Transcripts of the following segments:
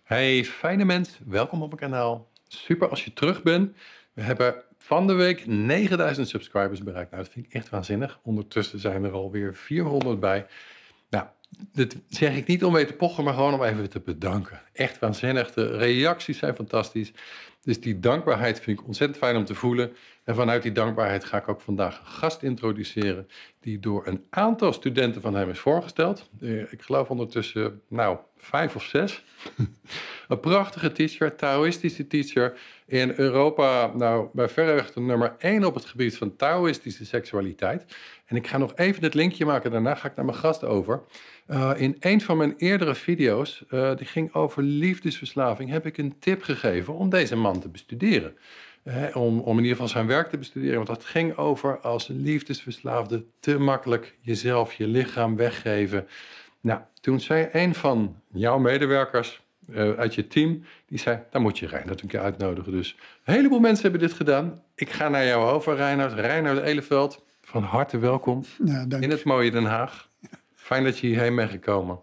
Hey, fijne mens, welkom op mijn kanaal. Super als je terug bent. We hebben van de week 9000 subscribers bereikt. Nou, dat vind ik echt waanzinnig. Ondertussen zijn er alweer 400 bij. Nou, dit zeg ik niet om mee te pochen, maar gewoon om even te bedanken. Echt waanzinnig. De reacties zijn fantastisch. Dus die dankbaarheid vind ik ontzettend fijn om te voelen. En vanuit die dankbaarheid ga ik ook vandaag een gast introduceren die door een aantal studenten van hem is voorgesteld. Ik geloof ondertussen, 5 of 6. Een prachtige teacher, Taoïstische teacher. In Europa, bij verreweg de nummer 1 op het gebied van Taoïstische seksualiteit. En ik ga nog even het linkje maken, daarna ga ik naar mijn gast over. In een van mijn eerdere video's, die ging over liefdesverslaving, heb ik een tip gegeven om deze man te bestuderen. Om in ieder geval zijn werk te bestuderen. Want dat ging over als liefdesverslaafde te makkelijk jezelf, je lichaam weggeven. Nou, toen zei een van jouw medewerkers uit je team, die zei, dan moet je Reinoud een keer uitnodigen. Dus een heleboel mensen hebben dit gedaan. Ik ga naar jou over, Reinoud. Reinoud Eleveld, van harte welkom in het mooie Den Haag. Fijn dat je hierheen bent gekomen.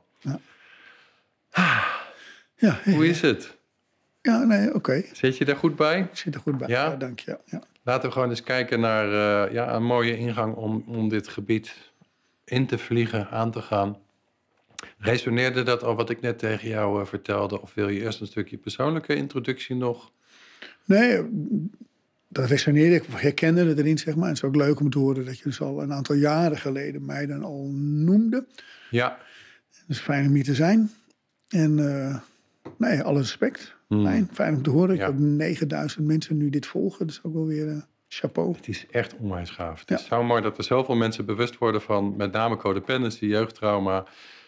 Ja. Hoe is het? Ja, nee, oké. Zit je daar goed bij? Ik zit er goed bij, ja dank je. Ja. Laten we gewoon eens kijken naar een mooie ingang om dit gebied in te vliegen, aan te gaan. Resoneerde dat al wat ik net tegen jou vertelde? Of wil je eerst een stukje persoonlijke introductie nog? Nee, dat resoneerde. Ik herkende het erin, zeg maar. En het is ook leuk om te horen dat je dus al een aantal jaren geleden mij dan al noemde. Ja. Het is fijn om hier te zijn. En alle respect. Fijn om te horen. Ik heb 9000 mensen nu dit volgen. Dus ook wel weer chapeau. Het is echt onwijs gaaf. Het is zo mooi dat er zoveel mensen bewust worden van met name codependency, jeugdtrauma.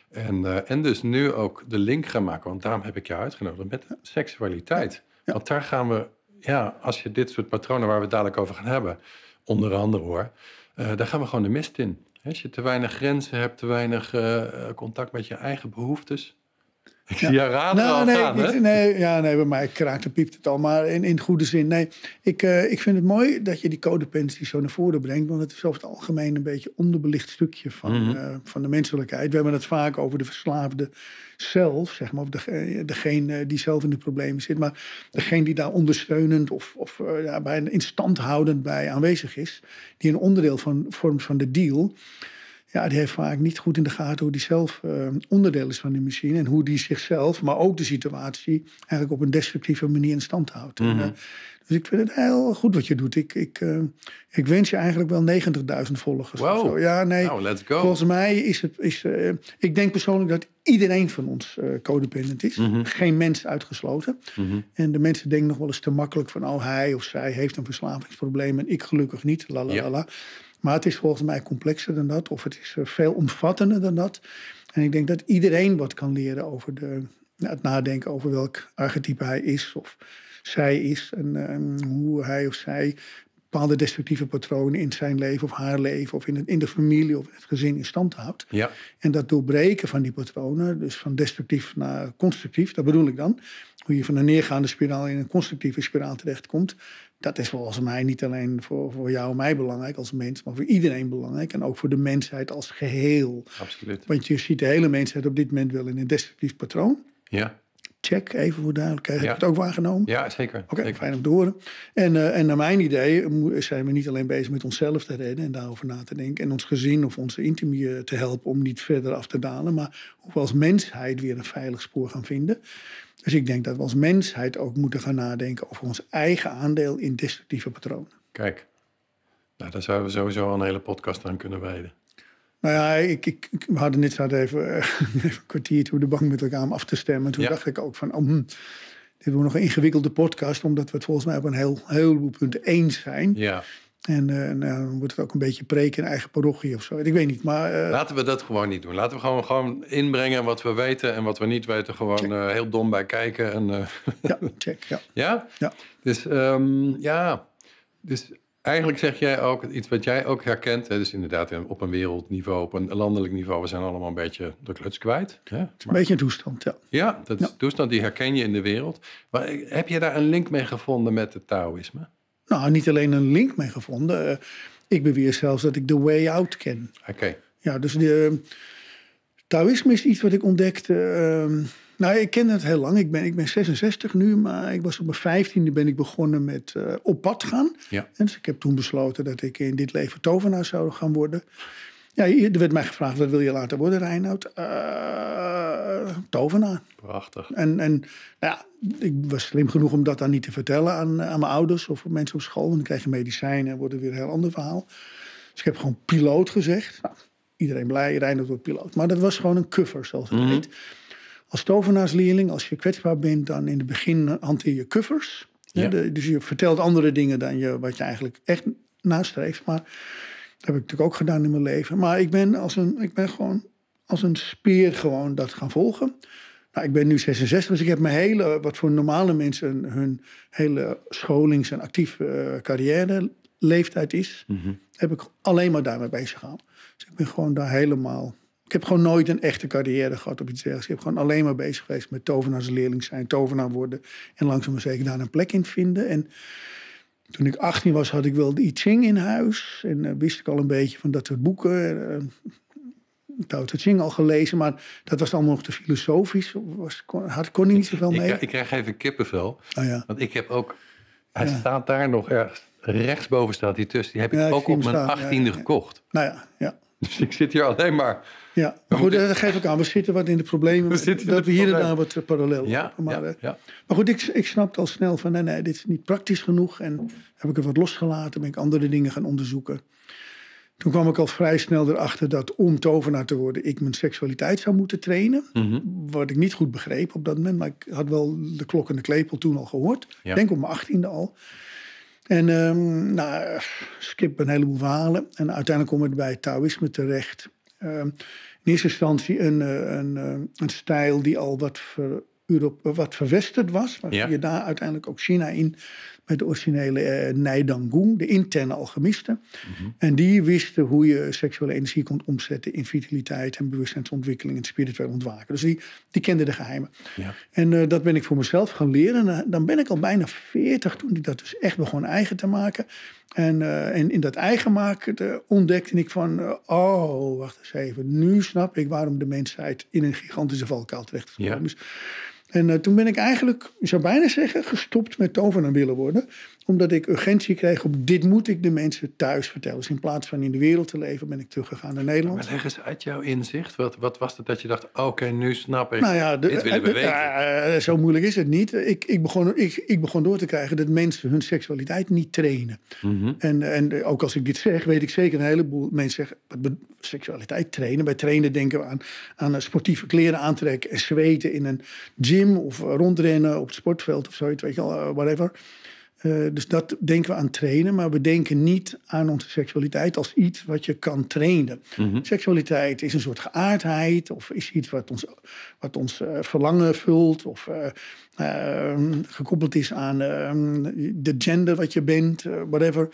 En dus nu ook de link gaan maken. Want daarom heb ik jou uitgenodigd met seksualiteit. Ja. Want daar gaan we, als je dit soort patronen waar we het dadelijk over gaan hebben, onder andere hoor, daar gaan we gewoon de mist in. Als je te weinig grenzen hebt, te weinig contact met je eigen behoeftes. Ik zie je raden gaan, hè? Nee, bij mij kraakt piept het al. Maar in goede zin, nee. Ik vind het mooi dat je die codependency zo naar voren brengt. Want het is over het algemeen een beetje onderbelicht stukje van de menselijkheid. We hebben het vaak over de verslaafde zelf, zeg maar. Of degene die zelf in de problemen zit. Maar degene die daar ondersteunend of bijna instandhoudend bij aanwezig is. Die een onderdeel vormt van de deal. Ja, die heeft vaak niet goed in de gaten hoe die zelf onderdeel is van die machine. En hoe die zichzelf, maar ook de situatie, eigenlijk op een destructieve manier in stand houdt. Dus ik vind het heel goed wat je doet. Ik wens je eigenlijk wel 90.000 volgers. Wow. Of zo. Ja, nee. Nou, let's go. Volgens mij is het... ik denk persoonlijk dat iedereen van ons codependent is. Geen mens uitgesloten. En de mensen denken nog wel eens te makkelijk van, hij of zij heeft een verslavingsprobleem en ik gelukkig niet. Lalalala. Maar het is volgens mij complexer dan dat. Of het is veel omvattender dan dat. En ik denk dat iedereen wat kan leren over het nadenken over welk archetype hij is of zij is. En hoe hij of zij bepaalde destructieve patronen in zijn leven of haar leven of in de familie of in het gezin in stand houdt. Ja. En dat doorbreken van die patronen, dus van destructief naar constructief, dat bedoel ik dan. Hoe je van een neergaande spiraal in een constructieve spiraal terechtkomt. Dat is volgens mij niet alleen voor jou en mij belangrijk als mens, maar voor iedereen belangrijk. En ook voor de mensheid als geheel. Absoluut. Want je ziet de hele mensheid op dit moment wel in een destructief patroon. Ja. Check, even voor duidelijkheid. Heb je het ook waargenomen? Ja, zeker. Oké, fijn om te horen. En naar mijn idee zijn we niet alleen bezig met onszelf te redden en daarover na te denken. En ons gezin of onze intimie te helpen om niet verder af te dalen. Maar hoe we als mensheid weer een veilig spoor gaan vinden. Dus ik denk dat we als mensheid ook moeten gaan nadenken over ons eigen aandeel in destructieve patronen. Kijk, daar zouden we sowieso een hele podcast aan kunnen wijden. Nou ja, we hadden net even een kwartiertje op de bank met elkaar om af te stemmen. Toen dacht ik ook van, dit wordt nog een ingewikkelde podcast, omdat we het volgens mij op een heleboel punten eens zijn. Ja. En dan wordt het ook een beetje preken in eigen parochie of zo. Ik weet niet, maar... Laten we dat gewoon niet doen. Laten we gewoon inbrengen wat we weten en wat we niet weten. Gewoon heel dom bij kijken. En, Ja, check, ja. Ja? Ja. Dus eigenlijk zeg jij ook iets wat jij ook herkent. Hè? Dus inderdaad op een wereldniveau, op een landelijk niveau. We zijn allemaal een beetje de kluts kwijt. Hè? Het is een beetje een toestand, ja. Ja, dat is een toestand die herken je in de wereld. Maar heb je daar een link mee gevonden met het Taoïsme? Nou, niet alleen een link mee gevonden. Ik beweer zelfs dat ik de way out ken. Oké. Ja, dus Taoïsme is iets wat ik ontdekte Nou, ik ken het heel lang. Ik ben 66 nu, maar ik was op mijn 15e ben ik begonnen met op pad gaan. Ja. En dus ik heb toen besloten dat ik in dit leven tovenaar zou gaan worden. Ja, er werd mij gevraagd, wat wil je later worden, Reinoud? Tovenaar. Prachtig. En ja, ik was slim genoeg om dat dan niet te vertellen aan mijn ouders of mensen op school. En dan krijg je medicijnen en wordt het weer een heel ander verhaal. Dus ik heb gewoon piloot gezegd. Nou, iedereen blij, Reinoud wordt piloot. Maar dat was gewoon een cover, zoals het heet. Als tovenaarsleerling, als je kwetsbaar bent, dan in het begin hanteer je covers. Ja. Dus je vertelt andere dingen dan wat je eigenlijk echt nastreeft. Maar dat heb ik natuurlijk ook gedaan in mijn leven. Maar ik ben gewoon als een speer gewoon dat gaan volgen. Nou, ik ben nu 66, dus ik heb mijn hele, wat voor normale mensen hun hele scholings- en actieve carrière leeftijd is, heb ik alleen maar daarmee bezig gehouden. Dus ik ben gewoon daar helemaal. Ik heb gewoon nooit een echte carrière gehad op iets dergelijks. Ik heb gewoon alleen maar bezig geweest met tovenaarsleerling zijn, tovenaar worden en langzaam maar zeker daar een plek in vinden. En toen ik 18 was, had ik wel de I Ching in huis. En wist ik al een beetje van dat soort boeken. Tao Te Ching al gelezen, maar dat was allemaal nog te filosofisch. Kon ik niet zoveel mee. Ik krijg even kippenvel. Oh ja. Want ik heb ook... Hij staat daar nog ergens. Rechtsboven staat hij tussen. Die heb ik ook op mijn 18e gekocht. Nou ja, ja. Dus ik zit hier alleen maar... Ja, maar goed, dat geef ik aan. We zitten wat in de problemen. Dat we hier en daar wat parallel lopen. Maar goed, ik snapte al snel van... nee, dit is niet praktisch genoeg. En heb ik er wat losgelaten. Ben ik andere dingen gaan onderzoeken. Toen kwam ik al vrij snel erachter dat om tovenaar te worden... ik mijn seksualiteit zou moeten trainen. Wat ik niet goed begreep op dat moment. Maar ik had wel de klok en de klepel toen al gehoord. Ik denk op mijn 18e al. En skip een heleboel verhalen. En uiteindelijk kom ik bij het Taoïsme terecht. In eerste instantie een stijl die al wat verwesterd was. Maar je daar uiteindelijk ook China in... met de originele Nai Dangung, de interne alchemisten. En die wisten hoe je seksuele energie kon omzetten... in vitaliteit en bewustzijnsontwikkeling en spiritueel ontwaken. Dus die kenden de geheimen. Ja. En dat ben ik voor mezelf gaan leren. En dan ben ik al bijna 40 toen ik dat dus echt begon eigen te maken. En in dat eigen maken ontdekte ik van... wacht eens even, nu snap ik waarom de mensheid... in een gigantische valkuil terecht is gekomen. Ja. En toen ben ik eigenlijk, je zou bijna zeggen, gestopt met tovenaar willen worden. Omdat ik urgentie kreeg op dit moet ik de mensen thuis vertellen. Dus in plaats van in de wereld te leven ben ik teruggegaan naar Nederland. Maar leg eens uit jouw inzicht. Wat was het dat je dacht, oké, nu snap ik. Nou ja, dit willen we weten. Zo moeilijk is het niet. Ik begon door te krijgen dat mensen hun seksualiteit niet trainen. En ook als ik dit zeg, weet ik zeker een heleboel mensen zeggen... seksualiteit trainen. Bij trainen denken we aan sportieve kleren aantrekken... en zweten in een gym of rondrennen op het sportveld of zoiets, weet je wel, whatever. Dus dat denken we aan trainen, maar we denken niet aan onze seksualiteit als iets wat je kan trainen. Seksualiteit is een soort geaardheid of is iets wat ons verlangen vult of gekoppeld is aan de gender wat je bent, whatever.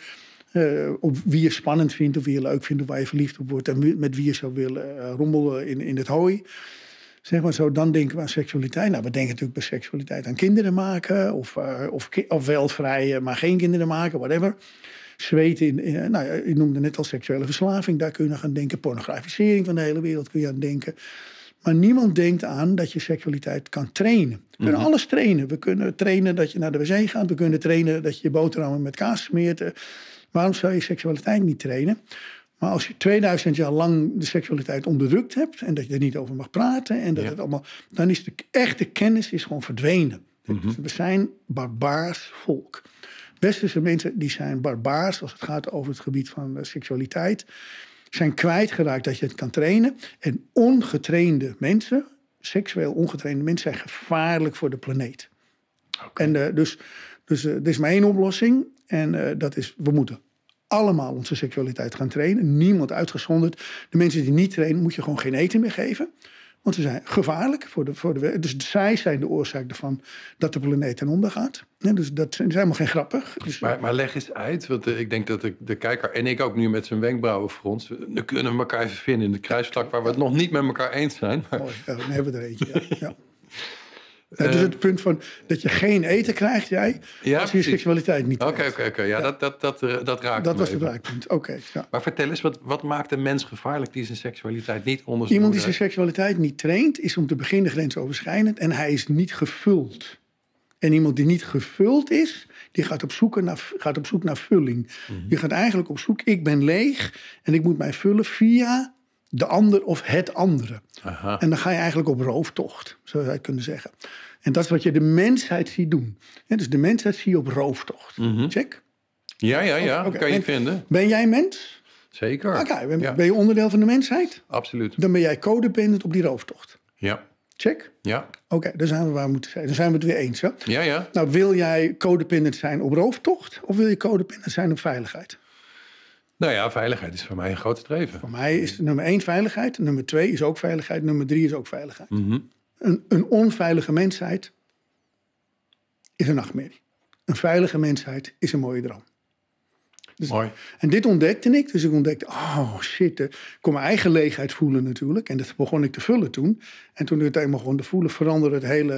Of wie je spannend vindt of wie je leuk vindt of waar je verliefd op wordt en met wie je zou willen rommelen in het hooi. Zeg maar zo, dan denken we aan seksualiteit. Nou, we denken natuurlijk bij seksualiteit aan kinderen maken... of wel vrij, maar geen kinderen maken, whatever. Zweten, je noemde net al seksuele verslaving. Daar kun je aan gaan denken. Pornografisering van de hele wereld kun je aan denken. Maar niemand denkt aan dat je seksualiteit kan trainen. We kunnen alles trainen. We kunnen trainen dat je naar de wc gaat. We kunnen trainen dat je je boterhammen met kaas smeert. Waarom zou je seksualiteit niet trainen? Maar als je 2000 jaar lang de seksualiteit onderdrukt hebt... en dat je er niet over mag praten... en dat het allemaal, dan is de echte kennis gewoon verdwenen. Dus we zijn barbaars volk. Westerse mensen die zijn barbaars... als het gaat over het gebied van seksualiteit... zijn kwijtgeraakt dat je het kan trainen. En ongetrainde mensen, seksueel ongetrainde mensen... zijn gevaarlijk voor de planeet. En dus er is maar één oplossing... en dat is, we moeten... allemaal onze seksualiteit gaan trainen. Niemand uitgezonderd. De mensen die niet trainen, moet je gewoon geen eten meer geven. Want ze zijn gevaarlijk voor de wereld. Dus zij zijn de oorzaak ervan dat de planeet ten onder gaat. Ja, dus dat is helemaal geen grappig. Dus, maar leg eens uit, want ik denk dat de kijker... en ik ook nu met zijn wenkbrauwen fronsen... dan kunnen we elkaar even vinden in de kruisvlak... waar we het nog niet met elkaar eens zijn. Maar... Mooi, dan hebben we er eentje, ja. Dus het punt van dat je geen eten krijgt, jij, als je seksualiteit niet krijgt. Oké. Ja, dat raakt Dat me was het even. raakpunt. Oké. Ja. Maar vertel eens, wat maakt een mens gevaarlijk die zijn seksualiteit niet onderzoekt? Iemand die zijn seksualiteit niet traint, is om te beginnen grensoverschrijdend en hij is niet gevuld. En iemand die niet gevuld is, die gaat op zoek naar vulling. Die gaat eigenlijk op zoek, ik ben leeg en ik moet mij vullen via de ander of het andere. Aha. En dan ga je eigenlijk op rooftocht, zou je kunnen zeggen. En dat is wat je de mensheid ziet doen. Dus de mensheid zie je op rooftocht. Check. Ja, Oké. kan je vinden. Ben jij mens? Zeker. Oké, Ja, ben je onderdeel van de mensheid? absoluut. Dan ben jij codependent op die rooftocht. Ja. Check. Ja. Oké, daar zijn we waar we moeten zijn. Dan zijn we het weer eens. Hè? Ja. Nou, wil jij codependent zijn op rooftocht of wil je codependent zijn op veiligheid? Nou ja, veiligheid is voor mij een groot streven. Voor mij is nummer 1 veiligheid, nummer 2 is ook veiligheid, nummer 3 is ook veiligheid. Een onveilige mensheid is een nachtmerrie. Een veilige mensheid is een mooie droom. Dus, Mooi. en dit ontdekte ik. Dus ik ontdekte, oh shit. Ik kon mijn eigen leegheid voelen natuurlijk. En dat begon ik te vullen toen. En toen ik het eenmaal begon te voelen, veranderde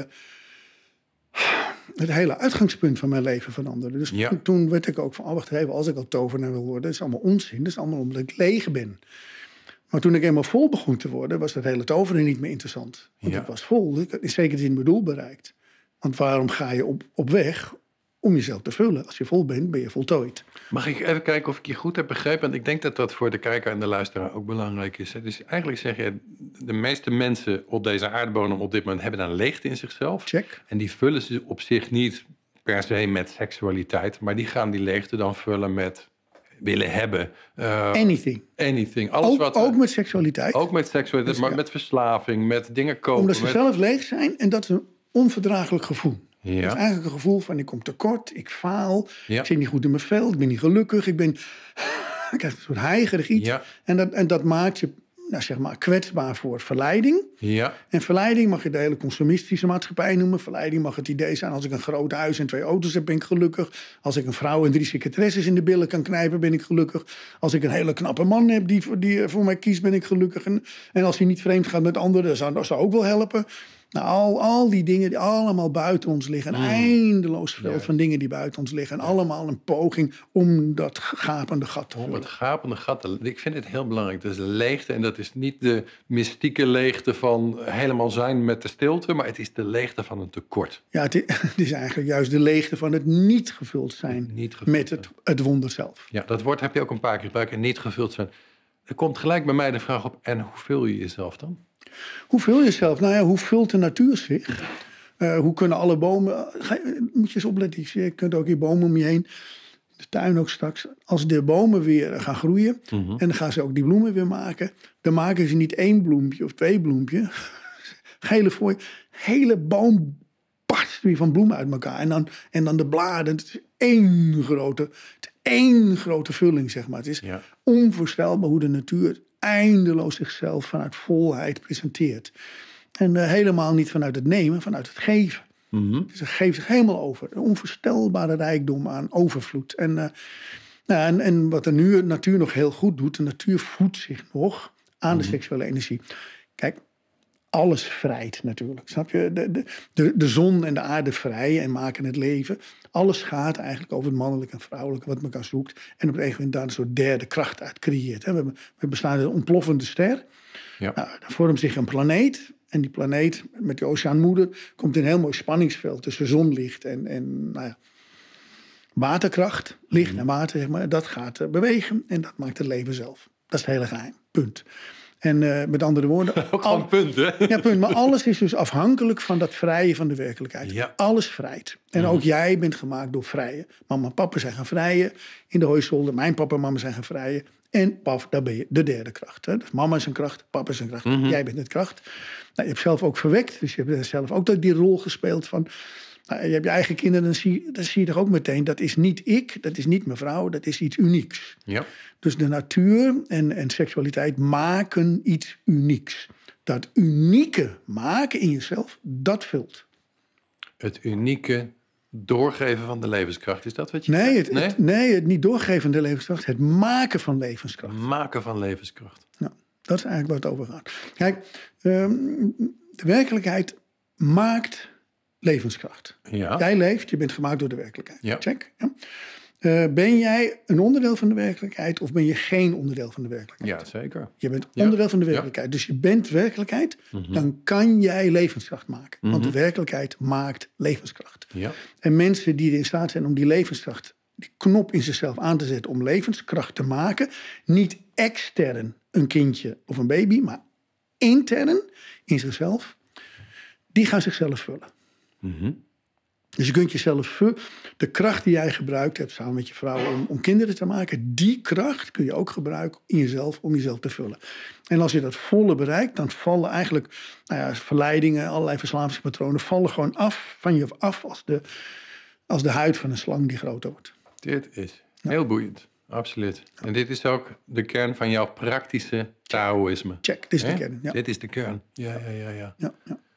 het hele uitgangspunt van mijn leven veranderde. Dus toen werd ik ook van, wacht even, als ik al tovenaar wil worden, dat is allemaal onzin. Dat is allemaal omdat ik leeg ben. Maar toen ik eenmaal vol begon te worden, was dat hele toveren niet meer interessant. Want ik was vol. Ik had in zekere zin mijn doel bereikt. Want waarom ga je op weg? Om jezelf te vullen. Als je vol bent, ben je voltooid. Mag ik even kijken of ik je goed heb begrepen? Want ik denk dat dat voor de kijker en de luisteraar ook belangrijk is. Dus eigenlijk zeg je, de meeste mensen op deze aardbodem op dit moment hebben een leegte in zichzelf. Check. En die vullen ze op zich niet per se met seksualiteit. Maar die gaan die leegte dan vullen met willen hebben. Anything. Alles Ook met seksualiteit. Ook met seksualiteit, Dus, maar met verslaving, met dingen kopen. Omdat ze zelf leeg zijn en dat is een onverdraaglijk gevoel. Ja. Dat is eigenlijk een gevoel van ik kom tekort, ik faal, Ja. ik zit niet goed in mijn vel, ik ben niet gelukkig, ik krijg een soort heigerig iets. Ja. En dat maakt je zeg maar kwetsbaar voor verleiding. Ja. En verleiding mag je de hele consumistische maatschappij noemen. Verleiding mag het idee zijn, als ik een groot huis en 2 auto's heb, ben ik gelukkig. Als ik een vrouw en 3 secretaresses in de billen kan knijpen, ben ik gelukkig. Als ik een hele knappe man heb die voor mij kiest, ben ik gelukkig. En als hij niet vreemd gaat met anderen, dat zou ook wel helpen. Nou, al die dingen die allemaal buiten ons liggen. Een eindeloos veld van dingen die buiten ons liggen. En allemaal een poging om dat gapende gat te vullen. Om het gapende gat. Ik vind het heel belangrijk. Dat is leegte. En dat is niet de mystieke leegte van helemaal zijn met de stilte. Maar het is de leegte van een tekort. Ja, het is eigenlijk juist de leegte van het niet gevuld zijn. Met het wonder zelf. Ja, dat woord heb je ook een paar keer gebruikt. En niet gevuld zijn. Er komt gelijk bij mij de vraag op. En hoe vul je jezelf dan? Hoe vul je jezelf? Nou ja, hoe vult de natuur zich? Hoe kunnen alle bomen... Moet je eens opletten. Je kunt ook hier bomen om je heen. De tuin ook straks. Als de bomen weer gaan groeien... en dan gaan ze ook die bloemen weer maken... dan maken ze niet 1 bloempje of 2 bloempjes. Hele boom barst weer van bloemen uit elkaar. En dan de bladen. Het is één grote vulling, zeg maar. Het is onvoorstelbaar hoe de natuur... eindeloos zichzelf vanuit volheid presenteert. En helemaal niet vanuit het nemen, vanuit het geven. Dus het geeft zich helemaal over. Een onvoorstelbare rijkdom aan overvloed. En wat de natuur nog heel goed doet... de natuur voedt zich nog aan de seksuele energie. Kijk, alles vrijt natuurlijk. Snap je? De zon en de aarde vrijen en maken het leven. Alles gaat eigenlijk over het mannelijke en vrouwelijke... wat elkaar zoekt. En op een gegeven moment daar een soort derde kracht uit creëert. We bestaan uit een ontploffende ster. Ja. Nou, dan vormt zich een planeet. En die planeet met de oceaanmoeder... komt in een heel mooi spanningsveld tussen zonlicht en waterkracht. Licht en water, zeg maar. Dat gaat bewegen en dat maakt het leven zelf. Dat is het hele geheim. Punt. En met andere woorden... Ook gewoon punt, hè? Ja, punt. Maar alles is dus afhankelijk van dat vrije van de werkelijkheid. Ja. Alles vrijt. En ook jij bent gemaakt door vrije. Mama en papa zijn gaan vrijen in de hooizolder. Mijn papa en mama zijn gaan vrijen. En paf, daar ben je de derde kracht. Hè? Dus mama is een kracht, papa is een kracht. Jij bent het kracht. Nou, je hebt zelf ook verwekt. Dus je hebt zelf ook die rol gespeeld van... Nou, je hebt je eigen kinderen, dan zie je toch ook meteen... dat is niet ik, dat is niet mevrouw, dat is iets unieks. Ja. Dus de natuur en seksualiteit maken iets unieks. Dat unieke maken in jezelf, dat vult. Het unieke doorgeven van de levenskracht, is dat wat je zegt? Nee, het niet doorgeven van de levenskracht. Het maken van levenskracht. Maken van levenskracht. Nou, dat is eigenlijk waar het over gaat. Kijk, de werkelijkheid maakt levenskracht. Ja. Jij leeft, je bent gemaakt door de werkelijkheid. Ja. Check. Ja. Ben jij een onderdeel van de werkelijkheid of ben je geen onderdeel van de werkelijkheid? Ja, zeker. Je bent onderdeel van de werkelijkheid. Dus je bent werkelijkheid, dan kan jij levenskracht maken. Want de werkelijkheid maakt levenskracht. Ja. En mensen die in staat zijn om die levenskracht, die knop in zichzelf aan te zetten om levenskracht te maken, niet extern een kindje of een baby, maar intern in zichzelf, die gaan zichzelf vullen. Dus je kunt jezelf de kracht die jij gebruikt hebt samen met je vrouw om kinderen te maken, die kracht kun je ook gebruiken in jezelf om jezelf te vullen. En als je dat volle bereikt, dan vallen eigenlijk verleidingen, allerlei verslavingspatronen vallen gewoon af van je af als de huid van een slang die groter wordt. Dit is heel boeiend. Absoluut. En dit is ook de kern van jouw praktische Taoïsme. Check, dit is de kern. Ja. Dit is de kern. Ja. Ja.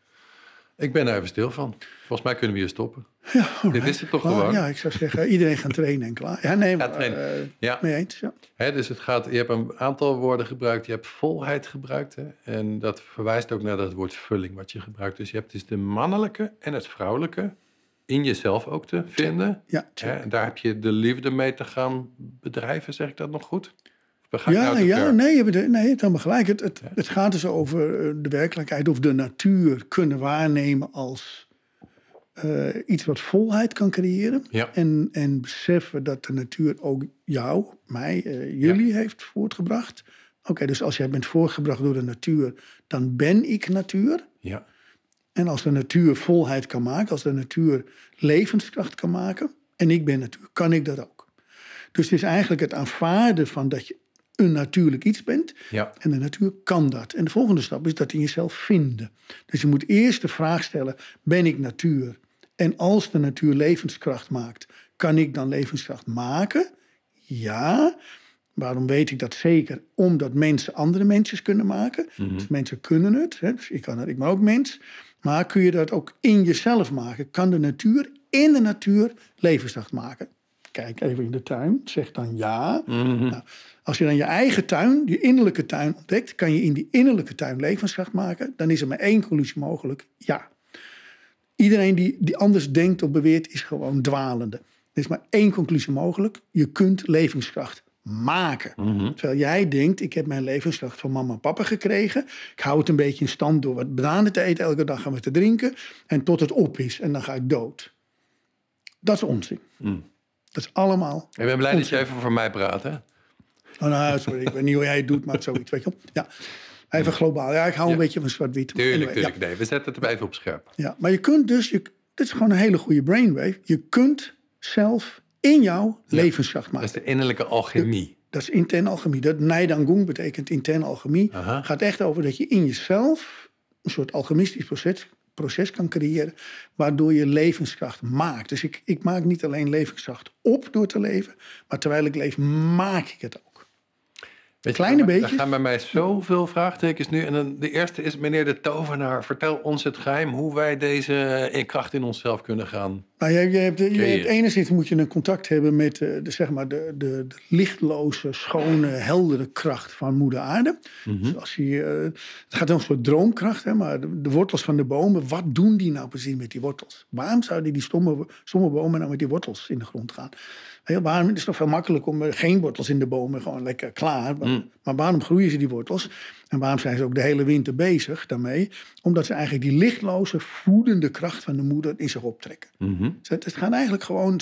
Ik ben er even stil van. Volgens mij kunnen we hier stoppen. Ja, dit is het toch gewoon? Ja, ik zou zeggen, iedereen gaan trainen en klaar. Ja, nee, maar mee eens. Ja. Dus je hebt een aantal woorden gebruikt. Je hebt volheid gebruikt. Hè? En dat verwijst ook naar dat woord vulling wat je gebruikt. Dus je hebt dus de mannelijke en het vrouwelijke in jezelf ook te vinden. Ja, En daar heb je de liefde mee te gaan bedrijven, zeg ik dat nog goed? Nee, je hebt helemaal gelijk. Het gaat dus over de werkelijkheid of de natuur kunnen waarnemen als iets wat volheid kan creëren. Ja. En beseffen dat de natuur ook jou, mij, jullie heeft voortgebracht. Oké, dus als jij bent voortgebracht door de natuur, dan ben ik natuur. Ja. En als de natuur volheid kan maken, als de natuur levenskracht kan maken, en ik ben natuur, kan ik dat ook. Dus het is eigenlijk het aanvaarden van dat je een natuurlijk iets bent. Ja. En de natuur kan dat. En de volgende stap is dat in jezelf vinden. Dus je moet eerst de vraag stellen, ben ik natuur? En als de natuur levenskracht maakt, kan ik dan levenskracht maken? Ja. Waarom weet ik dat zeker? Omdat mensen andere mensen kunnen maken. Dus mensen kunnen het. Hè? Dus ik kan het, ik ben ook mens. Maar kun je dat ook in jezelf maken? Kan de natuur in de natuur levenskracht maken? Kijk even in de tuin, zeg dan ja. Nou, als je dan je eigen tuin, je innerlijke tuin ontdekt, kan je in die innerlijke tuin levenskracht maken. Dan is er maar één conclusie mogelijk, ja. Iedereen die anders denkt of beweert is gewoon dwalende. Er is maar één conclusie mogelijk, je kunt levenskracht maken. Terwijl jij denkt, ik heb mijn levenskracht van mama en papa gekregen. Ik hou het een beetje in stand door wat bananen te eten, elke dag gaan we te drinken. En tot het op is en dan ga ik dood. Dat is onzin. Dat is allemaal. Ik ben blij dat je even voor mij praat, hè? Oh, nou, sorry, ik weet niet hoe jij het doet, maar zoiets, weet je wel. Ja, even globaal. Ja, ik hou een beetje van zwart-wit. Tuurlijk. Ja. Nee, we zetten het even op scherp. Ja, maar je kunt dus, dit is gewoon een hele goede brainwave. Je kunt zelf in jou levenskracht maken. Dat is de innerlijke alchemie. Dat is interne alchemie. Dat Nijdangung betekent interne alchemie. Gaat echt over dat je in jezelf een soort alchemistisch proces kan creëren, waardoor je levenskracht maakt. Dus ik maak niet alleen levenskracht op door te leven, maar terwijl ik leef, maak ik het ook. Kleine beetjes. Er gaan bij mij zoveel vraagtekens nu. En dan de eerste is, meneer de tovenaar, vertel ons het geheim hoe wij deze kracht in onszelf kunnen gaan. Nou, je hebt enerzijds moet je een contact hebben met de lichtloze, schone, heldere kracht van moeder aarde. Dus als het gaat om een soort droomkracht, hè, maar de wortels van de bomen, wat doen die nou precies met die wortels? Waarom zouden die stomme bomen nou met die wortels in de grond gaan? Waarom is het toch veel makkelijk om geen wortels in de bomen, gewoon lekker klaar. Maar waarom groeien ze die wortels? En waarom zijn ze ook de hele winter bezig daarmee? Omdat ze eigenlijk die lichtloze, voedende kracht van de moeder in zich optrekken. Het gaat eigenlijk gewoon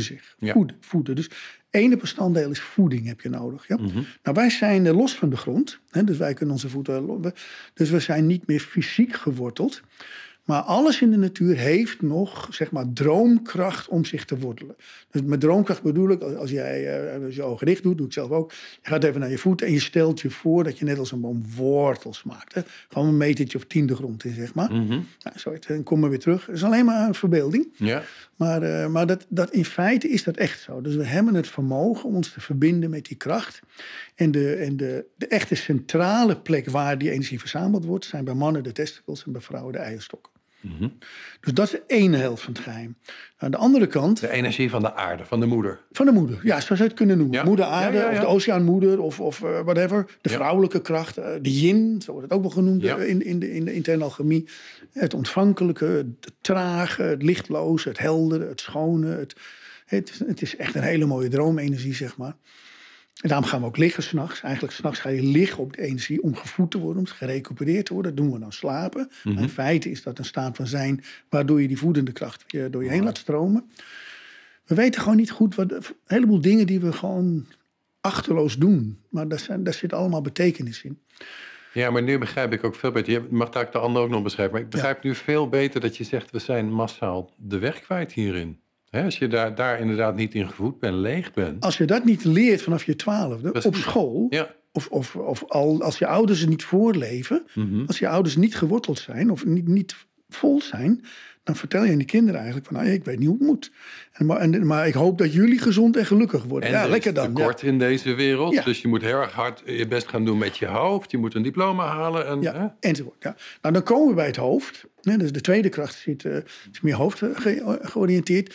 voeden. Dus ene bestanddeel is voeding heb je nodig. Ja? Nou, wij zijn los van de grond. Hè, dus wij kunnen onze voeten. Dus we zijn niet meer fysiek geworteld. Maar alles in de natuur heeft nog, zeg maar, droomkracht om zich te wortelen. Dus met droomkracht bedoel ik, als jij je ogen dicht doet, doe ik zelf ook. Je gaat even naar je voeten en je stelt je voor dat je net als een boom wortels maakt. Hè? Gewoon een metertje of 10 de grond in, zeg maar. Nou, zoiets, en kom maar weer terug. Dat is alleen maar een verbeelding. Ja. Maar dat in feite is dat echt zo. Dus we hebben het vermogen om ons te verbinden met die kracht. En de echte centrale plek waar die energie verzameld wordt, zijn bij mannen de testicles en bij vrouwen de eierstokken. Mm-hmm. Dus dat is de ene helft van het geheim. Aan de andere kant... De energie van de aarde, van de moeder. Van de moeder, ja, zo zou je het kunnen noemen. Ja. Moeder aarde, of de oceaanmoeder, of whatever. De vrouwelijke kracht, de yin, zo wordt het ook wel genoemd in de interne alchemie. Het ontvankelijke, het trage, het lichtloze, het heldere, het schone. Het is echt een hele mooie droomenergie, zeg maar. En daarom gaan we ook liggen s'nachts. Eigenlijk s'nachts ga je liggen op de energie om gevoed te worden, om gerecupereerd te worden. Dat doen we dan slapen. Mm-hmm. Maar in feite is dat een staat van zijn waardoor je die voedende kracht door je heen laat stromen. We weten gewoon niet goed een heleboel dingen die we gewoon achterloos doen. Maar daar zit allemaal betekenis in. Ja, maar nu begrijp ik ook veel beter. Je mag daar de ander ook nog beschrijven. Maar ik begrijp nu veel beter dat je zegt, we zijn massaal de weg kwijt hierin. Als je daar inderdaad niet in gevoed bent, leeg bent. Als je dat niet leert vanaf je 12e op school... Ja. Of als je ouders het niet voorleven... Mm-hmm. Als je ouders niet geworteld zijn of niet vol zijn... dan vertel je aan die kinderen eigenlijk van... ik weet niet hoe het moet. Maar ik hoop dat jullie gezond en gelukkig worden. En lekker dan. tekort in deze wereld. Ja. Dus je moet heel erg hard je best gaan doen met je hoofd. Je moet een diploma halen. Enzovoort. Ja. Nou, dan komen we bij het hoofd. Dus de tweede kracht is meer hoofd georiënteerd.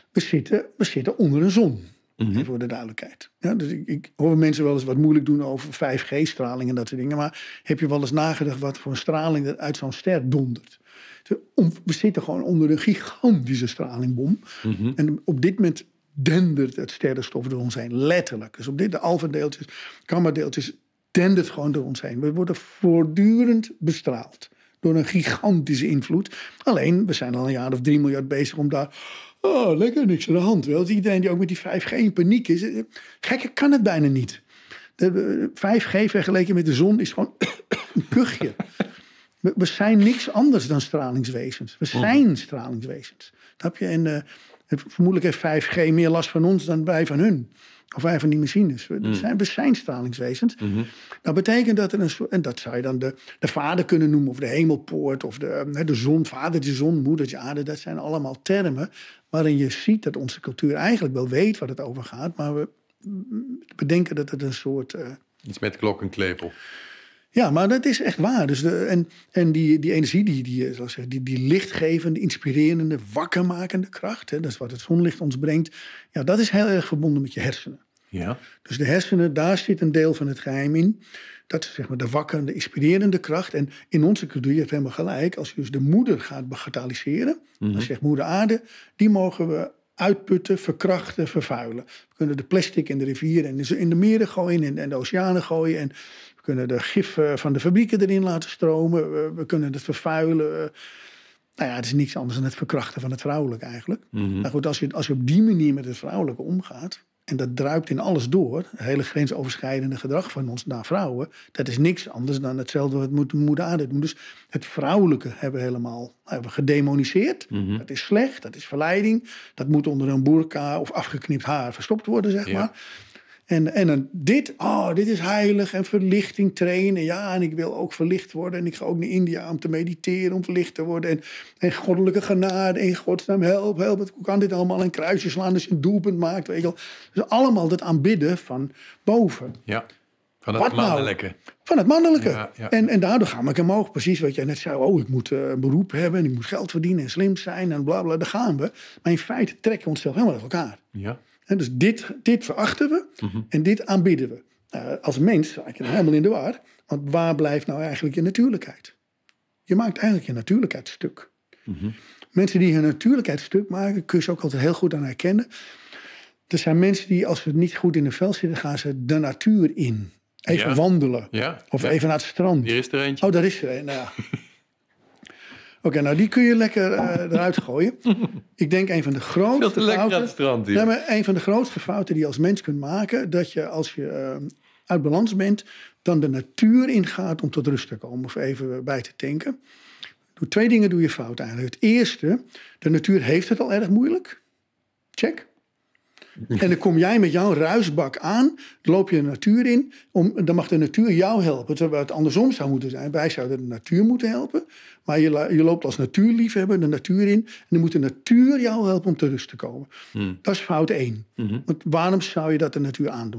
We zitten onder een zon. Mm-hmm. Even voor de duidelijkheid. Ja, dus ik hoor mensen wel eens wat moeilijk doen over 5G-straling en dat soort dingen. Maar heb je wel eens nagedacht wat voor een straling er uit zo'n ster dondert? We zitten gewoon onder een gigantische stralingbom. Mm-hmm. En op dit moment dendert het sterrenstof door ons heen. Letterlijk. Dus op dit de alfa-deeltjes, gamma-deeltjes dendert gewoon door ons heen. We worden voortdurend bestraald. Door een gigantische invloed. Alleen, we zijn al een jaar of 3 miljard bezig om daar... lekker, niks aan de hand. Wel. Iedereen die ook met die 5G in paniek is. Gekker kan het bijna niet. De 5G vergeleken met de zon is gewoon een kuchje. We zijn niks anders dan stralingswezens. We zijn stralingswezens. Snap je? En vermoedelijk heeft 5G meer last van ons dan wij van hun. Of wij van die machines. We zijn stralingswezens. Mm-hmm. Dat betekent dat er een soort... En dat zou je dan de vader kunnen noemen. Of de hemelpoort. Of de zon. Vadertje zon, moedertje aarde. Dat zijn allemaal termen waarin je ziet dat onze cultuur eigenlijk wel weet wat het over gaat. Maar we bedenken dat het een soort... Iets met klok en klepel. Ja, maar dat is echt waar. Dus en die energie, die lichtgevende, inspirerende, wakkermakende kracht... dat is wat het zonlicht ons brengt... ja, dat is heel erg verbonden met je hersenen. Ja. Dus de hersenen, daar zit een deel van het geheim in. Dat is zeg maar de wakkerende, inspirerende kracht. En in onze cultuur, je hebt helemaal gelijk... als je dus de moeder gaat bagatelliseren... Mm-hmm. dan zegt moeder aarde... die mogen we uitputten, verkrachten, vervuilen. We kunnen de plastic in de rivieren en in de meren gooien... en de oceanen gooien... en we kunnen de gif van de fabrieken erin laten stromen. We kunnen het vervuilen. Nou ja, het is niks anders dan het verkrachten van het vrouwelijke eigenlijk. Mm-hmm. Maar goed, als je op die manier met het vrouwelijke omgaat... en dat druipt in alles door... het hele grensoverschrijdende gedrag van ons naar vrouwen... dat is niks anders dan hetzelfde wat moeder aarde doen. Dus het vrouwelijke hebben we helemaal gedemoniseerd. Mm-hmm. Dat is slecht, dat is verleiding. Dat moet onder een burka of afgeknipt haar verstopt worden, zeg maar. En dan dit is heilig en verlichting trainen. Ja, en ik wil ook verlicht worden. En ik ga ook naar India om te mediteren, om verlicht te worden. En goddelijke genade, in godsnaam, help. Hoe kan dit allemaal? En kruisjes slaan als je een doelpunt maakt, weet je wel. Dus allemaal dat aanbidden van boven. Ja, van het mannelijke. Nou? Van het mannelijke. Ja. En daardoor gaan we omhoog. Precies wat jij net zei. Ik moet een beroep hebben. En ik moet geld verdienen en slim zijn. En bla bla, daar gaan we. Maar in feite trekken we onszelf helemaal uit elkaar. Ja. En dus dit verachten we en dit aanbidden we. Als mens raak je dan helemaal in de war. Want waar blijft nou eigenlijk je natuurlijkheid? Je maakt eigenlijk je natuurlijkheid stuk. Mm-hmm. Mensen die hun natuurlijkheid stuk maken, kun je ze ook altijd heel goed aan herkennen. Er zijn mensen die, als ze niet goed in de vel zitten, gaan ze de natuur in. Even wandelen. Ja. Of even naar het strand. Hier is er eentje. Daar is er een. Nou ja. Oké, nou die kun je lekker eruit gooien. Ik denk een van de grootste fouten... een van de grootste fouten die je als mens kunt maken... dat je als je uit balans bent... dan de natuur ingaat om tot rust te komen. Of even bij te tanken. 2 dingen doe je fout eigenlijk. Het eerste, de natuur heeft het al erg moeilijk. Check. En dan kom jij met jouw ruisbak aan, loop je de natuur in, dan mag de natuur jou helpen. Terwijl het andersom zou moeten zijn. Wij zouden de natuur moeten helpen, maar je loopt als natuurliefhebber de natuur in en dan moet de natuur jou helpen om te rust te komen. Dat is fout 1. Mm-hmm. Want waarom zou je dat de natuur aandoen?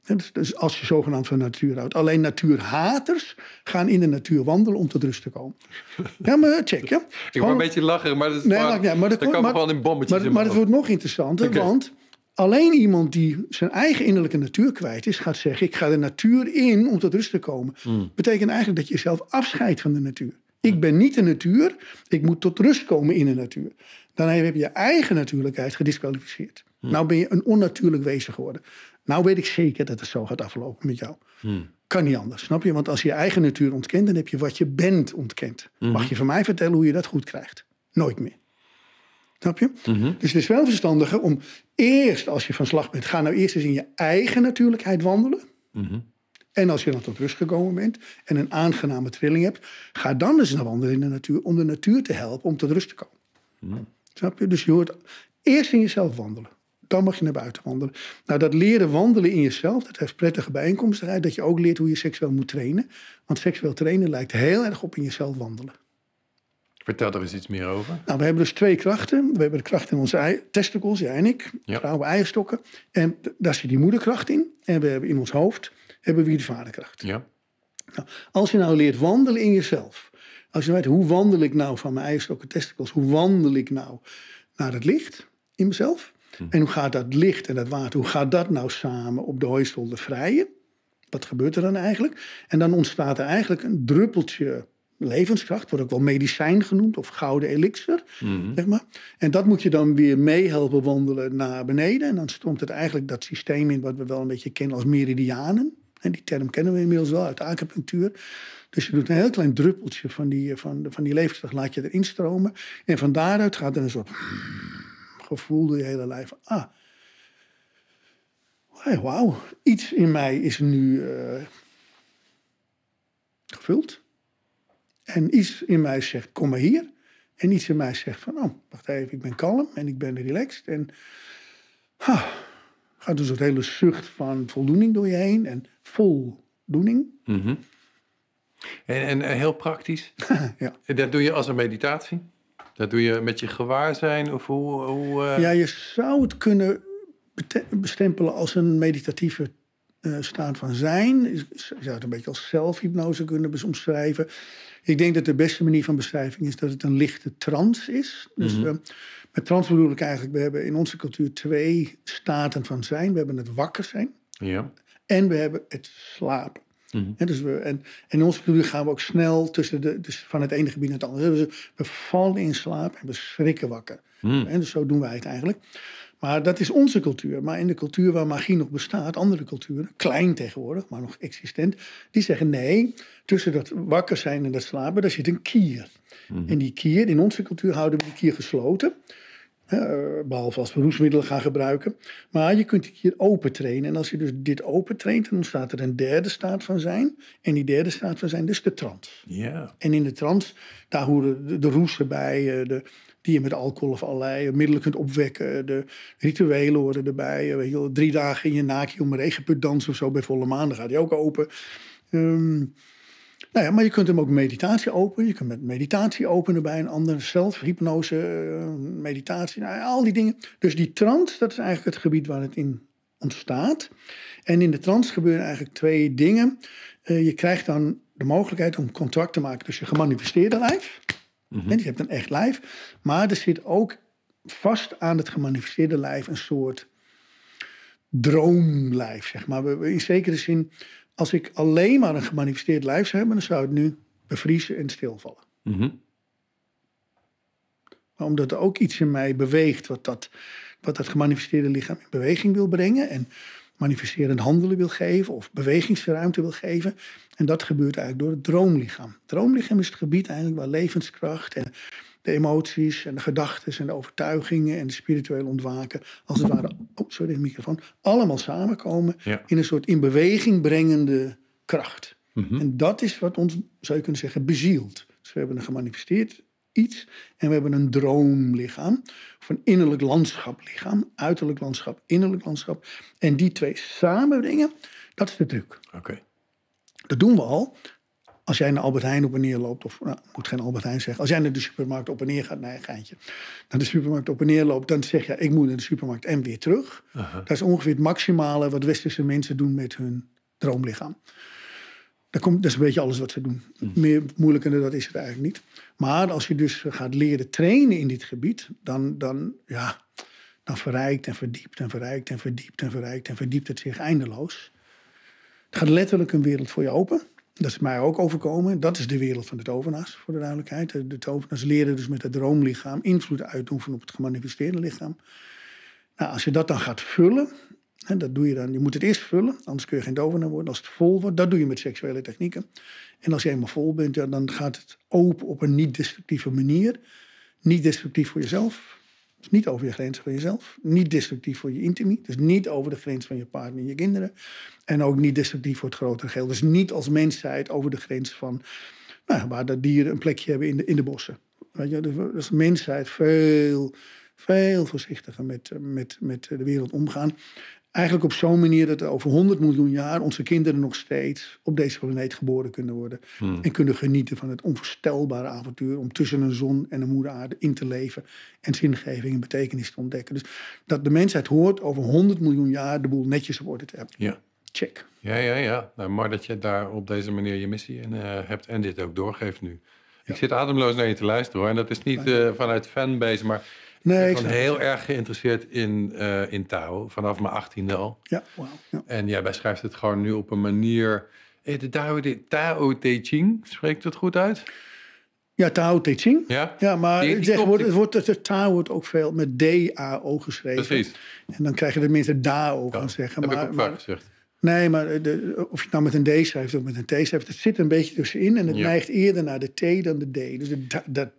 Dus als je zogenaamd van natuur houdt. Alleen natuurhaters gaan in de natuur wandelen om tot rust te komen. Ja, maar check, ja. Ik word een beetje lachen, maar dat is dat kan gewoon in bommetjes. Maar het wordt nog interessanter, want alleen iemand die zijn eigen innerlijke natuur kwijt is, gaat zeggen, ik ga de natuur in om tot rust te komen. Betekent eigenlijk dat je jezelf afscheidt van de natuur. Ik ben niet de natuur, ik moet tot rust komen in de natuur. Dan heb je je eigen natuurlijkheid gedisqualificeerd. Nou ben je een onnatuurlijk wezen geworden. Nou weet ik zeker dat het zo gaat aflopen met jou. Kan niet anders, snap je? Want als je je eigen natuur ontkent, dan heb je wat je bent ontkend. Mag je van mij vertellen hoe je dat goed krijgt? Nooit meer. Snap je? Dus het is wel verstandiger om eerst, als je van slag bent, ga nou eerst eens in je eigen natuurlijkheid wandelen. En als je dan tot rust gekomen bent en een aangename trilling hebt, ga dan eens naar wandelen in de natuur om de natuur te helpen om tot rust te komen. Snap je? Dus je hoort eerst in jezelf wandelen. Dan mag je naar buiten wandelen. Nou, dat leren wandelen in jezelf, dat heeft prettige bijeenkomsten uit. Dat je ook leert hoe je seksueel moet trainen. Want seksueel trainen lijkt heel erg op in jezelf wandelen. Vertel er eens iets meer over. Nou, we hebben dus 2 krachten. We hebben de kracht in onze testicles, jij en ik. Vrouwen eierstokken. En daar zit die moederkracht in. En we hebben in ons hoofd hebben we de vaderkracht. Ja. Nou, als je nou leert wandelen in jezelf. Als je weet, hoe wandel ik nou van mijn eierstokken, testicles? Hoe wandel ik nou naar het licht in mezelf? En hoe gaat dat licht en dat water, hoe gaat dat nou samen op de hooistol de vrije? Wat gebeurt er dan eigenlijk? En dan ontstaat er eigenlijk een druppeltje levenskracht, wordt ook wel medicijn genoemd of gouden elixir, zeg maar. En dat moet je dan weer meehelpen wandelen naar beneden. En dan stroomt het eigenlijk dat systeem in wat we wel een beetje kennen als meridianen. En die term kennen we inmiddels wel uit de acupunctuur. Dus je doet een heel klein druppeltje van die levenskracht, laat je erin stromen. En van daaruit gaat er een soort gevoel door je hele lijf. Wauw, iets in mij is nu gevuld. En iets in mij zegt, kom maar hier. En iets in mij zegt van, wacht even, ik ben kalm en ik ben relaxed. En gaat dus een hele zucht van voldoening door je heen. En voldoening. En heel praktisch. Ja. Dat doe je als een meditatie? Dat doe je met je gewaarzijn? Of hoe Ja, je zou het kunnen bestempelen als een meditatieve staat van zijn. Je zou het een beetje als zelfhypnose kunnen omschrijven. Ik denk dat de beste manier van beschrijving is dat het een lichte trance is. Dus met trance bedoel ik eigenlijk, we hebben in onze cultuur 2 staten van zijn. We hebben het wakker zijn en we hebben het slapen. En, en in onze cultuur gaan we ook snel dus van het ene gebied naar het andere. Dus we vallen in slaap en we schrikken wakker. En dus zo doen wij het eigenlijk. Maar dat is onze cultuur. Maar in de cultuur waar magie nog bestaat, andere culturen, klein tegenwoordig, maar nog existent, die zeggen nee, tussen dat wakker zijn en dat slapen, daar zit een kier. En die kier, in onze cultuur houden we die kier gesloten. Behalve als we roesmiddelen gaan gebruiken. Maar je kunt die kier open trainen. En als je dus dit open traint, dan ontstaat er een derde staat van zijn. En die derde staat van zijn, dus de trance. Yeah. En in de trance, daar horen de roes erbij, die je met alcohol of allerlei middelen kunt opwekken. De rituelen horen erbij. Weet je wel, 3 dagen in je naakje om een regenput dansen of zo bij volle maan. Dan gaat die ook open. Maar je kunt hem ook meditatie openen. Je kunt met meditatie openen bij een ander. Zelfhypnose, meditatie, al die dingen. Dus die trance, dat is eigenlijk het gebied waar het in ontstaat. En in de trance gebeuren eigenlijk 2 dingen. Je krijgt dan de mogelijkheid om contact te maken tussen je gemanifesteerde lijf. En je hebt een echt lijf. Maar er zit ook vast aan het gemanifesteerde lijf een soort droomlijf, zeg maar. In zekere zin, als ik alleen maar een gemanifesteerd lijf zou hebben, dan zou het nu bevriezen en stilvallen. Maar omdat er ook iets in mij beweegt wat dat gemanifesteerde lichaam in beweging wil brengen en manifesterend handelen wil geven of bewegingsruimte wil geven. En dat gebeurt eigenlijk door het droomlichaam. Het droomlichaam is het gebied eigenlijk waar levenskracht en de emoties en de gedachten en de overtuigingen en de spirituele ontwaken, als het ware, de microfoon, allemaal samenkomen in een soort in beweging brengende kracht. En dat is wat ons, zou je kunnen zeggen, bezielt. Dus we hebben een gemanifesteerd iets en we hebben een droomlichaam, of een innerlijk landschaplichaam, uiterlijk landschap, innerlijk landschap. En die 2 samenbrengen, dat is de truc. Okay. Dat doen we al Als jij naar Albert Heijn op en neer loopt, of nou, ik moet geen Albert Heijn zeggen. Als jij naar de supermarkt op en neer gaat, nee, geintje. Naar de supermarkt op en neer loopt, dan zeg je, ik moet naar de supermarkt en weer terug. Dat is ongeveer het maximale wat westerse mensen doen met hun droomlichaam. Dat is een beetje alles wat ze doen. Meer moeilijker dan dat is het eigenlijk niet. Maar als je dus gaat leren trainen in dit gebied, dan verrijkt en verdiept en verrijkt en verdiept en verrijkt en verdiept het zich eindeloos. Het gaat letterlijk een wereld voor je open. Dat is mij ook overkomen. Dat is de wereld van de tovenaars, voor de duidelijkheid. De tovenaars leren dus met het droomlichaam invloed uitoefenen op het gemanifesteerde lichaam. Nou, als je dat dan gaat vullen, hè, dat doe je dan. Je moet het eerst vullen, anders kun je geen tovenaar worden. Als het vol wordt, dat doe je met seksuele technieken. En als je eenmaal vol bent, ja, dan gaat het open op een niet-destructieve manier. Niet destructief voor jezelf. Dus niet over je grens van jezelf. Niet destructief voor je intimie. Dus niet over de grens van je partner en je kinderen. En ook niet destructief voor het grotere geheel. Dus niet als mensheid over de grens van waar de dieren een plekje hebben in de bossen. Weet je, dus mensheid veel voorzichtiger met de wereld omgaan. Eigenlijk op zo'n manier dat er over 100 miljoen jaar onze kinderen nog steeds op deze planeet geboren kunnen worden. En kunnen genieten van het onvoorstelbare avontuur om tussen een zon en een moeder aarde in te leven. En zingeving en betekenis te ontdekken. Dus dat de mensheid hoort over 100 miljoen jaar de boel netjes op orde te hebben. Ja. Check. Ja. Nou, maar dat je daar op deze manier je missie in hebt en dit ook doorgeeft nu. Ja. Ik zit ademloos naar je te luisteren hoor. En dat is niet vanuit fanbase, maar ik ben heel erg geïnteresseerd in Tao. Vanaf mijn 18e al. Ja, wauw. Ja. En jij beschrijft het gewoon nu op een manier. De Tao Te Ching, spreekt het goed uit? Ja, Tao Te Ching. Ja, maar het Tao wordt ook veel met D-A-O geschreven. Precies. En dan krijg je de mensen Dao gaan zeggen. Heb ik ook vaak gezegd. Nee, maar of je het nou met een D schrijft of met een T schrijft, het zit een beetje tussenin. En het neigt eerder naar de T dan de D. Dus de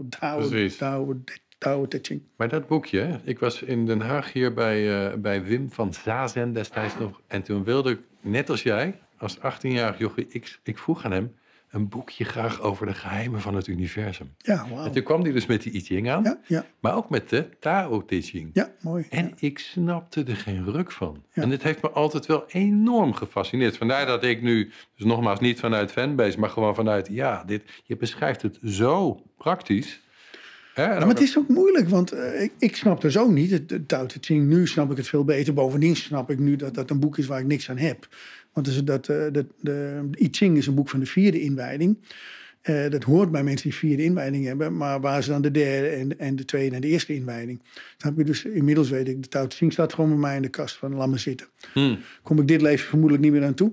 Tao Te Ching. Maar dat boekje, ik was in Den Haag hier bij Wim van Zazen destijds nog. En toen wilde ik, net als jij, als 18-jarig jochie, ik vroeg aan hem een boekje graag over de geheimen van het universum. Ja, wauw. En toen kwam hij dus met die I Ching aan, maar ook met de Tao Te Ching. Ja, mooi. En ik snapte er geen ruk van. Ja. En dit heeft me altijd wel enorm gefascineerd. Vandaar dat ik nu, dus nogmaals niet vanuit fanbase, maar gewoon vanuit, je beschrijft het zo praktisch. Maar het is ook moeilijk, want ik snap het zo niet. Het Tao Te Ching, nu snap ik het veel beter. Bovendien snap ik nu dat dat een boek is waar ik niks aan heb. Want de I Ching is een boek van de 4e inwijding. Dat hoort bij mensen die 4e inwijding hebben. Maar waar is dan de 3e en de 2e en de 1e inwijding? Dan heb je dus, inmiddels weet ik, de Tao Te Ching staat gewoon bij mij in de kast van laat me zitten. Kom ik dit leven vermoedelijk niet meer aan toe.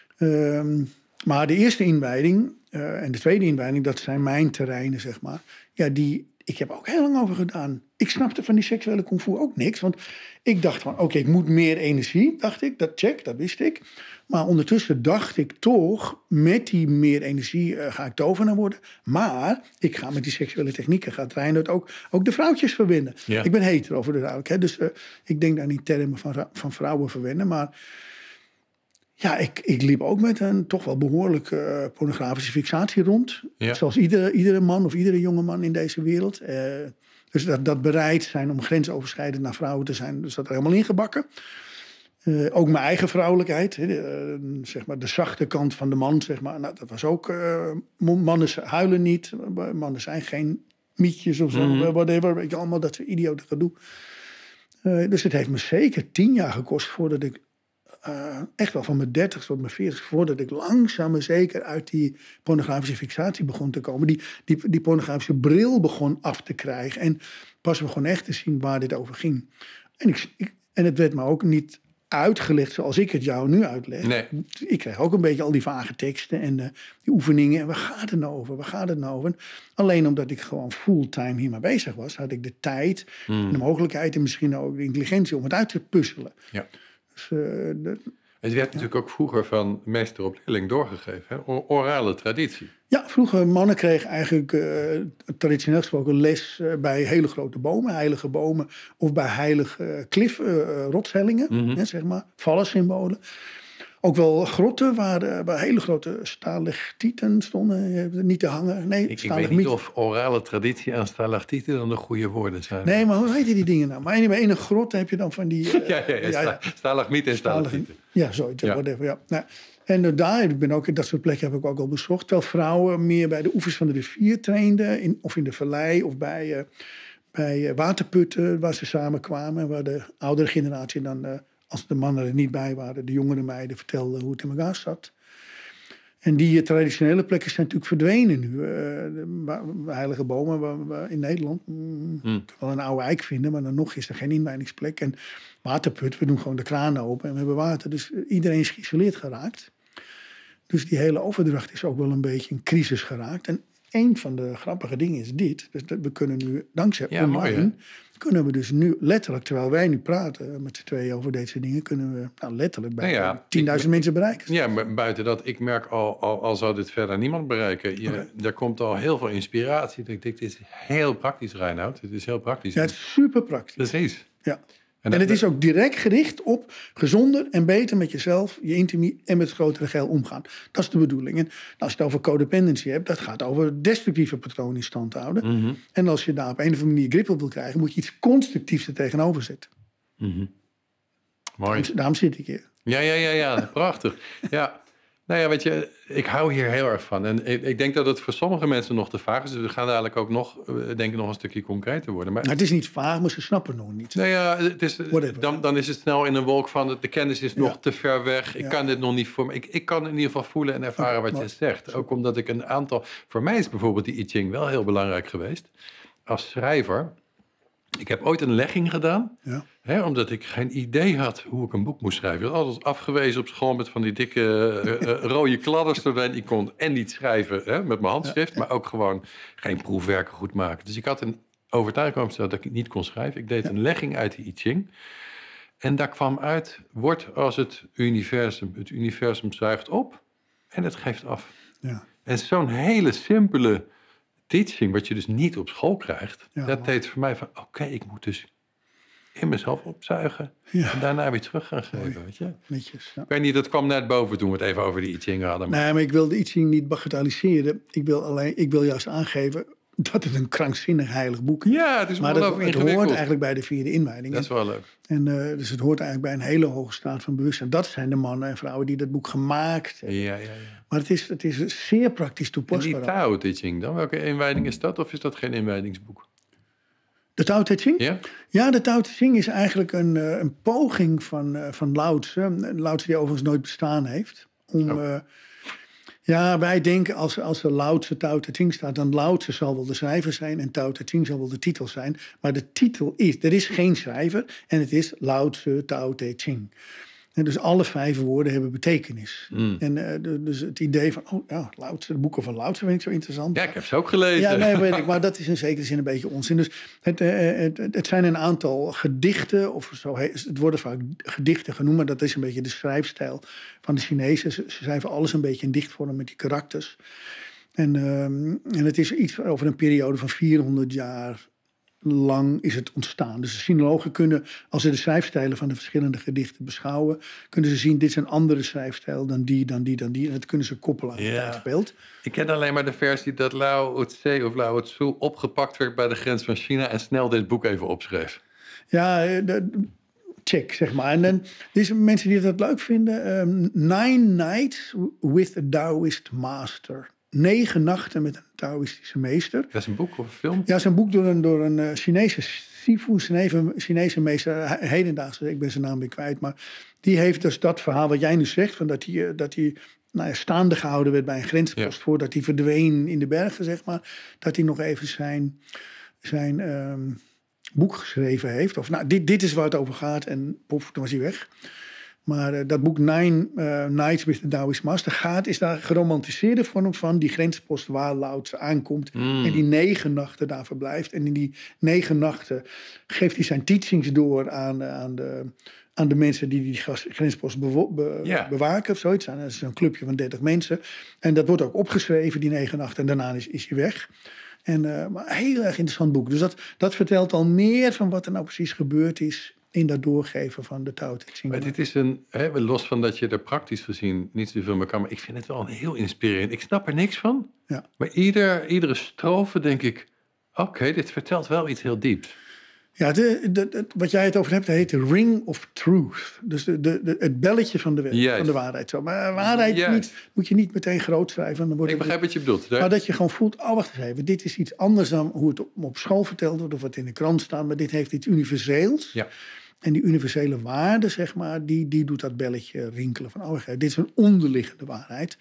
Maar de 1e inwijding en de 2e inwijding, dat zijn mijn terreinen, zeg maar. Ja, ik heb ook heel lang over gedaan. Ik snapte van die seksuele kung fu ook niks. Want ik dacht van, oké, ik moet meer energie, dacht ik. Dat wist ik. Maar ondertussen dacht ik toch, met die meer energie ga ik tovenaar worden. Maar ik ga met die seksuele technieken, gaat Reinoud ook de vrouwtjes verwennen. Ja. Ik ben hetero voor de duidelijkheid. Dus ik denk daar niet termen van vrouwen verwennen. Maar ja, ik liep ook met een toch wel behoorlijke pornografische fixatie rond. Ja. Zoals iedere man of iedere jonge man in deze wereld. Dus dat bereid zijn om grensoverschrijdend naar vrouwen te zijn, dus dat er helemaal ingebakken. Ook mijn eigen vrouwelijkheid, zeg maar de zachte kant van de man, zeg maar. Nou, dat was ook, mannen huilen niet, mannen zijn geen mietjes of zo, whatever, weet je, allemaal dat soort idiote gedoe. Dus het heeft me zeker 10 jaar gekost voordat ik, echt wel van mijn 30 tot mijn 40, voordat ik langzaam maar zeker uit die pornografische fixatie begon te komen. Die pornografische bril begon af te krijgen. En pas begon echt te zien waar dit over ging. En het werd me ook niet uitgelegd zoals ik het jou nu uitleg. Nee. Ik kreeg ook een beetje al die vage teksten en die oefeningen. En waar gaat het nou over? Waar gaat het nou over? Alleen omdat ik gewoon fulltime hiermee bezig was, had ik de tijd en de mogelijkheid en misschien ook de intelligentie om het uit te puzzelen. Ja. Dus, het werd natuurlijk ook vroeger van meester op leerling doorgegeven, hè? Orale traditie. Ja, vroeger mannen kregen eigenlijk traditioneel gesproken les bij hele grote bomen, heilige bomen, of bij heilige rotshellingen, hè, zeg maar, vallensymbolen. Ook wel grotten waar hele grote stalactieten stonden, niet te hangen. Nee, ik weet niet of orale traditie en stalactieten dan de goede woorden zijn. Nee, maar hoe heet die dingen nou? Maar in een grot heb je dan van die... Stalagmieten en stalactieten. Ja, zoiets. Ja. Whatever, ja. Nou, En daar, dat soort plekken heb ik ook al bezocht. Terwijl vrouwen meer bij de oevers van de rivier trainden. Of in de vallei of bij waterputten waar ze samenkwamen. Waar de oudere generatie dan, als de mannen er niet bij waren, de jongere meiden vertelden hoe het in elkaar zat. En die traditionele plekken zijn natuurlijk verdwenen nu. De heilige bomen in Nederland. Ik kan wel een oude eik vinden, maar dan nog is er geen inwijdingsplek. En waterput, we doen gewoon de kraan open en we hebben water. Dus iedereen is geïsoleerd geraakt. Dus die hele overdracht is ook wel een beetje een crisis geraakt. En een van de grappige dingen is dit. Dus dat we kunnen nu, dankzij online, kunnen we dus nu letterlijk, terwijl wij nu praten met z'n tweeën over deze dingen, kunnen we letterlijk bij 10.000 mensen bereiken. Ja, maar buiten dat, ik merk al zou dit verder niemand bereiken. Er komt al heel veel inspiratie. Ik denk, dit is heel praktisch, Reinoud. Het is heel praktisch. Ja, het is super praktisch. Precies. Ja. En het is ook direct gericht op gezonder en beter met jezelf, je intimie en met het grotere geheel omgaan. Dat is de bedoeling. En als je het over codependency hebt, dat gaat over destructieve patronen in stand houden. Mm-hmm. En als je daar op een of andere manier grip op wil krijgen, moet je iets constructiefs er tegenover zetten. Mm-hmm. Mooi. Daarom zit ik hier. Ja, prachtig. Ja. Nou ja, weet je, ik hou hier heel erg van. En ik denk dat het voor sommige mensen nog te vaag is. Dus we gaan dadelijk ook nog een stukje concreter worden. Maar het is niet vaag, maar ze snappen nog niet. Nou ja, het is, dan is het snel in een wolk van de kennis is nog te ver weg. Ik kan dit nog niet voor me. Ik kan in ieder geval voelen en ervaren wat je zegt. Ook omdat ik een aantal... Voor mij is bijvoorbeeld die I Ching wel heel belangrijk geweest. Als schrijver... Ik heb ooit een legging gedaan, omdat ik geen idee had hoe ik een boek moest schrijven. Ik was altijd afgewezen op school met van die dikke rode kladders erin. Ik kon niet schrijven met mijn handschrift, maar ook gewoon geen proefwerken goed maken. Dus ik had een overtuiging opgesteld dat ik niet kon schrijven. Ik deed een legging uit de I Ching. En daar kwam uit, word als het universum. Het universum zuigt op en het geeft af. Ja. En zo'n hele simpele teaching, wat je dus niet op school krijgt, dat deed voor mij van, oké, ik moet dus in mezelf opzuigen en daarna weer terug gaan geven, weet je. Netjes, Ik weet niet, dat kwam net boven toen we het even over de I Ching hadden. Nee, maar ik wil de I Ching niet bagatelliseren. Ik wil juist aangeven dat het een krankzinnig heilig boek is. Ja, het is maar het hoort eigenlijk bij de 4e inwijding. Dat is wel leuk. En dus het hoort eigenlijk bij een hele hoge staat van bewustzijn. Dat zijn de mannen en vrouwen die dat boek gemaakt hebben. Ja. Maar het is zeer praktisch toepasbaar. En die Tao Te Ching dan? Welke inwijding is dat? Of is dat geen inwijdingsboek? De Tao Te Ching? Ja? Ja, de Tao Te Ching is eigenlijk een poging van Lao Tse. Lao Tse die overigens nooit bestaan heeft. Wij denken als er Lao Tse Tao Te Ching staat, dan Lao Tse zal wel de schrijver zijn en Tao Te Ching zal wel de titel zijn. Maar de titel er is geen schrijver en het is Lao Tse Tao Te Ching. En dus alle 5 woorden hebben betekenis. En dus het idee van, Lao Tse, de boeken van Lao Tse vind ik zo interessant. Ja, ik heb ze ook gelezen. Ja, nee, weet ik, maar dat is in zekere zin een beetje onzin. Dus het zijn een aantal gedichten, of zo, het worden vaak gedichten genoemd, maar dat is een beetje de schrijfstijl van de Chinezen. Ze schrijven alles een beetje in dichtvorm met die karakters. En het is iets over een periode van 400 jaar lang is het ontstaan. Dus de sinologen kunnen, als ze de schrijfstijlen van de verschillende gedichten beschouwen, kunnen ze zien, dit is een andere schrijfstijl dan die. En dat kunnen ze koppelen aan het tijdsbeeld. Ik ken alleen maar de versie dat Lao Tse of Lao Tzu opgepakt werd bij de grens van China en snel dit boek even opschreef. Ja, check, zeg maar. En dan, deze mensen die dat leuk vinden, 9 Nights with a Taoist Master. 9 nachten met een Taoïstische meester. Dat is een boek of een film? Ja, het is een boek door een Chinese Sifu, Chinese meester, hedendaagse, ik ben zijn naam weer kwijt. Maar die heeft dus dat verhaal wat jij nu zegt, van dat hij staande gehouden werd bij een grenspost voordat hij verdween in de bergen, zeg maar. Dat hij nog even zijn boek geschreven heeft. Of dit is waar het over gaat en poef, toen was hij weg. Maar dat boek 9 Nights with the Taoist Master is daar een geromantiseerde vorm van die grenspost waar Lao Tse aankomt. En die 9 nachten daar verblijft. En in die 9 nachten geeft hij zijn teachings door aan de mensen die grenspost bewaken of zoiets. Dat is een clubje van 30 mensen. En dat wordt ook opgeschreven, die 9 nachten. En daarna is hij weg. Maar een heel erg interessant boek. Dus dat vertelt al meer van wat er nou precies gebeurd is in dat doorgeven van de Tao Te Ching. Maar dit is los van dat je er praktisch gezien niet zoveel meer kan, maar ik vind het wel een heel inspirerend. Ik snap er niks van, maar iedere strofe denk ik, oké, dit vertelt wel iets heel dieps. Ja, wat jij het over hebt, heet de ring of truth. Dus het belletje van de waarheid. Zo. Maar waarheid moet je niet meteen groot schrijven. Dan wordt ik begrijp wat je bedoelt. Maar dat je gewoon voelt, wacht eens even. Dit is iets anders dan hoe het op school verteld wordt of wat in de krant staat. Maar dit heeft iets universeels. Ja. En die universele waarde, zeg maar, die doet dat belletje rinkelen. Van, dit is een onderliggende waarheid.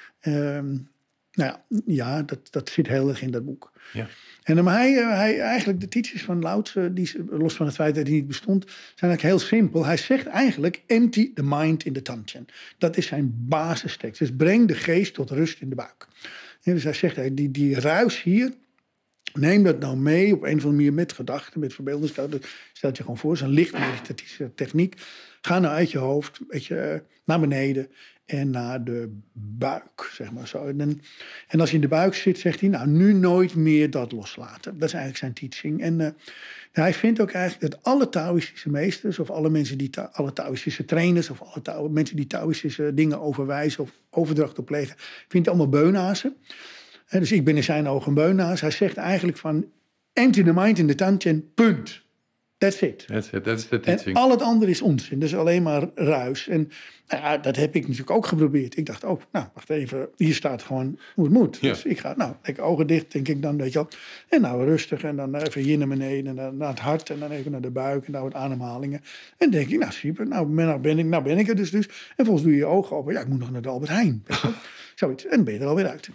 Dat zit heel erg in dat boek. Ja. En maar hij eigenlijk, de teachings van Lao Tse, los van het feit dat hij niet bestond, zijn eigenlijk heel simpel. Hij zegt eigenlijk, empty the mind in the tanchen. Dat is zijn basistekst. Dus breng de geest tot rust in de buik. Ja, dus hij zegt, die ruis hier, neem dat nou mee op een of andere manier met gedachten, met verbeeldingskracht. Stel je gewoon voor, het is een licht meditatieve techniek. Ga nou uit je hoofd, naar beneden en naar de buik, zeg maar zo. En als je in de buik zit, zegt hij, nou, nu nooit meer dat loslaten. Dat is eigenlijk zijn teaching. En hij vindt ook eigenlijk dat alle Taoïstische meesters, of alle mensen alle Taoïstische trainers, of alle mensen die Taoïstische dingen overwijzen of overdracht opleggen, vindt hij allemaal beunhazen. Dus ik ben in zijn ogen een beunhaas. Hij zegt eigenlijk van, empty the mind in the tanchen, punt. That's it. Dat is de teaching. En al het andere is onzin. Dus alleen maar ruis. En dat heb ik natuurlijk ook geprobeerd. Ik dacht, wacht even. Hier staat gewoon hoe het moet. Ja. Dus ik ga, lekker ogen dicht, denk ik dan, weet je wel. En nou rustig. En dan even hier naar beneden. En dan naar het hart. En dan even naar de buik. En dan wat ademhalingen. En denk ik, super. Nou ben ik er dus. En volgens doe je je ogen open. Ja, ik moet nog naar de Albert Heijn. Zoiets. En dan ben je er alweer uit.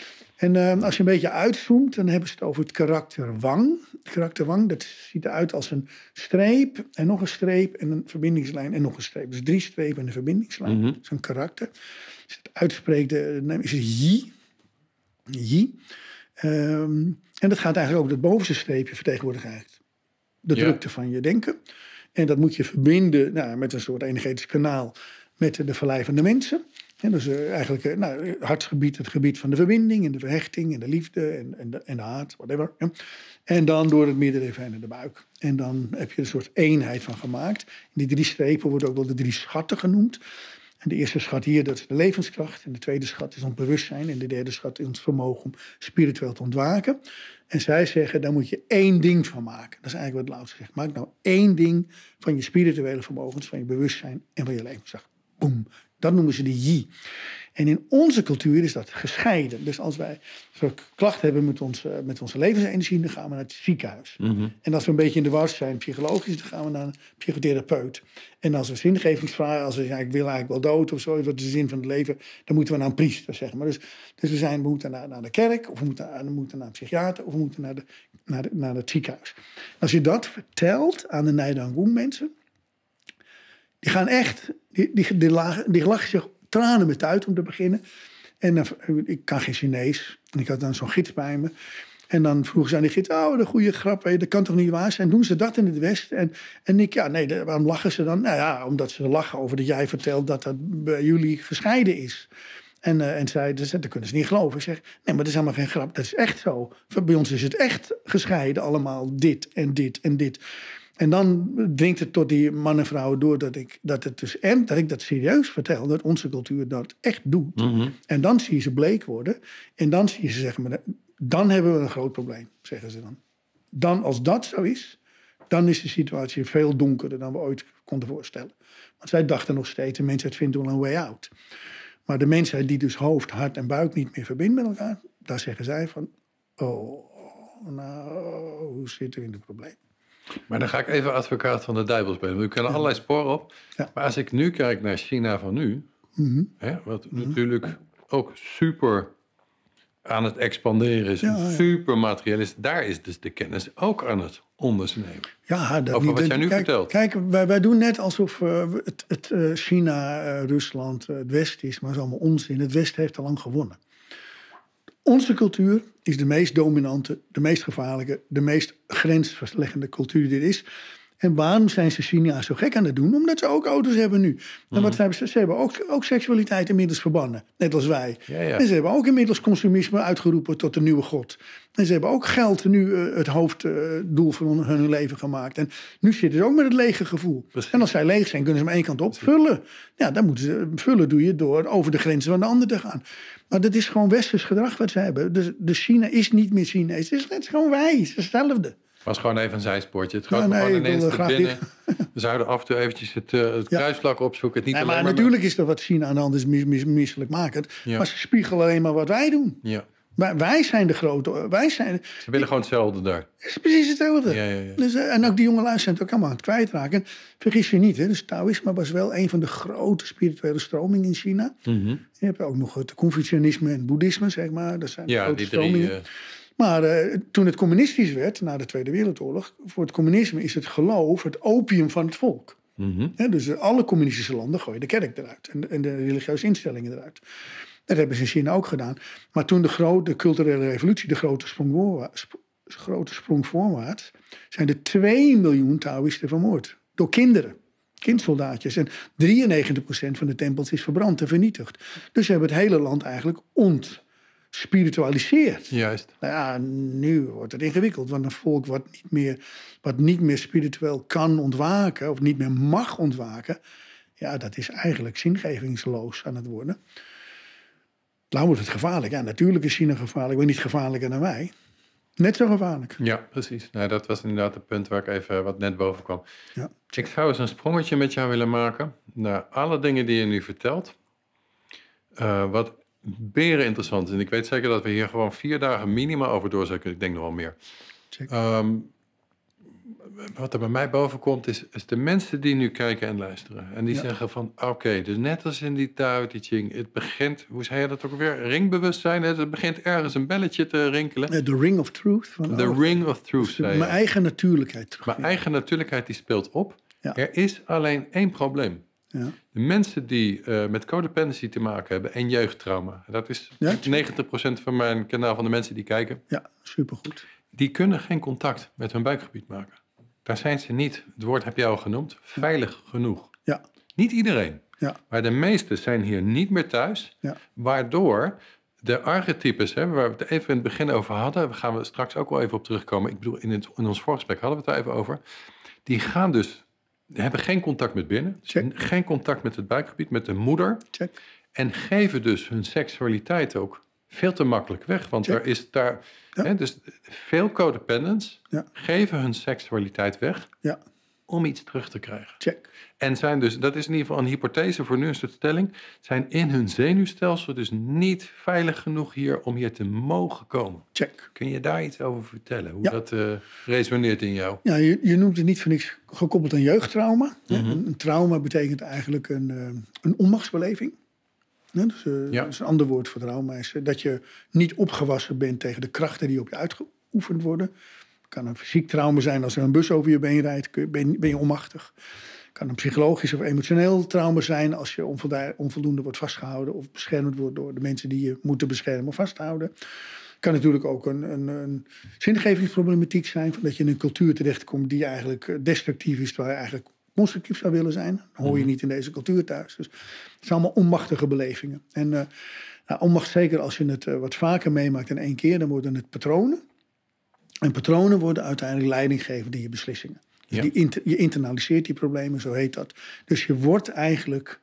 En als je een beetje uitzoomt, dan hebben ze het over het karakter Wang. Het karakter Wang, dat ziet eruit als een streep en nog een streep en een verbindingslijn en nog een streep. Dus 3 strepen en een verbindingslijn. Dat is een karakter. Als je het uitspreekt, is het Yi. Yi. En dat gaat eigenlijk ook, dat bovenste streepje vertegenwoordigt eigenlijk de drukte van je denken. En dat moet je verbinden met een soort energetisch kanaal met de verlijvende mensen. Ja, dus eigenlijk het hartsgebied, het gebied van de verbinding en de verhechting en de liefde en de haat, whatever. Ja. En dan door het middenrif heen naar de buik. En dan heb je een soort eenheid van gemaakt. En die 3 strepen worden ook wel de 3 schatten genoemd. En de eerste schat hier, dat is de levenskracht. En de tweede schat is ons bewustzijn. En de derde schat is ons vermogen om spiritueel te ontwaken. En zij zeggen, daar moet je 1 ding van maken. Dat is eigenlijk wat Lao Tse zegt. Maak nou 1 ding van je spirituele vermogens, van je bewustzijn en van je levenskracht. Boom. Dat noemen ze de Yi. En in onze cultuur is dat gescheiden. Dus als wij klachten hebben met onze levensenergie, dan gaan we naar het ziekenhuis. Mm-hmm. En als we een beetje in de war zijn psychologisch, dan gaan we naar een psychotherapeut. En als we zingevingsvragen, als we zeggen, ik wil eigenlijk wel dood of zo, wat is de zin van het leven, dan moeten we naar een priester, zeg maar. Dus we moeten naar de kerk, of we moeten naar een psychiater, of we moeten naar het ziekenhuis. Als je dat vertelt aan de Nijdan mensen, die gaan echt, die lachen zich tranen met uit om te beginnen. En ik kan geen Chinees. En ik had dan zo'n gids bij me. En dan vroegen ze aan die gids, de goede grap, dat kan toch niet waar zijn? Doen ze dat in het Westen? En ik, waarom lachen ze dan? Nou ja, omdat ze lachen over dat jij vertelt dat bij jullie gescheiden is. En zij, dat kunnen ze niet geloven. Ik zeg, nee, maar dat is helemaal geen grap. Dat is echt zo. Bij ons is het echt gescheiden allemaal dit en dit en dit. En dan dringt het tot die man en vrouwen door dat ik dat serieus vertel. Dat onze cultuur dat echt doet. Mm-hmm. En dan zie je ze bleek worden. En dan zie je ze zeggen, maar dan hebben we een groot probleem, zeggen ze dan. Dan, als dat zo is, dan is de situatie veel donkerder dan we ooit konden voorstellen. Want zij dachten nog steeds, de mensheid vindt wel een way out. Maar de mensheid die dus hoofd, hart en buik niet meer verbindt met elkaar, daar zeggen zij van, hoe zitten we in het probleem? Maar dan ga ik even advocaat van de duivel spelen. We kunnen allerlei sporen op. Ja. Maar als ik nu kijk naar China van nu, wat natuurlijk ook super aan het expanderen is, super materieel is, daar is dus de kennis ook aan het ondernemen. Ja, over wat jij nu vertelt. Kijk, wij doen net alsof het China, Rusland, het Westen is, maar dat is allemaal onzin. Het Westen heeft al lang gewonnen. Onze cultuur is de meest dominante, de meest gevaarlijke, de meest grensverleggende cultuur die er is. En waarom zijn ze China zo gek aan het doen? Omdat ze ook auto's hebben nu. En wat ze hebben ook seksualiteit inmiddels verbannen, net als wij. Ja. En ze hebben ook inmiddels consumisme uitgeroepen tot de nieuwe god. En ze hebben ook geld nu het hoofddoel van hun leven gemaakt. En nu zitten ze ook met het lege gevoel. Precies. En als zij leeg zijn, kunnen ze maar 1 kant op vullen. Ja, dan moeten ze vullen doe je door over de grenzen van de ander te gaan. Maar dat is gewoon westers gedrag wat ze hebben. Dus China is niet meer Chinees. Het is gewoon wij, het is hetzelfde. Was gewoon even een zijspoortje. Het Nou, gaat nee, gewoon ik ineens wilde naar graag binnen. We zouden af en toe eventjes het kruisvlak opzoeken. Het niet Nee, alleen maar maar natuurlijk is er wat China aan de hand is misselijkmakend. Ja. Maar ze spiegelen alleen maar wat wij doen. Ja, Wij zijn de grote... ze willen gewoon hetzelfde daar. Het is precies hetzelfde. Ja. Dus, en ook die jonge luisteren zijn het ook allemaal aan het kwijtraken. Vergis je niet, hè? Dus Taoïsme was wel een van de grote spirituele stromingen in China. Mhm. Je hebt ook nog het Confucianisme en het Boeddhisme, zeg maar. Dat zijn de Ja, grote die stromingen. drie... Maar toen het communistisch werd, na de Tweede Wereldoorlog... voor het communisme is het geloof het opium van het volk. Dus alle communistische landen gooien de kerk eruit. En de religieuze instellingen eruit. Dat hebben ze in China ook gedaan. Maar toen de culturele revolutie, de grote sprong voorwaarts... zijn er 2 miljoen Taoïsten vermoord. Door kinderen. Kindsoldaatjes. En 93% van de tempels is verbrand en vernietigd. Dus ze hebben het hele land eigenlijk ontspiritualiseerd. Juist. Nou ja, nu wordt het ingewikkeld. Want een volk wat niet meer spiritueel kan ontwaken... of niet meer mag ontwaken... ja, dat is eigenlijk zingevingsloos aan het worden. Nou wordt het gevaarlijk. Ja, natuurlijk is China gevaarlijk, maar niet gevaarlijker dan wij. Net zo gevaarlijk. Ja, precies. Nou, dat was inderdaad het punt waar ik even wat net boven kwam. Ja. Ik zou eens een sprongetje met jou willen maken naar alle dingen die je nu vertelt. Wat beren interessant is. En ik weet zeker dat we hier gewoon 4 dagen minimaal over door zijn kunnen. Ik denk nog wel meer. Check. Wat er bij mij boven komt is de mensen die nu kijken en luisteren. En die zeggen van, oké, dus net als in die Tao Te Ching, het begint, hoe zei je dat ook weer? Ringbewustzijn, het begint ergens een belletje te rinkelen. The ring of truth. The ring of truth, dus zei je. mijn eigen natuurlijkheid terug. Mijn eigen natuurlijkheid die speelt op. Ja. Er is alleen 1 probleem. Ja. De mensen die met codependency te maken hebben en jeugdtrauma. Dat is 90% van mijn kanaal van de mensen die kijken. Ja, supergoed. Die kunnen geen contact met hun buikgebied maken. Daar zijn ze niet, het woord heb je al genoemd, veilig genoeg. Ja. Niet iedereen. Ja. Maar de meesten zijn hier niet meer thuis. Ja. Waardoor de archetypes, waar we het even in het begin over hadden... daar gaan we straks ook wel even op terugkomen. Ik bedoel, in ons voorgesprek hadden we het daar even over. Die gaan dus, hebben geen contact met binnen. Check. Geen contact met het buikgebied, met de moeder. Check. En geven dus hun seksualiteit ook veel te makkelijk weg. Want Check. er is daar... Ja. Hè, dus veel codependents geven hun seksualiteit weg... Ja. om iets terug te krijgen. Check. En zijn dus, dat is in ieder geval een hypothese voor nu, een soort stelling... zijn in hun zenuwstelsel dus niet veilig genoeg hier om hier te mogen komen. Check. Kun je daar iets over vertellen? Hoe dat resoneert in jou? Ja, je noemt het niet voor niks gekoppeld aan jeugdtrauma. Een trauma betekent eigenlijk een onmachtsbeleving. Dus, dus een ander woord voor trauma is dat je niet opgewassen bent tegen de krachten die op je uitgeoefend worden. Het kan een fysiek trauma zijn als er een bus over je been rijdt, ben je onmachtig. Het kan een psychologisch of emotioneel trauma zijn als je onvoldoende wordt vastgehouden of beschermd wordt door de mensen die je moeten beschermen of vasthouden. Het kan natuurlijk ook een zingevingsproblematiek zijn, van dat je in een cultuur terechtkomt die eigenlijk destructief is, waar je eigenlijk constructief zou willen zijn. Dan hoor je niet in deze cultuur thuis. Dus het zijn allemaal onmachtige belevingen. En onmacht, zeker als je het wat vaker meemaakt in 1 keer, dan worden het patronen. En patronen worden uiteindelijk leidinggevend in je beslissingen. Dus je internaliseert die problemen, zo heet dat. Dus je wordt eigenlijk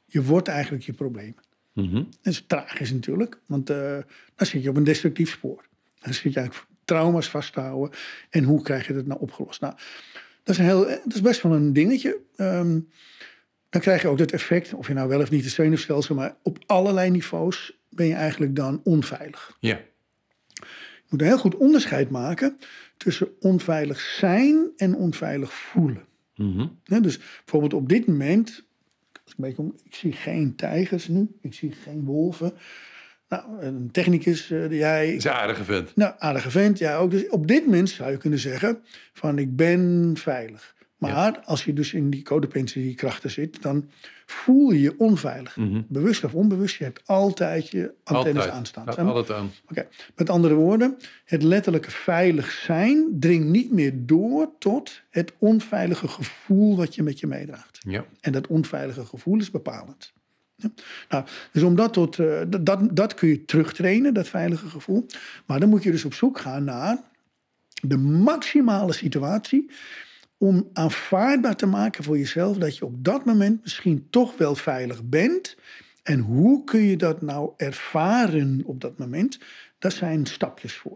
je probleem. Dat is tragisch natuurlijk, want dan zit je op een destructief spoor. Dan zit je eigenlijk trauma's vast te houden. En hoe krijg je dat nou opgelost? Nou, dat is best wel een dingetje. Dan krijg je ook dat effect, of je nou wel of niet het zenuwstelsel, maar op allerlei niveaus ben je eigenlijk dan onveilig. Ja. Je moet een heel goed onderscheid maken tussen onveilig zijn en onveilig voelen. Dus bijvoorbeeld op dit moment, ik zie geen tijgers nu, ik zie geen wolven. Nou, een technicus, jij... Is een aardige vent. Nou, aardige vent, jij ook. Dus op dit moment zou je kunnen zeggen van ik ben veilig. Maar als je dus in die codependency krachten zit, dan voel je je onveilig. Bewust of onbewust, je hebt altijd je antennes aanstaan. Gaat altijd aan. Oké. Met andere woorden, het letterlijke veilig zijn dringt niet meer door tot het onveilige gevoel wat je met je meedraagt. Ja. En dat onveilige gevoel is bepalend. Ja. Nou, dus om dat kun je terugtrainen, dat veilige gevoel. Maar dan moet je dus op zoek gaan naar de maximale situatie om aanvaardbaar te maken voor jezelf dat je op dat moment misschien toch wel veilig bent. En hoe kun je dat nou ervaren op dat moment? Daar zijn stapjes voor.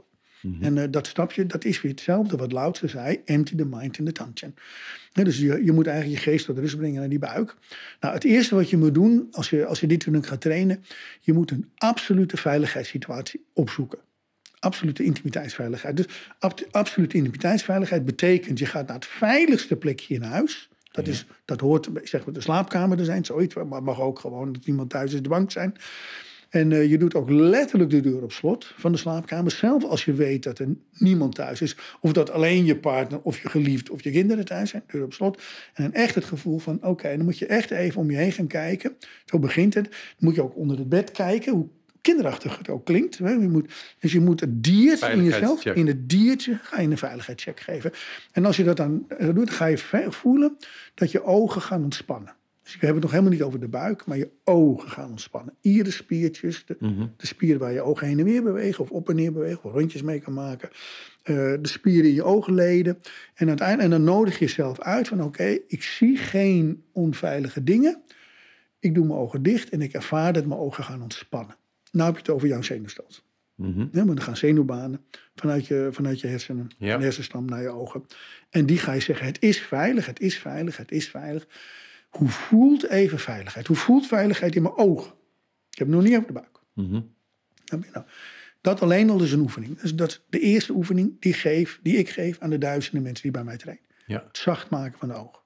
En dat stapje, dat is weer hetzelfde wat Lao Tse zei. Empty the mind in the tanchen. Dus je moet eigenlijk je geest tot rust brengen naar die buik. Nou, het eerste wat je moet doen als je dit natuurlijk gaat trainen. Je moet een absolute veiligheidssituatie opzoeken. Absolute intimiteitsveiligheid. Dus absolute intimiteitsveiligheid betekent... je gaat naar het veiligste plekje in huis. Dat hoort, zeg maar, de slaapkamer te zijn. Zoiets, maar mag ook gewoon dat niemand thuis is, de bank zijn. En je doet ook letterlijk de deur op slot van de slaapkamer. Zelfs als je weet dat er niemand thuis is. Of dat alleen je partner of je geliefd of je kinderen thuis zijn. Deur op slot. En dan echt het gevoel van oké, dan moet je echt even om je heen gaan kijken. Zo begint het. Dan moet je ook onder het bed kijken. Hoe kinderachtig het ook klinkt. Je moet het diertje in jezelf. In het diertje ga je een veiligheidscheck geven. En als je dat dan doet, dan ga je voelen dat je ogen gaan ontspannen. Dus we hebben het nog helemaal niet over de buik, maar je ogen gaan ontspannen. Spiertjes, de spieren waar je ogen heen en weer bewegen, of op en neer bewegen, of rondjes mee kan maken. De spieren in je oogleden. En uiteindelijk, en dan nodig je jezelf uit van oké, ik zie geen onveilige dingen. Ik doe mijn ogen dicht en ik ervaar dat mijn ogen gaan ontspannen. Nou heb je het over jouw zenuwstelsel. Ja, maar dan gaan zenuwbanen vanuit je hersenen, de hersenstam naar je ogen. En die ga je zeggen, het is veilig, het is veilig, het is veilig. Hoe voelt even veiligheid? Hoe voelt veiligheid in mijn ogen? Ik heb het nog niet over de buik. Nou, dat alleen al is een oefening. Dus dat is de eerste oefening die ik geef aan de duizenden mensen die bij mij trainen. Ja. Het zacht maken van de ogen.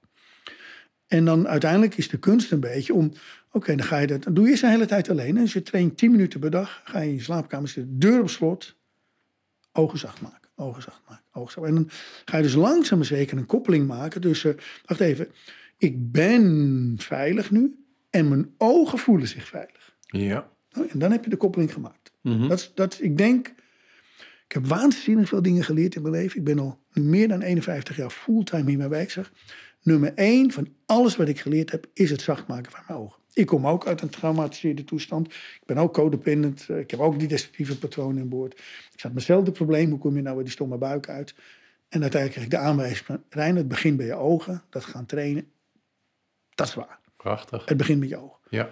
En dan uiteindelijk is de kunst een beetje om... Oké, dan ga je dat. Dan doe je het de hele tijd alleen. Dus je traint 10 minuten per dag. Ga je in je slaapkamer zitten, deur op slot. Ogen zacht maken. Ogen zacht maken. Ogen zacht maken. En dan ga je dus langzaam maar zeker een koppeling maken tussen... Wacht even. Ik ben veilig nu. En mijn ogen voelen zich veilig. Ja. En dan heb je de koppeling gemaakt. Ik denk... Ik heb waanzinnig veel dingen geleerd in mijn leven. Ik ben al nu meer dan 51 jaar fulltime hiermee bezig. Nummer 1 van alles wat ik geleerd heb, is het zacht maken van mijn ogen. Ik kom ook uit een traumatiseerde toestand. Ik ben ook codependent. Ik heb ook die destructieve patronen in boord. Ik had hetzelfde probleem. Hoe kom je nou bij die stomme buik uit? En uiteindelijk kreeg ik de aanwijzing van... Rein, het begint bij je ogen. Dat gaan trainen. Dat is waar. Prachtig. Het begint met je ogen. Ja.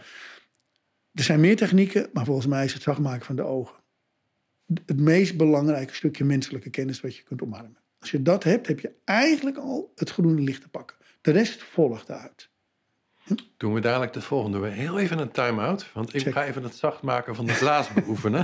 Er zijn meer technieken, maar volgens mij is het zacht maken van de ogen het meest belangrijke stukje menselijke kennis wat je kunt omarmen. Als je dat hebt, heb je eigenlijk al het groene licht te pakken. De rest volgt daaruit. Doen we dadelijk de volgende. Doen we heel even een time-out. Want ik ga even het zacht maken van de blaas beoefenen.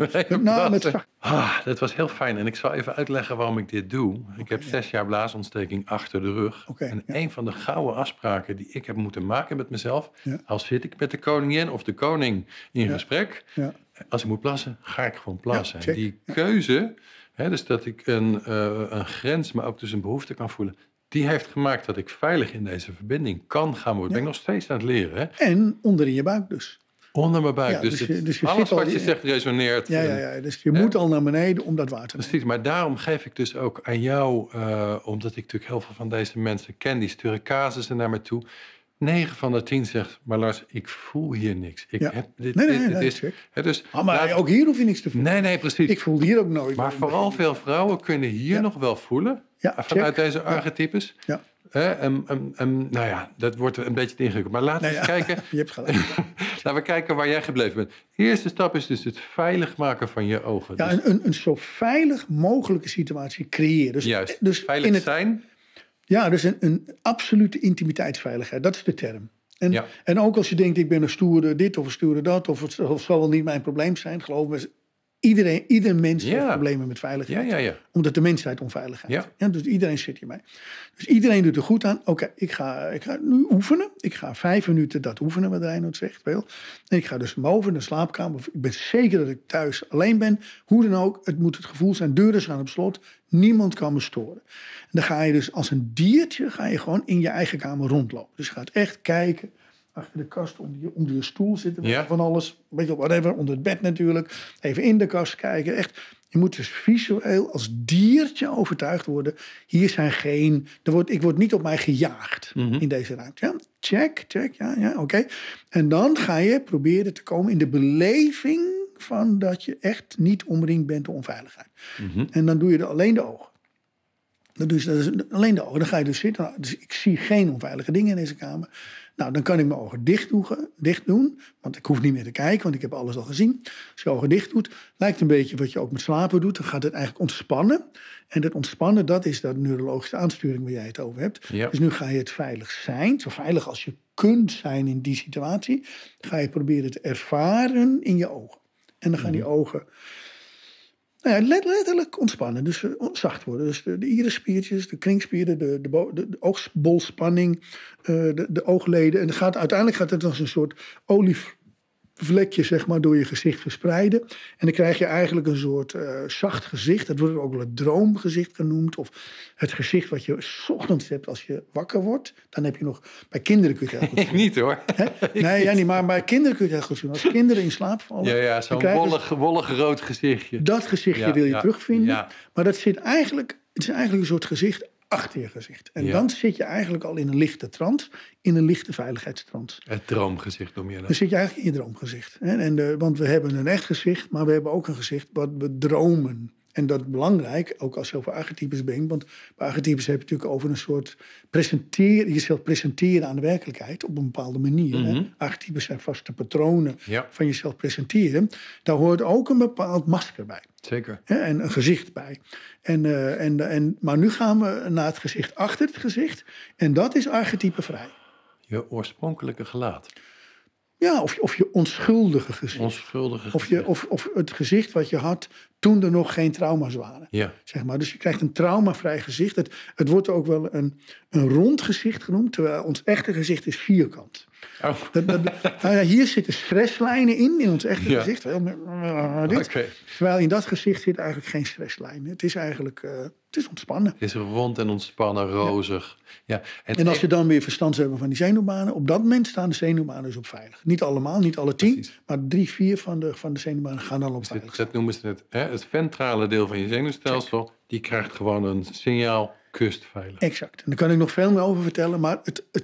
Dat was heel fijn. En ik zal even uitleggen waarom ik dit doe. Ik heb 6 jaar blaasontsteking achter de rug. Een van de gouden afspraken die ik heb moeten maken met mezelf. Al zit ik met de koningin of de koning in gesprek. Als ik moet plassen, ga ik gewoon plassen. Die keuze, dus dat ik een grens, maar ook dus een behoefte kan voelen... Die heeft gemaakt dat ik veilig in deze verbinding kan gaan worden. Ben ik nog steeds aan het leren. Hè? En onder in je buik dus. Onder mijn buik. Dus alles wat je zegt resoneert. Dus je moet al naar beneden om dat waar te nemen. Precies, maar daarom geef ik dus ook aan jou... omdat ik natuurlijk heel veel van deze mensen ken... die sturen casussen naar me toe... 9 van de 10 zegt, maar Lars, ik voel hier niks. Maar ook hier hoef je niks te voelen. Nee, precies. Ik voel hier ook nooit. Maar vooral veel vrouwen kunnen hier nog wel voelen. Vanuit deze archetypes. Nou ja, dat wordt een beetje ingewikkeld. Maar laten we eens kijken. Je hebt gelijk. Laten we kijken waar jij gebleven bent. De eerste stap is dus het veilig maken van je ogen. Ja, dus een zo veilig mogelijke situatie creëren. Dus veilig zijn... Ja, dus een absolute intimiteitsveiligheid. Dat is de term. En ook als je denkt, ik ben een stoere dit of een stoere dat... of het zal wel niet mijn probleem zijn, geloof me... Ieder mens heeft problemen met veiligheid. Omdat de mensheid onveilig is. Dus iedereen zit hiermee. Dus iedereen doet er goed aan. Oké, ik ga nu oefenen. Ik ga 5 minuten dat oefenen, wat Reinoud zegt. En ik ga dus boven in de slaapkamer. Ik ben zeker dat ik thuis alleen ben. Hoe dan ook, het moet het gevoel zijn. Deuren gaan op slot. Niemand kan me storen. En dan ga je dus als een diertje gewoon in je eigen kamer rondlopen. Dus je gaat echt kijken... achter de kast, onder je stoel zitten. Van alles, een beetje whatever, onder het bed natuurlijk. Even in de kast kijken. Echt, je moet dus visueel als diertje overtuigd worden. Hier zijn ik word niet op mij gejaagd in deze ruimte. Ja? Check, oké. En dan ga je proberen te komen in de beleving van dat je echt niet omringd bent door onveiligheid. En dan doe je alleen de ogen. Dus dat is alleen de ogen. Dan ga je dus zitten. Dus ik zie geen onveilige dingen in deze kamer. Nou, dan kan ik mijn ogen dicht doen. Want ik hoef niet meer te kijken, want ik heb alles al gezien. Als je ogen dicht doet, lijkt een beetje wat je ook met slapen doet. Dan gaat het eigenlijk ontspannen. En dat ontspannen, dat is dat neurologische aansturing waar jij het over hebt. Ja. Dus nu ga je het veilig zijn. Zo veilig als je kunt zijn in die situatie. Ga je proberen te ervaren in je ogen. En dan gaan die ogen... Nou ja, letterlijk ontspannen, dus zacht worden. Dus de irisspiertjes, de kringspieren, de oogbolspanning, de oogleden. En uiteindelijk gaat het als een soort olievlekje zeg maar, door je gezicht verspreiden. En dan krijg je eigenlijk een soort zacht gezicht. Dat wordt ook wel het droomgezicht genoemd. Of het gezicht wat je 's ochtends hebt als je wakker wordt. Dan heb je nog... Bij kinderen kun je het heel goed Ik niet hoor. Nee, jij niet, maar bij kinderen kun je het heel goed zien. Als kinderen in slaap vallen... Ja, zo'n wollig rood gezichtje. Dat gezichtje wil je terugvinden. Ja. Maar dat zit eigenlijk, het is eigenlijk een soort gezicht achter je gezicht. En dan zit je eigenlijk al in een lichte trance, in een lichte veiligheidstrance. Het droomgezicht noem je dat. Dan zit je eigenlijk in je droomgezicht. Want we hebben een echt gezicht, maar we hebben ook een gezicht wat we dromen. En dat is belangrijk, ook als je over archetypes bent. Want bij archetypes heb je natuurlijk over een soort jezelf presenteren aan de werkelijkheid op een bepaalde manier. Mm-hmm. Archetypes zijn vaste patronen van jezelf presenteren. Daar hoort ook een bepaald masker bij. Zeker. En een gezicht bij. Maar nu gaan we naar het gezicht achter het gezicht. En dat is archetypevrij. Je oorspronkelijke gelaat. Ja, of je onschuldige gezicht. Of het gezicht wat je had toen er nog geen trauma's waren. Ja. Zeg maar. Dus je krijgt een traumavrij gezicht. Het wordt ook wel een rond gezicht genoemd, terwijl ons echte gezicht is vierkant. Oh. Hier zitten stresslijnen in ons echte gezicht. Terwijl in dat gezicht zit eigenlijk geen stresslijnen. Het is eigenlijk het is ontspannen. Het is rond en ontspannen, rozig. Ja. En als je dan weer verstand hebben van die zenuwbanen, op dat moment staan de zenuwbanen dus op veilig. Niet allemaal, niet alle 10, maar 3, 4 van de zenuwbanen gaan dan op veilig. Dat noemen ze het ventrale deel van je zenuwstelsel. Die krijgt gewoon een signaal, kust veilig. Exact. En daar kan ik nog veel meer over vertellen. Maar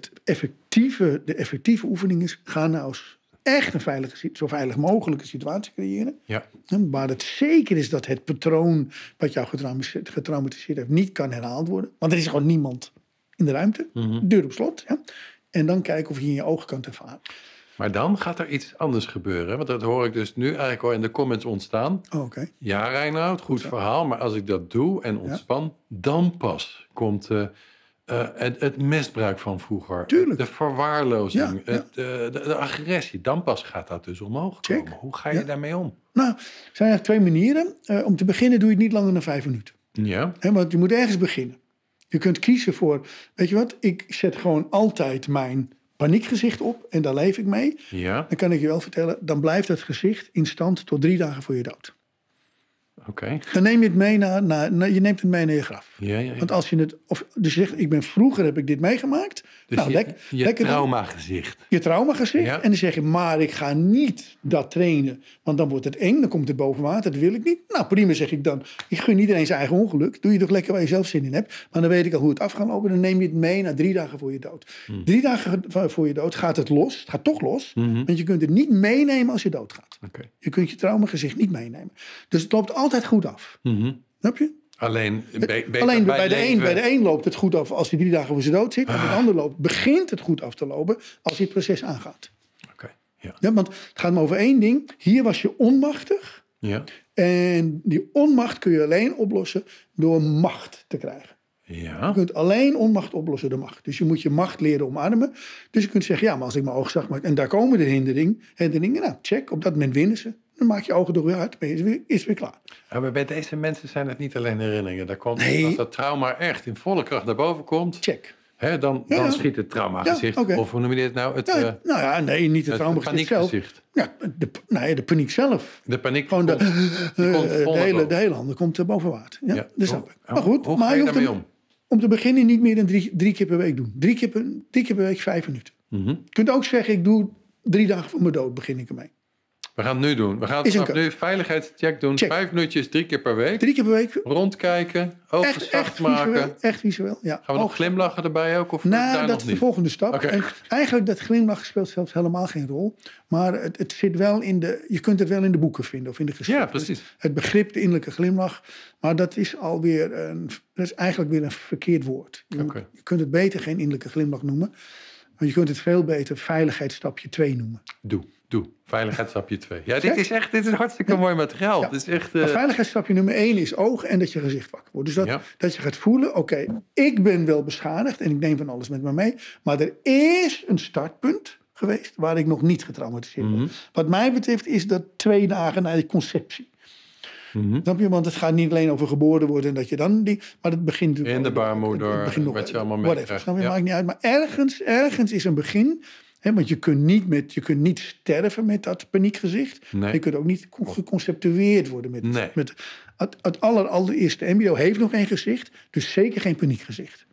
de effectieve oefening is, ga nou eens echt een zo veilig mogelijke situatie creëren. Ja. Waar het zeker is dat het patroon wat jou getraumatiseerd heeft niet kan herhaald worden. Want er is gewoon niemand in de ruimte. Mm-hmm. Deur op slot. Ja. En dan kijken of je in je ogen kan ervaren. Maar dan gaat er iets anders gebeuren. Want dat hoor ik dus nu eigenlijk al in de comments ontstaan. Okay. Ja, Reinoud, goed verhaal. Maar als ik dat doe en ontspan, dan pas komt het misbruik van vroeger. Tuurlijk. De verwaarlozing, de agressie. Dan pas gaat dat dus omhoog komen. Hoe ga je daarmee om? Nou, er zijn eigenlijk 2 manieren. Om te beginnen doe je het niet langer dan 5 minuten. Ja. Want je moet ergens beginnen. Je kunt kiezen voor, weet je wat, ik zet gewoon altijd mijn paniekgezicht op en daar leef ik mee. Ja. Dan kan ik je wel vertellen, dan blijft het gezicht in stand tot 3 dagen voor je dood. Oké. Dan neem je het mee je neemt het mee naar je graf. Ja. Want als je het, dus je zegt, vroeger heb ik dit meegemaakt. Dus nou, je traumagezicht. Je traumagezicht. Ja. En dan zeg je, maar ik ga niet dat trainen. Want dan wordt het eng, dan komt het boven water. Dat wil ik niet. Nou, prima, zeg ik dan. Ik gun iedereen zijn eigen ongeluk. Doe je toch lekker waar je zelf zin in hebt. Maar dan weet ik al hoe het af gaat lopen. Dan neem je het mee naar 3 dagen voor je dood. 3 dagen voor je dood gaat het los. Het gaat toch los. Mm-hmm. Want je kunt het niet meenemen als je doodgaat. Okay. Je kunt je traumagezicht niet meenemen. Dus het loopt altijd goed af. Mm-hmm. Snap je? Alleen bij de een loopt het goed af als hij 3 dagen voor zijn dood zit. En bij de ander begint het goed af te lopen als hij het proces aangaat. Okay, ja. Ja, want het gaat maar over 1 ding. Hier was je onmachtig. Ja. En die onmacht kun je alleen oplossen door macht te krijgen. Ja. Je kunt alleen onmacht oplossen door macht. Dus je moet je macht leren omarmen. Dus je kunt zeggen, ja, maar als ik mijn ogen zacht maak en daar komen de hinderingen, nou, check, op dat moment winnen ze. Dan maak je ogen toch weer uit, is weer klaar. Maar bij deze mensen zijn het niet alleen herinneringen. Daar komt, als dat trauma echt in volle kracht naar boven komt, check. Dan schiet het traumagezicht. Okay. Of hoe noem je dit nou? Niet het traumagezicht zelf. Ja, de paniek zelf. De paniek gewoon de hele handen komt boven water. Ja, dus maar goed, hoe ga je daarmee om te beginnen niet meer dan 3 keer per week doen. 3 keer per week 5 minuten. Mm-hmm. Je kunt ook zeggen, ik doe 3 dagen voor mijn dood, begin ik ermee. We gaan het nu doen. We gaan Is een vanaf nu veiligheidscheck doen. Check. 5 minuutjes, 3 keer per week. 3 keer per week. Rondkijken, ogen zacht maken. Visueel, echt visueel, ja. Gaan we nog glimlachen erbij ook? Of Nou, daar dat nog is niet? de volgende stap. Oké. En eigenlijk, dat glimlachen speelt zelfs helemaal geen rol. Maar het zit wel in je kunt het wel in de boeken vinden of in de geschriften. Ja, precies. Het begrip, de innerlijke glimlach. Maar dat is alweer dat is eigenlijk weer een verkeerd woord. Oké. Je kunt het beter geen innerlijke glimlach noemen. Maar je kunt het veel beter veiligheidsstapje 2 noemen. Doe. Veiligheidsstapje 2. Ja, dit is hartstikke mooi materiaal. Ja. Het is echt... Maar veiligheidsstapje nummer 1 is oog en dat je gezicht wakker wordt. Dus Ja. dat je gaat voelen, oké, ik ben wel beschadigd en ik neem van alles met me mee. Maar er is een startpunt geweest waar ik nog niet getraumatiseerd ben. Wat mij betreft is dat 2 dagen na de conceptie. Snap je? Want het gaat niet alleen over geboren worden en dat je dan maar het begint In de baarmoeder, het begint nog, wat je allemaal whatever, meekrijgt. snap je? Ja. Maakt niet uit. Maar ergens is een begin. Hè, want je kunt niet sterven met dat paniekgezicht. Nee. Je kunt ook niet geconceptueerd worden met Nee. het allereerste embryo heeft nog geen gezicht, dus zeker geen paniekgezicht.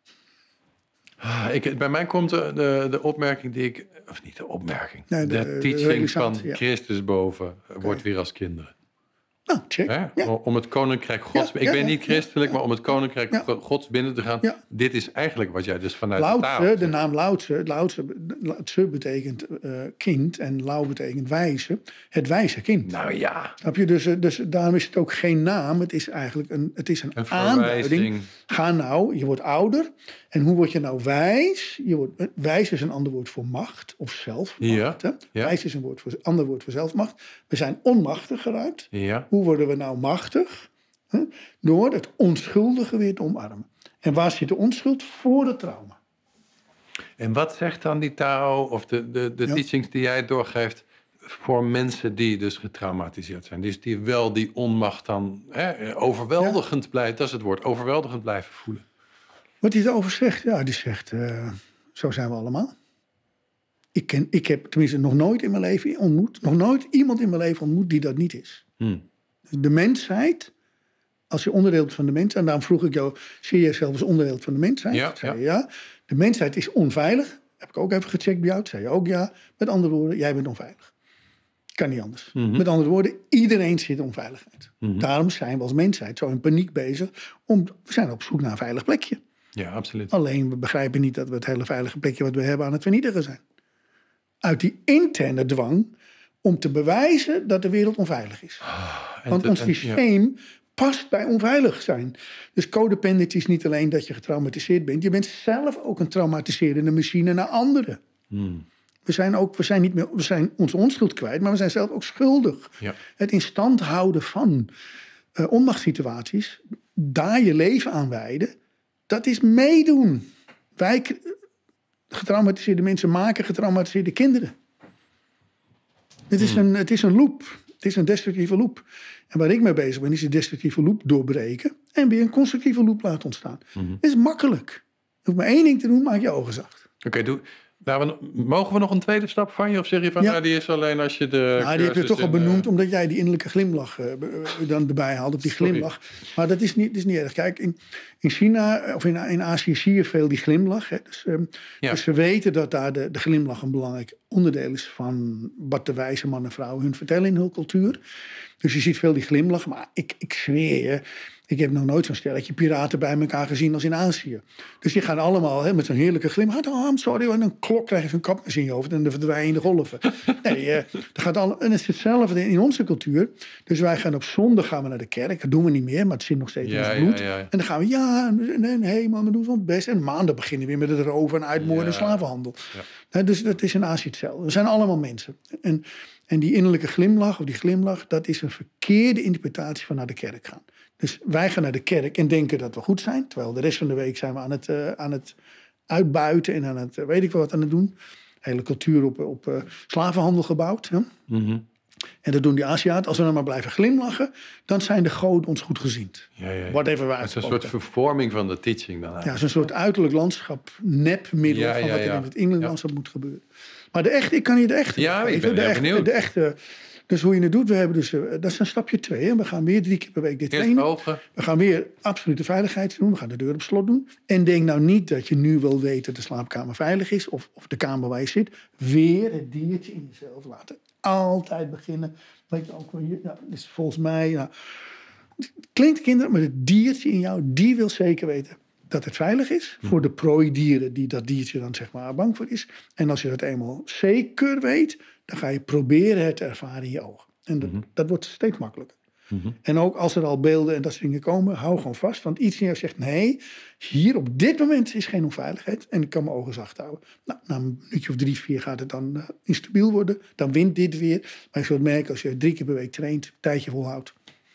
Bij mij komt de opmerking die ik... Of niet de opmerking. Nee, de de teaching realisatie, van ja. Christus boven wordt weer als kinderen. Nou, check. Hè? Ja. Om het koninkrijk gods... Ja, ik ja, ben ja, niet christelijk, ja. maar om het koninkrijk Ja. gods binnen te gaan. Ja. Dit is eigenlijk wat jij dus vanuit de Lao taal... Tse, de naam Lao Tse betekent kind en Lao betekent wijze. Het wijze kind. Nou ja, Snap je? Dus daarom is het ook geen naam. Het is eigenlijk een een aanduiding. verwijzing. Ga nou, je wordt ouder. En hoe word je nou wijs? Wijs is een ander woord voor macht of zelfmacht. Ja, Hè? ja. Wijs is een ander woord voor zelfmacht. We zijn onmachtig geraakt. Ja. Hoe worden we nou machtig? Hè? Door het onschuldige weer te omarmen. En waar zit de onschuld? Voor het trauma. En wat zegt dan die Tao of de Ja. teachings die jij doorgeeft... voor mensen die dus getraumatiseerd zijn? Dus die wel die onmacht dan overweldigend blijven... dat is het woord, overweldigend blijven voelen. Wat hij erover zegt? Ja, die zegt, zo zijn we allemaal. Ik heb tenminste nog nooit in mijn leven ontmoet... nog nooit iemand in mijn leven ontmoet die dat niet is. De mensheid, als je onderdeel bent van de mensheid... en daarom vroeg ik jou, zie je jezelf als onderdeel van de mensheid? Ja, Zei je ja. De mensheid is onveilig. Heb ik ook even gecheckt bij jou. Zei je ook ja. Met andere woorden, jij bent onveilig. Kan niet anders. Met andere woorden, iedereen zit in onveiligheid. Daarom zijn we als mensheid zo in paniek bezig. We zijn op zoek naar een veilig plekje. Ja, absoluut. Alleen we begrijpen niet dat we het hele veilige plekje wat we hebben aan het vernietigen zijn. Uit die interne dwang om te bewijzen dat de wereld onveilig is. Want ons systeem past bij onveilig zijn. Dus codependency is niet alleen dat je getraumatiseerd bent. Je bent zelf ook een traumatiserende machine naar anderen. We zijn onze onschuld kwijt, maar we zijn zelf ook schuldig. Ja. Het in stand houden van onmachtssituaties, daar je leven aan wijden, dat is meedoen. Getraumatiseerde mensen maken getraumatiseerde kinderen. Het is een loop. Het is een destructieve loop. En waar ik mee bezig ben, is die destructieve loop doorbreken en weer een constructieve loop laten ontstaan. Het is makkelijk. Je hoeft maar 1 ding te doen, maak je ogen zacht. Oké, mogen we nog een tweede stap van je? Of zeg je van, Ja. Die is alleen als je de... Nou, die heb je cursus toch al in, benoemd, omdat jij die innerlijke glimlach dan erbij haalt. Op die Sorry. glimlach. Maar dat is niet erg. Kijk, in China of in Azië zie je veel die glimlach. Hè. Dus ze weten dat daar de glimlach een belangrijk onderdeel is van wat de wijze man en vrouw hun vertellen in hun cultuur. Dus je ziet veel die glimlach. Maar ik zweer je, ik heb nog nooit zo'n stelletje piraten bij elkaar gezien als in Azië. Dus die gaan allemaal met zo'n heerlijke glimlach. Oh, I'm sorry. En een klok krijg je zo'n kapmes in je hoofd en dan verdwijnen je in de golven. Nee, en het is hetzelfde in onze cultuur. Dus wij gaan op zondag naar de kerk. Dat doen we niet meer, maar het zit nog steeds in ons bloed. Ja. En dan gaan we, maar we doen ons best. En maandag beginnen we weer met het roven en uitmoorden en slavenhandel. Ja. Dus dat is in Azië hetzelfde. We zijn allemaal mensen. En die innerlijke glimlach, of die glimlach, dat is een verkeerde interpretatie van naar de kerk gaan. Dus wij gaan naar de kerk en denken dat we goed zijn. Terwijl de rest van de week zijn we aan het uitbuiten en aan het, weet ik wat aan het doen. Hele cultuur op slavenhandel gebouwd. Ja? En dat doen die Aziaten. Als we dan maar blijven glimlachen, dan zijn de goden ons goed geziend. Whatever we Het is een soort vervorming van de teaching dan eigenlijk. Ja, het is een soort uiterlijk landschap, nepmiddel van wat er in het innerlijk landschap moet gebeuren. Maar ik kan je de echte. Ja, ik ben heel benieuwd. De echte. Dus hoe je het doet, we hebben dus, dat is een stapje 2. Hè. We gaan weer 3 keer per week dit trainen. Ogen. We gaan weer absolute veiligheid doen. We gaan de deur op slot doen. En denk nou niet dat je nu wil weten dat de slaapkamer veilig is. Of de kamer waar je zit. Weer het diertje in jezelf laten altijd beginnen. Weet je ook wel, ja, dus volgens mij... Nou, het klinkt kinderen, maar het diertje in jou, die wil zeker weten dat het veilig is. Voor de prooidieren die dat diertje dan zeg maar bang voor is. En als je dat eenmaal zeker weet, dan ga je proberen het te ervaren in je ogen. En dat wordt steeds makkelijker. En ook als er al beelden en dat soort dingen komen, hou gewoon vast. Want iets in jou zegt, nee, hier op dit moment is geen onveiligheid. En ik kan mijn ogen zacht houden. Nou, na een minuutje of 3, 4 gaat het dan instabiel worden. Dan wint dit weer. Maar je zult merken, als je 3 keer per week traint, een tijdje volhoudt.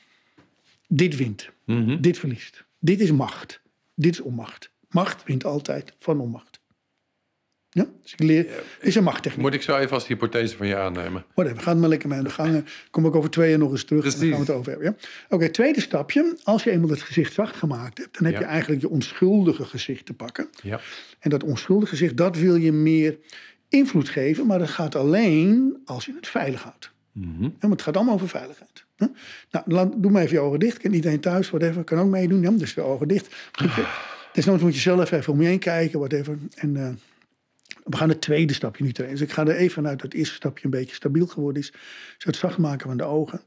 Dit wint. Dit verliest. Dit is macht. Dit is onmacht. Macht wint altijd van onmacht. Ja? Dus ik leer, is een machttechniek. Moet ik zo even als hypothese van je aannemen? Whatever, ga maar lekker mee aan de gang. Kom ik over 2 jaar nog eens terug. En dan gaan we het over hebben. Ja? Oké, tweede stapje. Als je eenmaal het gezicht zacht gemaakt hebt, dan heb je eigenlijk je onschuldige gezicht te pakken. Ja. En dat onschuldige gezicht, dat wil je meer invloed geven. Maar dat gaat alleen als je het veilig houdt. Ja, maar het gaat allemaal over veiligheid. Nou, doe maar even je ogen dicht. Kent iedereen thuis, whatever, kan ook meedoen. Ja, dus de ogen dicht. Desnoods moet je zelf even om je heen kijken, whatever. En we gaan het tweede stapje nu trainen. Dus ik ga er even vanuit dat het eerste stapje een beetje stabiel geworden is. Dus het zacht maken van de ogen.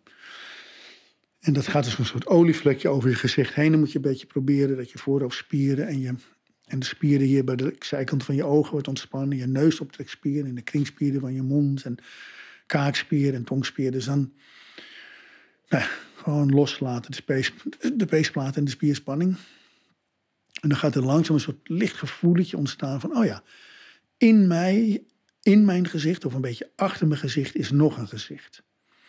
En dat gaat dus een soort olievlekje over je gezicht heen. Dan moet je een beetje proberen dat je voorhoofdspieren en de spieren hier bij de zijkant van je ogen wordt ontspannen. Je neusoptrekspieren en de kringspieren van je mond. En kaakspieren en tongspieren. Dus dan gewoon loslaten de peesplaat en de spierspanning. En dan gaat er langzaam een soort licht gevoeletje ontstaan van, oh ja, in mijn gezicht of een beetje achter mijn gezicht is nog een gezicht.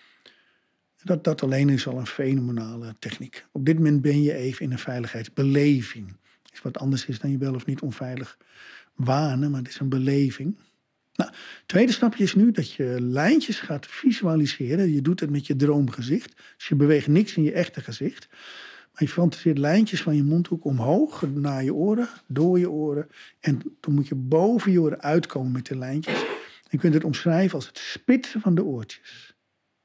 Dat alleen is al een fenomenale techniek. Op dit moment ben je even in een veiligheidsbeleving. Is wat anders is dan je wel of niet onveilig wanen, maar het is een beleving. Nou, het tweede stapje is nu dat je lijntjes gaat visualiseren. Je doet het met je droomgezicht. Dus je beweegt niks in je echte gezicht. Maar je fantaseert lijntjes van je mondhoek omhoog, naar je oren, door je oren. En dan moet je boven je oren uitkomen met de lijntjes. Je kunt het omschrijven als het spitsen van de oortjes.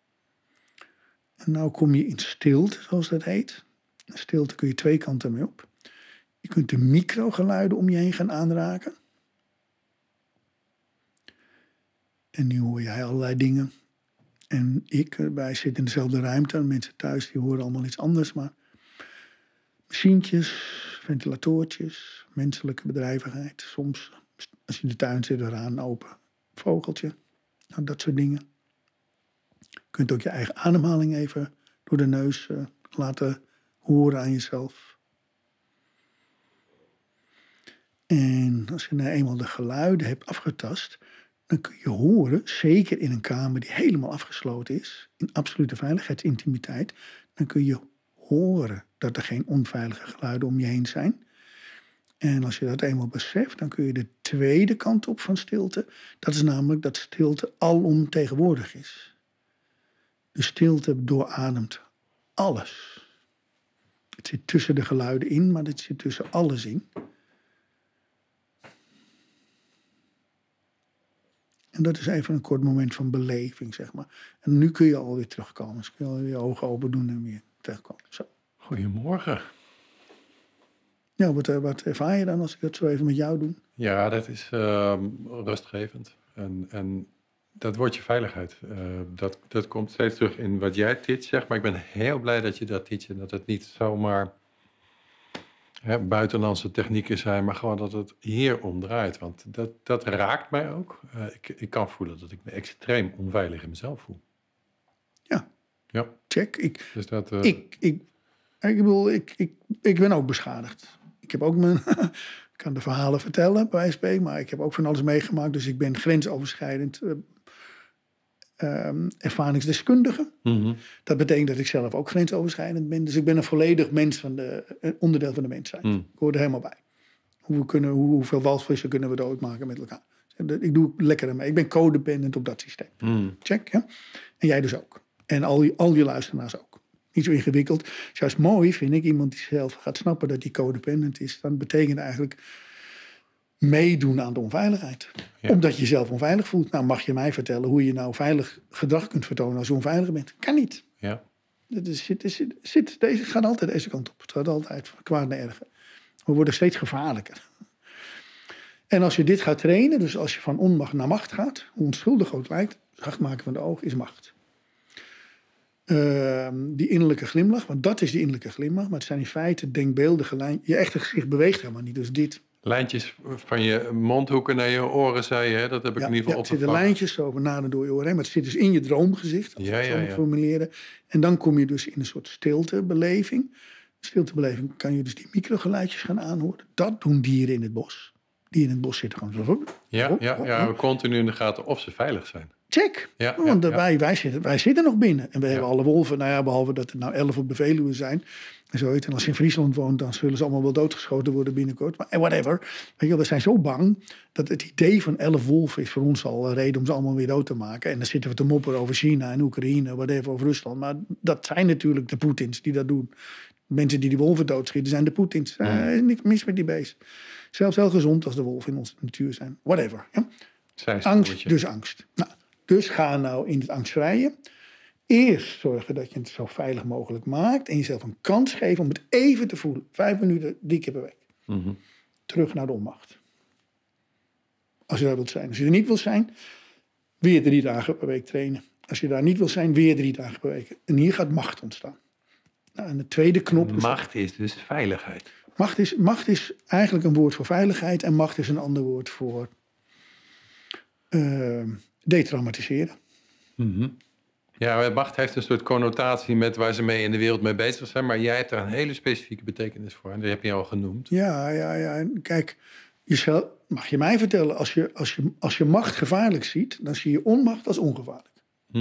En nou kom je in stilte, zoals dat heet. In stilte kun je 2 kanten mee op. Je kunt de microgeluiden om je heen gaan aanraken. En nu hoor jij allerlei dingen. En wij zitten in dezelfde ruimte. En mensen thuis die horen allemaal iets anders. Maar machientjes, ventilatortjes, menselijke bedrijvigheid. Soms, als je in de tuin zit, een raam open. Vogeltje. Nou, dat soort dingen. Je kunt ook je eigen ademhaling even door de neus laten horen aan jezelf. En als je nou eenmaal de geluiden hebt afgetast, dan kun je horen, zeker in een kamer die helemaal afgesloten is, in absolute veiligheidsintimiteit, dan kun je horen dat er geen onveilige geluiden om je heen zijn. En als je dat eenmaal beseft, dan kun je de tweede kant op van stilte. Dat is namelijk dat stilte alomtegenwoordig is. De stilte doorademt alles. Het zit tussen de geluiden in, maar het zit tussen alles in. En dat is even een kort moment van beleving, zeg maar. En nu kun je alweer terugkomen. Dus kun je alweer je ogen open doen en weer terugkomen. Zo. Goedemorgen. Ja, wat ervaar je dan als ik dat zo even met jou doe? Ja, dat is rustgevend. En dat wordt je veiligheid. Dat komt steeds terug in wat jij dit zegt. Maar ik ben heel blij dat je dat teacht. En dat het niet zomaar buitenlandse technieken zijn. Maar gewoon dat het hier om draait. Want dat raakt mij ook. Ik kan voelen dat ik me extreem onveilig in mezelf voel. Ja. Check. Ik ben ook beschadigd. Ik heb ook ik kan de verhalen vertellen bij SP, maar ik heb ook van alles meegemaakt. Dus ik ben grensoverschrijdend ervaringsdeskundige. Mm-hmm. Dat betekent dat ik zelf ook grensoverschrijdend ben. Dus ik ben een volledig onderdeel van de mensheid. Ik hoor er helemaal bij. Hoeveel walvissen kunnen we doodmaken met elkaar? Ik doe lekker mee. Ik ben codependent op dat systeem. Check, ja? En jij dus ook. En al je luisteraars ook. Niet zo ingewikkeld. Juist mooi vind ik iemand die zelf gaat snappen dat die codependent is. Dan betekent eigenlijk meedoen aan de onveiligheid. Ja. Omdat je jezelf onveilig voelt. Nou, mag je mij vertellen hoe je nou veilig gedrag kunt vertonen als je onveilig bent? Kan niet. Ja. Deze gaat altijd deze kant op. Het gaat altijd kwaad naar erger. We worden steeds gevaarlijker. En als je dit gaat trainen, dus als je van onmacht naar macht gaat, hoe onschuldig ook lijkt, zacht maken van de ogen is macht. Die innerlijke glimlach, want dat is die innerlijke glimlach, maar het zijn in feite denkbeeldige lijnen. Je echte gezicht beweegt helemaal niet, dus dit. Lijntjes van je mondhoeken naar je oren, zei je, hè? Dat heb ik in ieder geval er zitten opgevangen. lijntjes zo van nader door je oren heen, maar het zit dus in je droomgezicht, als ik het zo moet formuleren. En dan kom je dus in een soort stiltebeleving. Stiltebeleving kan je dus die microgeluidjes gaan aanhoren. Dat doen dieren in het bos. Die in het bos zitten gewoon zo. Ja, continu in de gaten of ze veilig zijn. Check. Want wij zitten nog binnen. En we hebben alle wolven, behalve dat er 11 op de Veluwe zijn. En zoiets. En als je in Friesland woont, dan zullen ze allemaal wel doodgeschoten worden binnenkort. Maar whatever. Weet je, we zijn zo bang dat het idee van 11 wolven is voor ons al een reden om ze allemaal weer dood te maken. En dan zitten we te mopperen over China en Oekraïne, whatever, over Rusland. Maar dat zijn natuurlijk de Poetins die dat doen. Mensen die wolven doodschieten zijn de Poetins. Niks mis met die beest. Zelfs heel gezond als de wolven in onze natuur zijn. Whatever. Ja? Angst, dus angst. Nou, dus ga nou in het angstvrije. Eerst zorgen dat je het zo veilig mogelijk maakt. En jezelf een kans geven om het even te voelen. 5 minuten, 3 keer per week. Mm-hmm. Terug naar de onmacht. Als je daar wilt zijn. Als je er niet wilt zijn, weer 3 dagen per week trainen. Als je daar niet wilt zijn, weer 3 dagen per week. En hier gaat macht ontstaan. Nou, en de tweede knop... Macht is dus veiligheid. Macht is eigenlijk een woord voor veiligheid. En macht is een ander woord voor detraumatiseren. Mm-hmm. Ja, macht heeft een soort connotatie met waar ze mee in de wereld mee bezig zijn. Maar jij hebt daar een hele specifieke betekenis voor. En die heb je al genoemd. Ja. Kijk, mag je mij vertellen, als je macht gevaarlijk ziet, dan zie je onmacht als ongevaarlijk.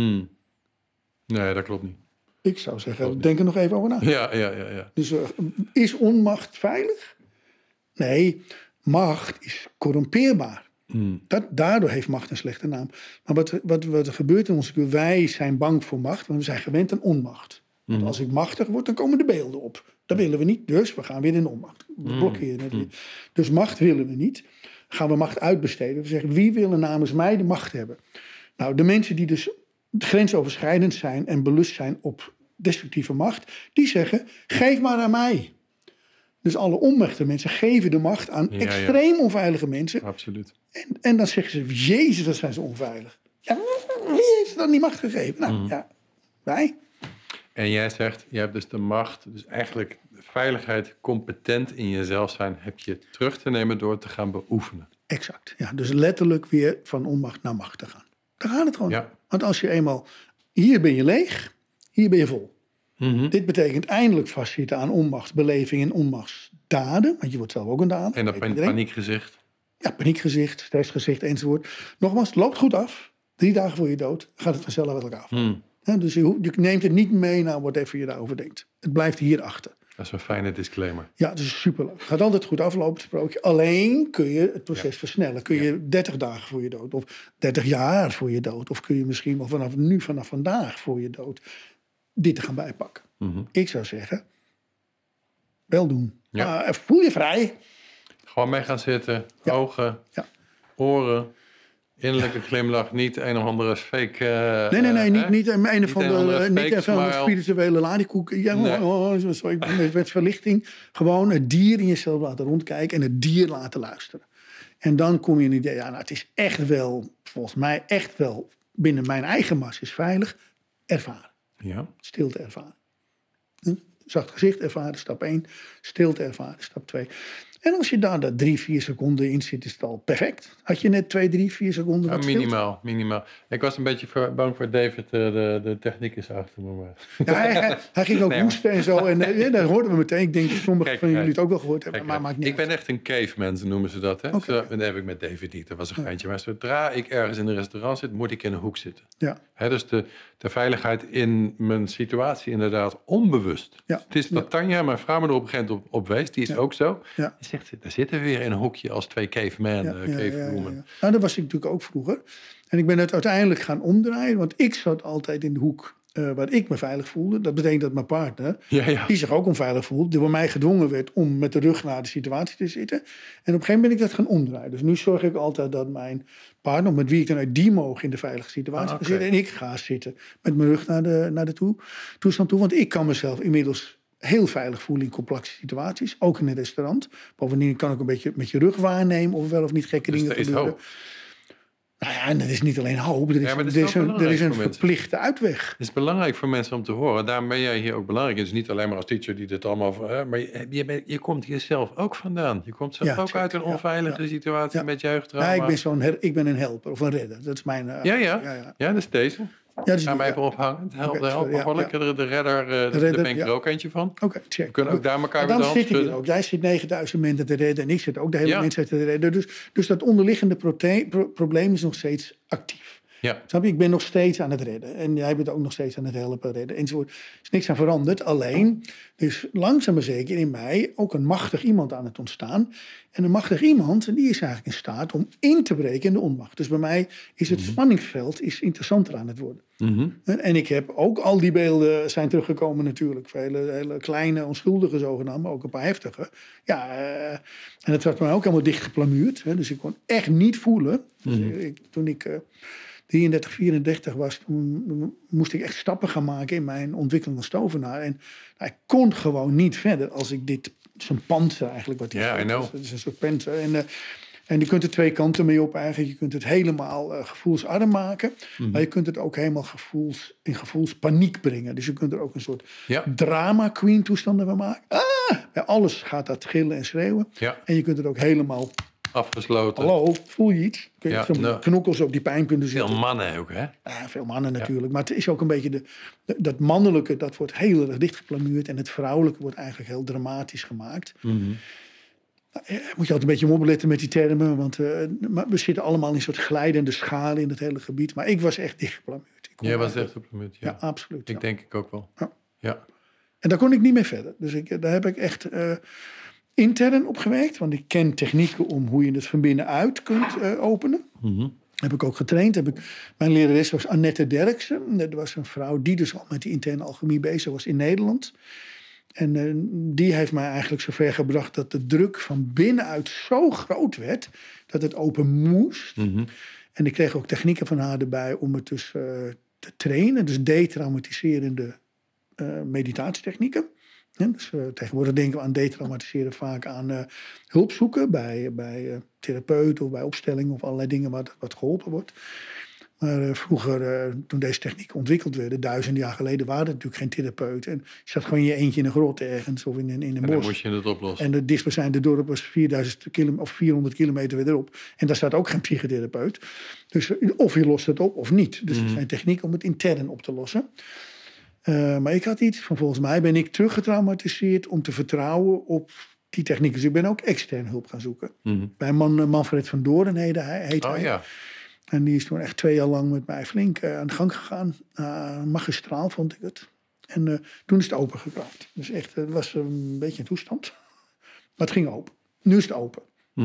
Nee, dat klopt niet. Ik zou zeggen, denk er nog even over na. Ja. Dus is onmacht veilig? Nee, macht is corrompeerbaar. Daardoor heeft macht een slechte naam. Maar wat er gebeurt in onze cultuur, wij zijn bang voor macht, want we zijn gewend aan onmacht. Want als ik machtig word, dan komen de beelden op. Dat willen we niet, dus we gaan weer in onmacht. We blokkeren het weer. Dus macht willen we niet. Gaan we macht uitbesteden. We zeggen, wie wil namens mij de macht hebben? Nou, de mensen die dus grensoverschrijdend zijn en belust zijn op destructieve macht, die zeggen, geef maar aan mij. Dus alle onmachte mensen geven de macht aan extreem onveilige mensen. Absoluut. En dan zeggen ze, Jezus, wat zijn ze onveilig. Ja, wie heeft ze dan die macht gegeven? Nou, wij. En jij zegt, je hebt dus de macht, dus eigenlijk veiligheid, competent in jezelf zijn, heb je terug te nemen door te gaan beoefenen. Exact, ja. Dus letterlijk weer van onmacht naar macht te gaan. Daar gaat het gewoon. Ja. Want als je eenmaal, hier ben je leeg, hier ben je vol. Mm-hmm. Dit betekent eindelijk vastzitten aan onmachtsbeleving en onmachtsdaden. Want je wordt zelf ook een dader. En dat paniekgezicht. Ja, paniekgezicht, stressgezicht enzovoort. Nogmaals, het loopt goed af. 3 dagen voor je dood gaat het vanzelf uit elkaar af. Dus je neemt het niet mee naar whatever je daarover denkt. Het blijft hierachter. Dat is een fijne disclaimer. Ja, het is superleuk. Het gaat altijd goed aflopen, het sprookje. Alleen kun je het proces versnellen. Kun je 30 dagen voor je dood. Of 30 jaar voor je dood. Of kun je misschien wel vanaf vandaag voor je dood dit te gaan bijpakken. Ik zou zeggen, wel doen. Ja. Voel je vrij. Gewoon mee gaan zitten. Ogen, oren, innerlijke glimlach. Niet een of andere fake... Nee. Niet een of andere spirituele ladiekoek. Met verlichting. Gewoon het dier in jezelf laten rondkijken. En het dier laten luisteren. En dan kom je in het idee. Ja, nou, het is echt wel, volgens mij echt wel, binnen mijn eigen massa is veilig. Ervaren. Ja. Stilte ervaren. Zacht gezicht ervaren, stap 1. Stilte ervaren, stap 2. En als je daar 3-4 seconden in zit, is het al perfect. Had je net 2, 3, 4 seconden wat minimaal. Ik was een beetje bang voor David, de technicus achter me. Maar. Ja, hij ging ook hoesten en zo. En daar hoorden we meteen. Ik denk dat sommigen van jullie het ook wel gehoord hebben. Maar maakt niet ik ben echt een caveman, noemen ze dat. Hè? Okay. Dat heb ik met David niet. Dat was een geintje. Maar zodra ik ergens in een restaurant zit, moet ik in een hoek zitten. Ja. Dus de veiligheid in mijn situatie inderdaad onbewust. Ja. Het is dat Tanja, mijn vrouw, me er op een gegeven moment op wees. Die is ook zo. Ja. Die zegt, daar zitten we weer in een hoekje als 2 caveman, cavewoman. Ja. Nou, dat was ik natuurlijk ook vroeger. En ik ben het uiteindelijk gaan omdraaien. Want ik zat altijd in de hoek waar ik me veilig voelde. Dat betekent dat mijn partner, die zich ook onveilig voelde, die door mij gedwongen werd om met de rug naar de situatie te zitten. En op een gegeven moment ben ik dat gaan omdraaien. Dus nu zorg ik altijd dat mijn partner, met wie ik dan uit die mogen in de veilige situatie kan zitten. En ik ga zitten met mijn rug naar de toestand toe. Want ik kan mezelf inmiddels heel veilig voelen in complexe situaties. Ook in een restaurant. Bovendien kan ik een beetje met je rug waarnemen of er wel of niet gekke Dus dingen er is gebeuren. hoop. Nou ja, en dat is niet alleen hoop. Er is, maar dat is er wel is een, er belangrijk is een voor mensen. verplichte uitweg. Het is belangrijk voor mensen om te horen. Daarom ben jij hier ook belangrijk. Het is niet alleen maar als teacher die dit allemaal... maar je komt hier zelf ook vandaan. Je komt zelf Ja, ook zeker. uit een onveilige situatie Ja. met Ja, jeugdtrauma. ik ben een helper of een redder. Dat is mijn... Ja, dat is deze. Ja, dus Gaan we ja. even ophangen. De Oké, sorry, helper, de redder, daar redder, ben ik er ook eentje van. Oké, check. We kunnen ook daar elkaar En met de dan hand zit ik er schudden. ook. Jij zit 9000 mensen te redden en ik zit ook de hele Ja. mensheid te redden. Dus dat onderliggende probleem is nog steeds actief. Ja. Snap je? Ik ben nog steeds aan het redden. En jij bent ook nog steeds aan het helpen redden. Enzovoort. Er is niks aan veranderd. Alleen, dus langzaam maar zeker in mij ook een machtig iemand aan het ontstaan. En een machtig iemand, die is eigenlijk in staat om in te breken in de onmacht. Dus bij mij is het spanningsveld interessanter aan het worden. En ik heb ook al die beelden zijn teruggekomen natuurlijk. Vele hele kleine, onschuldige zogenaamd, maar ook een paar heftige. Ja, en het was mij ook helemaal dichtgeplamuurd. Dus ik kon echt niet voelen. Dus toen ik 33, 34 was, toen moest ik echt stappen gaan maken in mijn ontwikkeling als tovenaar. En ik kon gewoon niet verder als ik dit, zo'n panzer eigenlijk. Wat Ja, I know. Het is een soort panzer. En je kunt er twee kanten mee op eigenlijk. Je kunt het helemaal gevoelsarm maken. Maar je kunt het ook helemaal in gevoelspaniek brengen. Dus je kunt er ook een soort drama queen toestanden van maken. Bij alles gaat dat gillen en schreeuwen. Ja. En je kunt het ook helemaal... Afgesloten. Hallo, voel je iets? Kun je Ja, zo'n nou. knokkels op die pijn kunnen Veel zitten? mannen ook, hè? Ja, veel mannen natuurlijk. Maar het is ook een beetje dat mannelijke, dat wordt heel erg dichtgeplamuurd. En het vrouwelijke wordt eigenlijk heel dramatisch gemaakt. Moet je altijd een beetje op opletten met die termen. Want maar we zitten allemaal in een soort glijdende schalen in het hele gebied. Maar ik was echt dichtgeplamuurd. Jij was echt op het punt, Ja, absoluut. Ik denk ik ook wel. Ja. En daar kon ik niet mee verder. Dus daar heb ik echt intern op gewerkt. Want ik ken technieken om hoe je het van binnenuit kunt openen. Heb ik ook getraind. Mijn lerares was Annette Derksen. Dat was een vrouw die dus al met die interne alchemie bezig was in Nederland. En die heeft mij eigenlijk zover gebracht dat de druk van binnenuit zo groot werd dat het open moest. En ik kreeg ook technieken van haar erbij om het dus te trainen. Dus detraumatiserende meditatietechnieken. Dus tegenwoordig denken we aan detraumatiseren vaak aan hulp zoeken bij therapeuten of bij opstellingen of allerlei dingen wat geholpen wordt. Maar vroeger, toen deze technieken ontwikkeld werden, 1000 jaar geleden, waren er natuurlijk geen therapeuten. En je zat gewoon in je eentje in een grot ergens of in een En dan bos. moest je het oplossen. En het dichtstbijzijnde dorp was 400 kilometer verderop. En daar staat ook geen psychotherapeut. Dus of je lost het op of niet. Dus er zijn technieken om het intern op te lossen. Maar ik had iets van, volgens mij ben ik teruggetraumatiseerd om te vertrouwen op die technieken. Dus ik ben ook extern hulp gaan zoeken. Bij Manfred van Doorn heet hij. Ja. En die is toen echt 2 jaar lang met mij flink aan de gang gegaan. Magistraal vond ik het. En toen is het opengekraakt. Dus echt, het was een beetje een toestand. Maar het ging open. Nu is het open.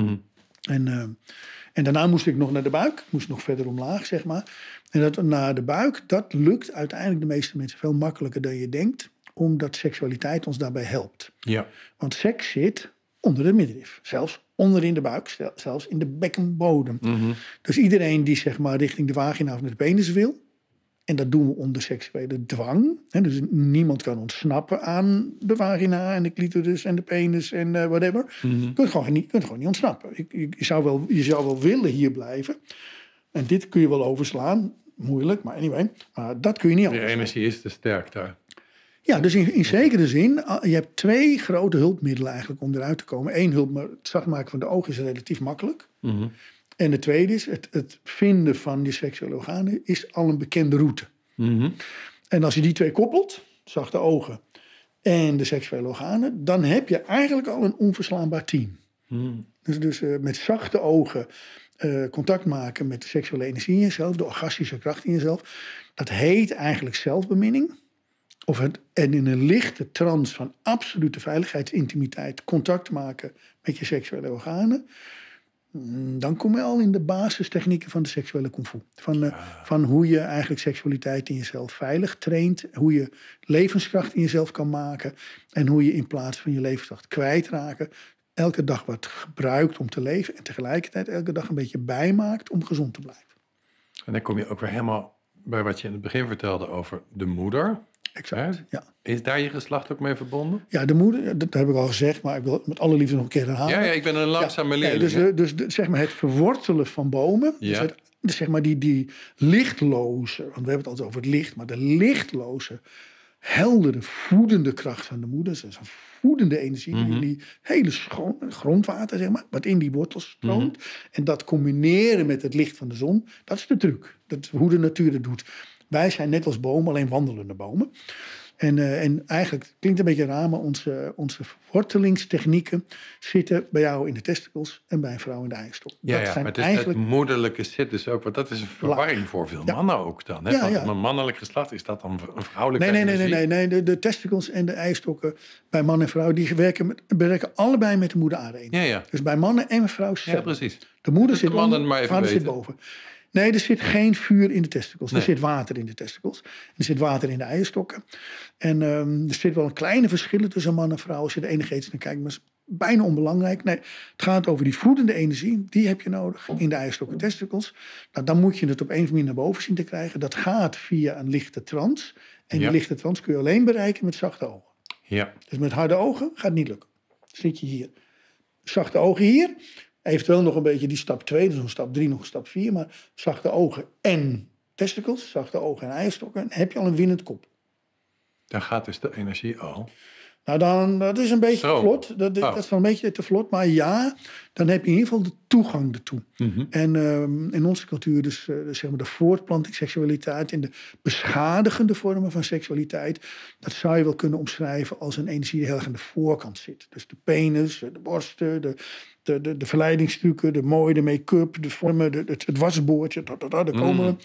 En daarna moest ik nog naar de buik. Ik moest nog verder omlaag, zeg maar. En dat naar de buik, dat lukt uiteindelijk de meeste mensen veel makkelijker dan je denkt. Omdat seksualiteit ons daarbij helpt. Ja. Want seks zit onder de middenrif. Zelfs onder in de buik, zelfs in de bekkenbodem. Dus iedereen die zeg maar richting de vagina of naar de penis wil. En dat doen we onder seksuele dwang. Dus niemand kan ontsnappen aan de vagina en de clitoris en de penis en whatever. Je kunt gewoon niet ontsnappen. Je zou wel willen hier blijven. En dit kun je wel overslaan. Moeilijk, maar anyway. Maar dat kun je niet De overslaan. energie is te sterk daar. Ja, dus in zekere zin, je hebt 2 grote hulpmiddelen eigenlijk om eruit te komen. 1 hulp, maar het zacht maken van de ogen is relatief makkelijk. En de tweede is, het vinden van je seksuele organen is al een bekende route. En als je die 2 koppelt, zachte ogen en de seksuele organen, dan heb je eigenlijk al een onverslaanbaar team. Dus met zachte ogen contact maken met de seksuele energie in jezelf, de orgastische kracht in jezelf, dat heet eigenlijk zelfbeminning. En in een lichte trance van absolute veiligheidsintimiteit contact maken met je seksuele organen. Dan kom je al in de basistechnieken van de seksuele kung fu. Van hoe je eigenlijk seksualiteit in jezelf veilig traint. Hoe je levenskracht in jezelf kan maken. En hoe je in plaats van je levenskracht kwijtraken elke dag wat gebruikt om te leven. En tegelijkertijd elke dag een beetje bijmaakt om gezond te blijven. En dan kom je ook weer helemaal bij wat je in het begin vertelde over de moeder. exact. Hè? Ja. Is daar je geslacht ook mee verbonden? Ja, de moeder, dat heb ik al gezegd, maar ik wil het met alle liefde nog een keer herhalen. Ja, ik ben een langzame leerling. Nee, dus zeg maar het verwortelen van bomen, Ja. dus zeg maar die lichtloze, want we hebben het altijd over het licht, maar de lichtloze, heldere, voedende kracht van de moeder, dus een voedende energie, die in die hele schone grondwater, zeg maar, wat in die wortels stroomt. En dat combineren met het licht van de zon, dat is de truc. Dat is hoe de natuur het doet. Wij zijn net als bomen, alleen wandelende bomen. En eigenlijk, het klinkt een beetje raar, maar onze verwortelingstechnieken zitten bij jou in de testicles en bij een vrouw in de eierstok. Ja, maar het moederlijke zit dus ook, want dat is een verwarring voor veel mannen ook dan. Hè? Ja. Een mannelijk geslacht, is dat dan een vrouwelijke energie? Nee. De testicles en de eierstokken bij man en vrouw, die werken allebei met de moeder aarde. Ja. Dus bij mannen en vrouw. Ja, precies. De moeder dus zit de mannen onder, maar de even vader zit weten. boven. Nee, er zit geen vuur in de testicles. Nee. Er zit water in de testicles. Er zit water in de eierstokken. En er zit wel een kleine verschillen tussen man en vrouw als je er energetisch naar kijkt. Maar het is bijna onbelangrijk. Nee, het gaat over die voedende energie. Die heb je nodig in de eierstokken en testicles. Nou, dan moet je het op een of andere manier naar boven zien te krijgen. Dat gaat via een lichte trance. En die lichte trance kun je alleen bereiken met zachte ogen. Ja. Dus met harde ogen gaat het niet lukken. Zit je hier. Zachte ogen hier. Eventueel nog een beetje die stap 2, dus een stap 3, nog een stap 4. Maar zachte ogen en testicles, zachte ogen en eierstokken, dan heb je al een winnend kop. Dan gaat dus de energie al. Nou, dat is een beetje te vlot. Dat is wel een beetje te vlot. Maar ja, dan heb je in ieder geval de toegang ertoe. En in onze cultuur dus zeg maar de voortplanting, seksualiteit en de beschadigende vormen van seksualiteit. Dat zou je wel kunnen omschrijven als een energie die heel erg aan de voorkant zit. Dus de penis, de borsten, de verleidingstrucken, de mooie, de make-up, de vormen, het wasboordje. Daar komen we.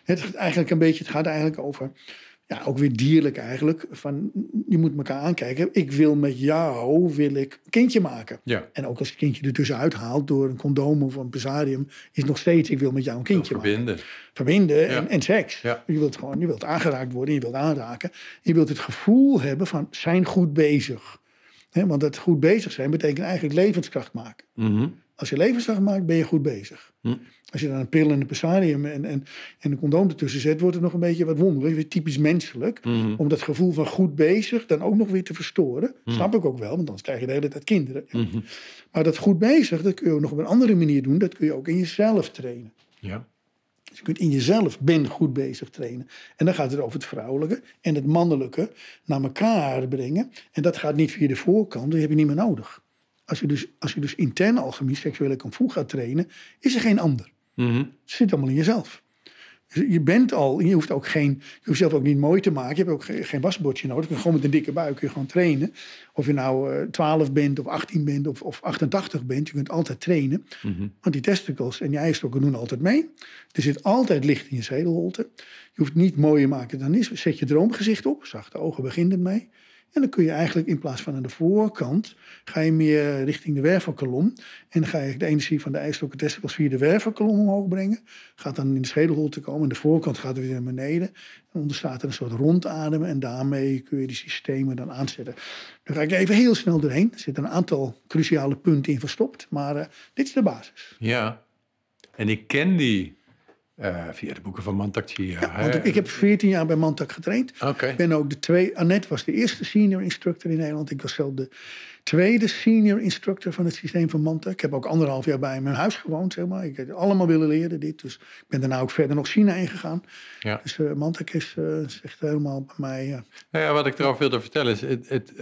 Het gaat eigenlijk over... Ja, ook weer dierlijk eigenlijk. Van, je moet elkaar aankijken. Ik wil met jou een kindje maken. Ja. En ook als je het kindje er tussenuit haalt door een condoom of een pesarium, is het nog steeds, ik wil met jou een kindje maken. Verbinden en seks. Ja. Je wilt aangeraakt worden, je wilt aanraken. Je wilt het gevoel hebben van zijn goed bezig. Want dat goed bezig zijn betekent eigenlijk levenskracht maken. Als je levenskracht maakt, ben je goed bezig. Als je dan een pil en een pesarium en een condoom ertussen zet, wordt het nog een beetje wat wonderlijk. Weer typisch menselijk. Om dat gevoel van goed bezig dan ook nog weer te verstoren. Snap ik ook wel, want anders krijg je de hele tijd kinderen. Maar dat goed bezig, dat kun je ook nog op een andere manier doen. Dat kun je ook in jezelf trainen. Ja. Dus je kunt in jezelf goed bezig trainen. En dan gaat het over het vrouwelijke en het mannelijke naar elkaar brengen. En dat gaat niet via de voorkant, dat heb je niet meer nodig. Als je dus interne alchemie, seksuele kung fu gaat trainen, is er geen ander. Het zit allemaal in jezelf. Dus je hoeft zelf ook niet mooi te maken. Je hebt ook geen wasbordje nodig. Je kunt gewoon met een dikke buik kun je gewoon trainen. Of je nou 12 bent of 18 bent of 88 bent. Je kunt altijd trainen. Want die testicles en die eierstokken doen altijd mee. Er zit altijd licht in je schedelholte. Je hoeft niet mooier maken dan is. Zet je droomgezicht op. Zachte ogen begint het mee. En dan kun je eigenlijk in plaats van aan de voorkant, ga je meer richting de wervelkolom. En dan ga je de energie van de eierstokken testicles via de wervelkolom omhoog brengen. Gaat dan in de schedelholte komen. En de voorkant gaat weer naar beneden. En ontstaat er een soort rondademen. En daarmee kun je die systemen dan aanzetten. Dan ga ik er even heel snel doorheen. Er zitten een aantal cruciale punten in verstopt. Maar dit is de basis. Ja, en ik ken die via de boeken van Mantak Chia. Ja, want ik heb 14 jaar bij Mantak getraind. Okay. Ik ben ook Annette was de eerste senior instructor in Nederland. Ik was zelf de tweede senior instructor van het systeem van Mantak. Ik heb ook 1,5 jaar bij mijn huis gewoond, zeg maar. Ik heb allemaal willen leren dit. Dus ik ben daarna ook verder nog China ingegaan. Ja. Dus Mantak is echt helemaal bij mij. Nou ja, wat ik erover wilde vertellen is,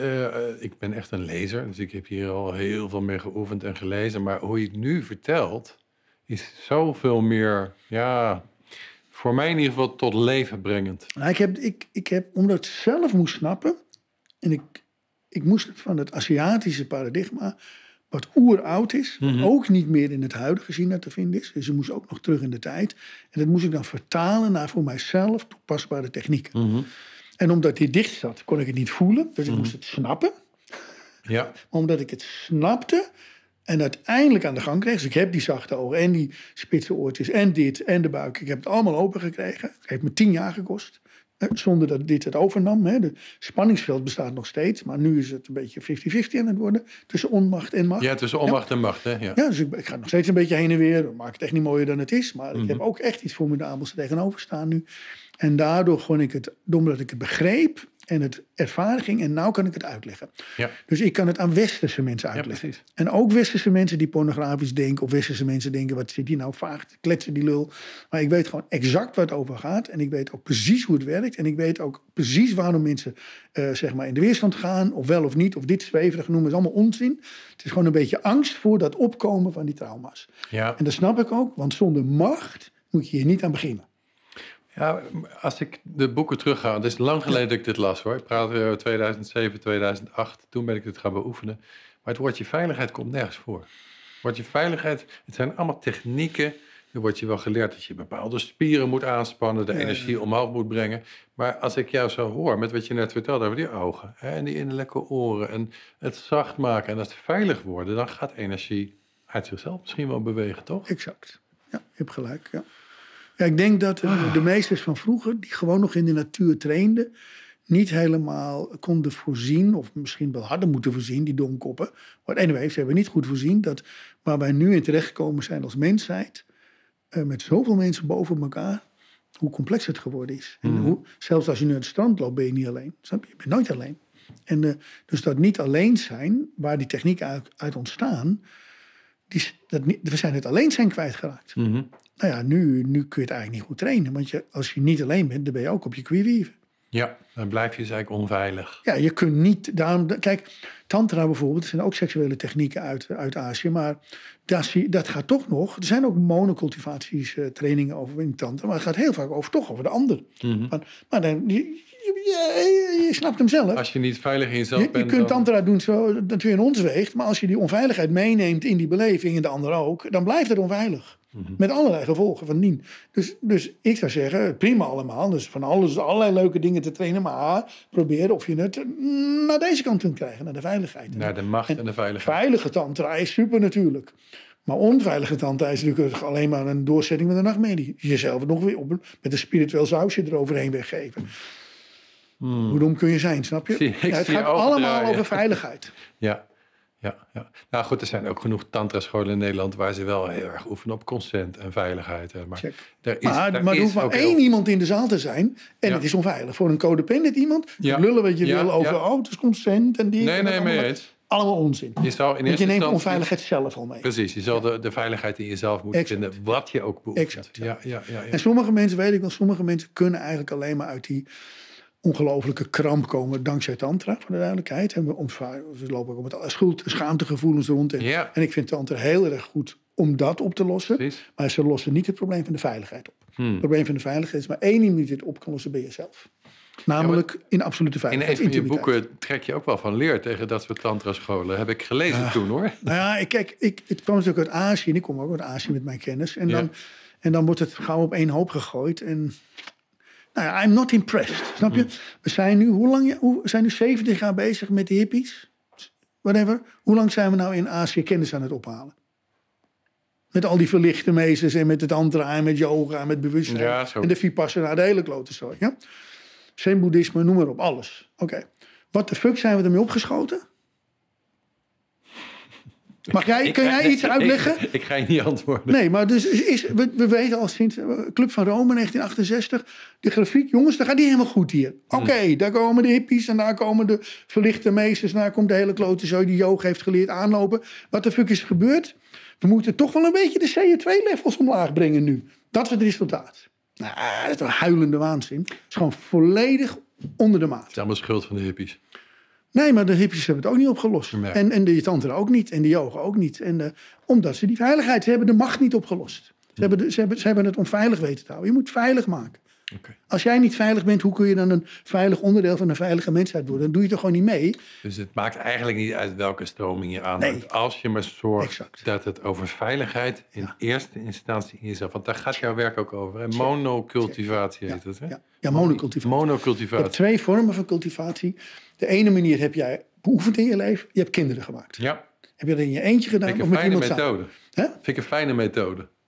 ik ben echt een lezer. Dus ik heb hier al heel veel meer geoefend en gelezen. Maar hoe je het nu vertelt, is zoveel meer, voor mij in ieder geval tot leven brengend. Nou, ik heb, omdat ik het zelf moest snappen, en ik moest het van het Aziatische paradigma, wat oeroud is, ook niet meer in het huidige China te vinden is. Dus je moest ook nog terug in de tijd. En dat moest ik dan vertalen naar voor mijzelf toepasbare technieken. En omdat die dicht zat, kon ik het niet voelen. Dus ik moest het snappen. Ja. Maar omdat ik het snapte en uiteindelijk aan de gang kreeg. Dus ik heb die zachte ogen en die spitse oortjes en dit en de buik. Ik heb het allemaal open gekregen. Het heeft me 10 jaar gekost. Zonder dat dit het overnam. Hè. De spanningsveld bestaat nog steeds. Maar nu is het een beetje 50-50 aan het worden. Tussen onmacht en macht. Ja, tussen onmacht en macht. Hè? Ja. Ja, dus ik ga nog steeds een beetje heen en weer. Ik maak het echt niet mooier dan het is. Maar ik heb ook echt iets formidabels tegenover staan nu. En daardoor gewoon omdat ik het begreep en het ervaren ging. En nou kan ik het uitleggen. Ja. Dus ik kan het aan westerse mensen uitleggen. Ja, en ook westerse mensen die pornografisch denken. Of westerse mensen denken, wat zit die nou vaag te kletsen die lul. Maar ik weet gewoon exact waar het over gaat. En ik weet ook precies hoe het werkt. En ik weet ook precies waarom mensen zeg maar in de weerstand gaan. Of wel of niet. Of dit zweverig noemen is allemaal onzin. Het is gewoon een beetje angst voor dat opkomen van die trauma's. Ja. En dat snap ik ook. Want zonder macht moet je hier niet aan beginnen. Ja, als ik de boeken terugga, het is lang geleden dat ik dit las hoor. Ik praat 2007, 2008, toen ben ik dit gaan beoefenen. Maar het woordje veiligheid komt nergens voor. Het woordje veiligheid, het zijn allemaal technieken. Er wordt je wel geleerd dat je bepaalde spieren moet aanspannen, de energie omhoog moet brengen. Maar als ik jou zo hoor, met wat je net vertelde over die ogen hè, en die innerlijke oren en het zacht maken en het veilig worden, dan gaat energie uit zichzelf misschien wel bewegen, toch? Exact. Ja, je hebt gelijk, ja. Ja, ik denk dat de meesters van vroeger, die gewoon nog in de natuur trainden, niet helemaal konden voorzien, of misschien wel hadden moeten voorzien, die domkoppen. Maar anyway, ze hebben niet goed voorzien dat waar wij nu in terechtgekomen zijn als mensheid, met zoveel mensen boven elkaar, hoe complex het geworden is. En hoe, zelfs als je nu aan het strand loopt, ben je niet alleen. Snap je? Je bent nooit alleen. En dus dat niet alleen zijn, waar die technieken uit ontstaan, we zijn het alleen zijn kwijtgeraakt. Nou ja, nu kun je het eigenlijk niet goed trainen. Want als je niet alleen bent, dan ben je ook op je qui-vive. Ja, dan blijf je dus eigenlijk onveilig. Ja, je kunt niet... Kijk, tantra bijvoorbeeld, dat zijn ook seksuele technieken uit Azië. Maar dat gaat toch nog... Er zijn ook monocultivaties trainingen over in tantra. Maar het gaat heel vaak toch over de ander. Maar dan... Je snapt hem zelf. Als je niet veilig in jezelf bent... Je kunt tantra doen zo dat je in ons weegt. Maar als je die onveiligheid meeneemt in die beleving... en de ander ook, dan blijft het onveilig. Met allerlei gevolgen van dien. Dus ik zou zeggen, prima allemaal. Dus van allerlei leuke dingen te trainen. Maar probeer of je het naar deze kant kunt krijgen. Naar de veiligheid. Naar de macht en de veiligheid. Veilige tantra is super natuurlijk. Maar onveilige tantra is natuurlijk alleen maar een doorzetting met een nachtmerrie. Jezelf nog weer met een spiritueel sausje eroverheen weggeven. Hoe dom kun je zijn, snap je? Het gaat allemaal over veiligheid. Ja. Nou goed, er zijn ook genoeg tantra-scholen in Nederland waar ze wel heel erg oefenen op consent en veiligheid. Maar er hoeft maar één iemand in de zaal te zijn en het is onveilig. Voor een codependent iemand, lullen wat je wil over het is consent en die. Nee, mee eens. Allemaal onzin. Want je neemt de onveiligheid zelf al mee. Precies, je zal de veiligheid in jezelf moeten vinden, wat je ook beoefent. Exact. Ja. En sommige mensen, weet ik wel, sommige mensen kunnen eigenlijk alleen maar uit die ongelofelijke kramp komen dankzij tantra, voor de duidelijkheid. En we lopen ook met schuld- en schaamtegevoelens rond. En ik vind tantra heel erg goed om dat op te lossen. Precies. Maar ze lossen niet het probleem van de veiligheid op. Het probleem van de veiligheid is maar één iemand die het op kan lossen bij jezelf. Namelijk in absolute veiligheid. In een van je boeken trek je ook wel van leer tegen dat soort tantra-scholen. Heb ik gelezen toen hoor. Nou ja, het kwam natuurlijk uit Azië. En ik kom ook uit Azië met mijn kennis. En dan wordt het gauw op één hoop gegooid. En nou ja, I'm not impressed. Snap je? We zijn nu, we zijn nu 70 jaar bezig met de hippies. Whatever. Hoe lang zijn we nou in Azië kennis aan het ophalen? Met al die verlichte meesters en met het tantra en met yoga en met bewustzijn. En de vipassana, de hele klote zo. Ja? Zen-boeddhisme, noem maar op, alles. Oké. Wat de fuck zijn we ermee opgeschoten? Kun jij iets uitleggen? Ik ga je niet antwoorden. Nee, maar dus we weten al sinds Club van Rome 1968... de grafiek, jongens, dat gaat niet helemaal goed hier. Oké, daar komen de hippies en daar komen de verlichte meesters... daar komt de hele klote zo die yoga heeft geleerd aanlopen. Wat de fuck is er gebeurd? We moeten toch wel een beetje de CO2-levels omlaag brengen nu. Dat is het resultaat. Nou, dat is een huilende waanzin. Het is gewoon volledig onder de maat. Het is allemaal schuld van de hippies. Nee, maar de hippies hebben het ook niet opgelost. Nee. En de tantra ook niet. En de yoga ook niet. Omdat ze die veiligheid... Ze hebben de macht niet opgelost. Ze hebben het onveilig weten te houden. Je moet veilig maken. Okay. Als jij niet veilig bent, hoe kun je dan een veilig onderdeel van een veilige mensheid worden? Dan doe je toch gewoon niet mee. Dus het maakt eigenlijk niet uit welke stroming je aanhangt. Nee. Als je maar zorgt dat het over veiligheid in eerste instantie in jezelf... Want daar gaat jouw werk ook over. Hè? Monocultivatie heet het. Hè? Ja, monocultivatie. Je hebt 2 vormen van cultivatie. De ene manier heb jij beoefend in je leven. Je hebt kinderen gemaakt. Ja. Heb je dat in je eentje gedaan? Vind ik een fijne methode. Vind ik een fijne methode.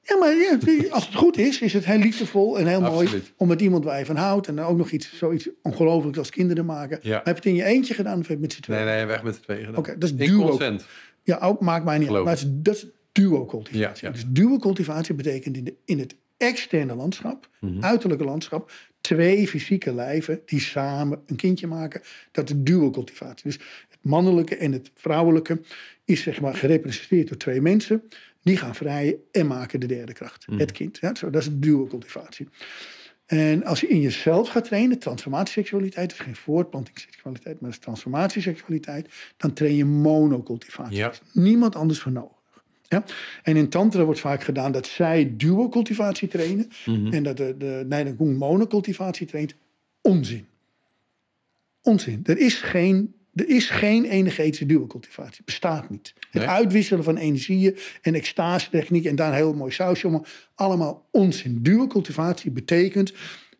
Ja, maar als het goed is het heel liefdevol en heel mooi om met iemand waar je van houdt. En dan ook nog zoiets ongelooflijks als kinderen maken. Ja. Maar heb je het in je eentje gedaan of heb je het met z'n tweeën? Nee, weg met z'n tweeën gedaan. Oké, dat is duo. Consent. Ja, ook, maakt mij niet uit. Maar dat is duo-cultivatie. Ja. Dus duo-cultivatie betekent in het externe landschap, uiterlijke landschap, 2 fysieke lijven die samen een kindje maken. Dat is duo-cultivatie. Dus het mannelijke en het vrouwelijke is zeg maar gerepresenteerd door 2 mensen. Die gaan vrijen en maken de derde kracht. Het kind. Ja, dat is duo-cultivatie. En als je in jezelf gaat trainen, transformatieseksualiteit, dus geen voortplantingsseksualiteit, maar dat is transformatieseksualiteit, dan train je monocultivatie. Ja. Niemand anders voor nodig. Ja? En in tantra wordt vaak gedaan dat zij duo-cultivatie trainen en dat de Nijdan Gung monocultivatie traint. Onzin. Onzin. Er is geen energetische duo-cultivatie. Bestaat niet. Nee. Het uitwisselen van energieën en extase techniek en daar een heel mooi sausje om. Allemaal onzin. Duo-cultivatie betekent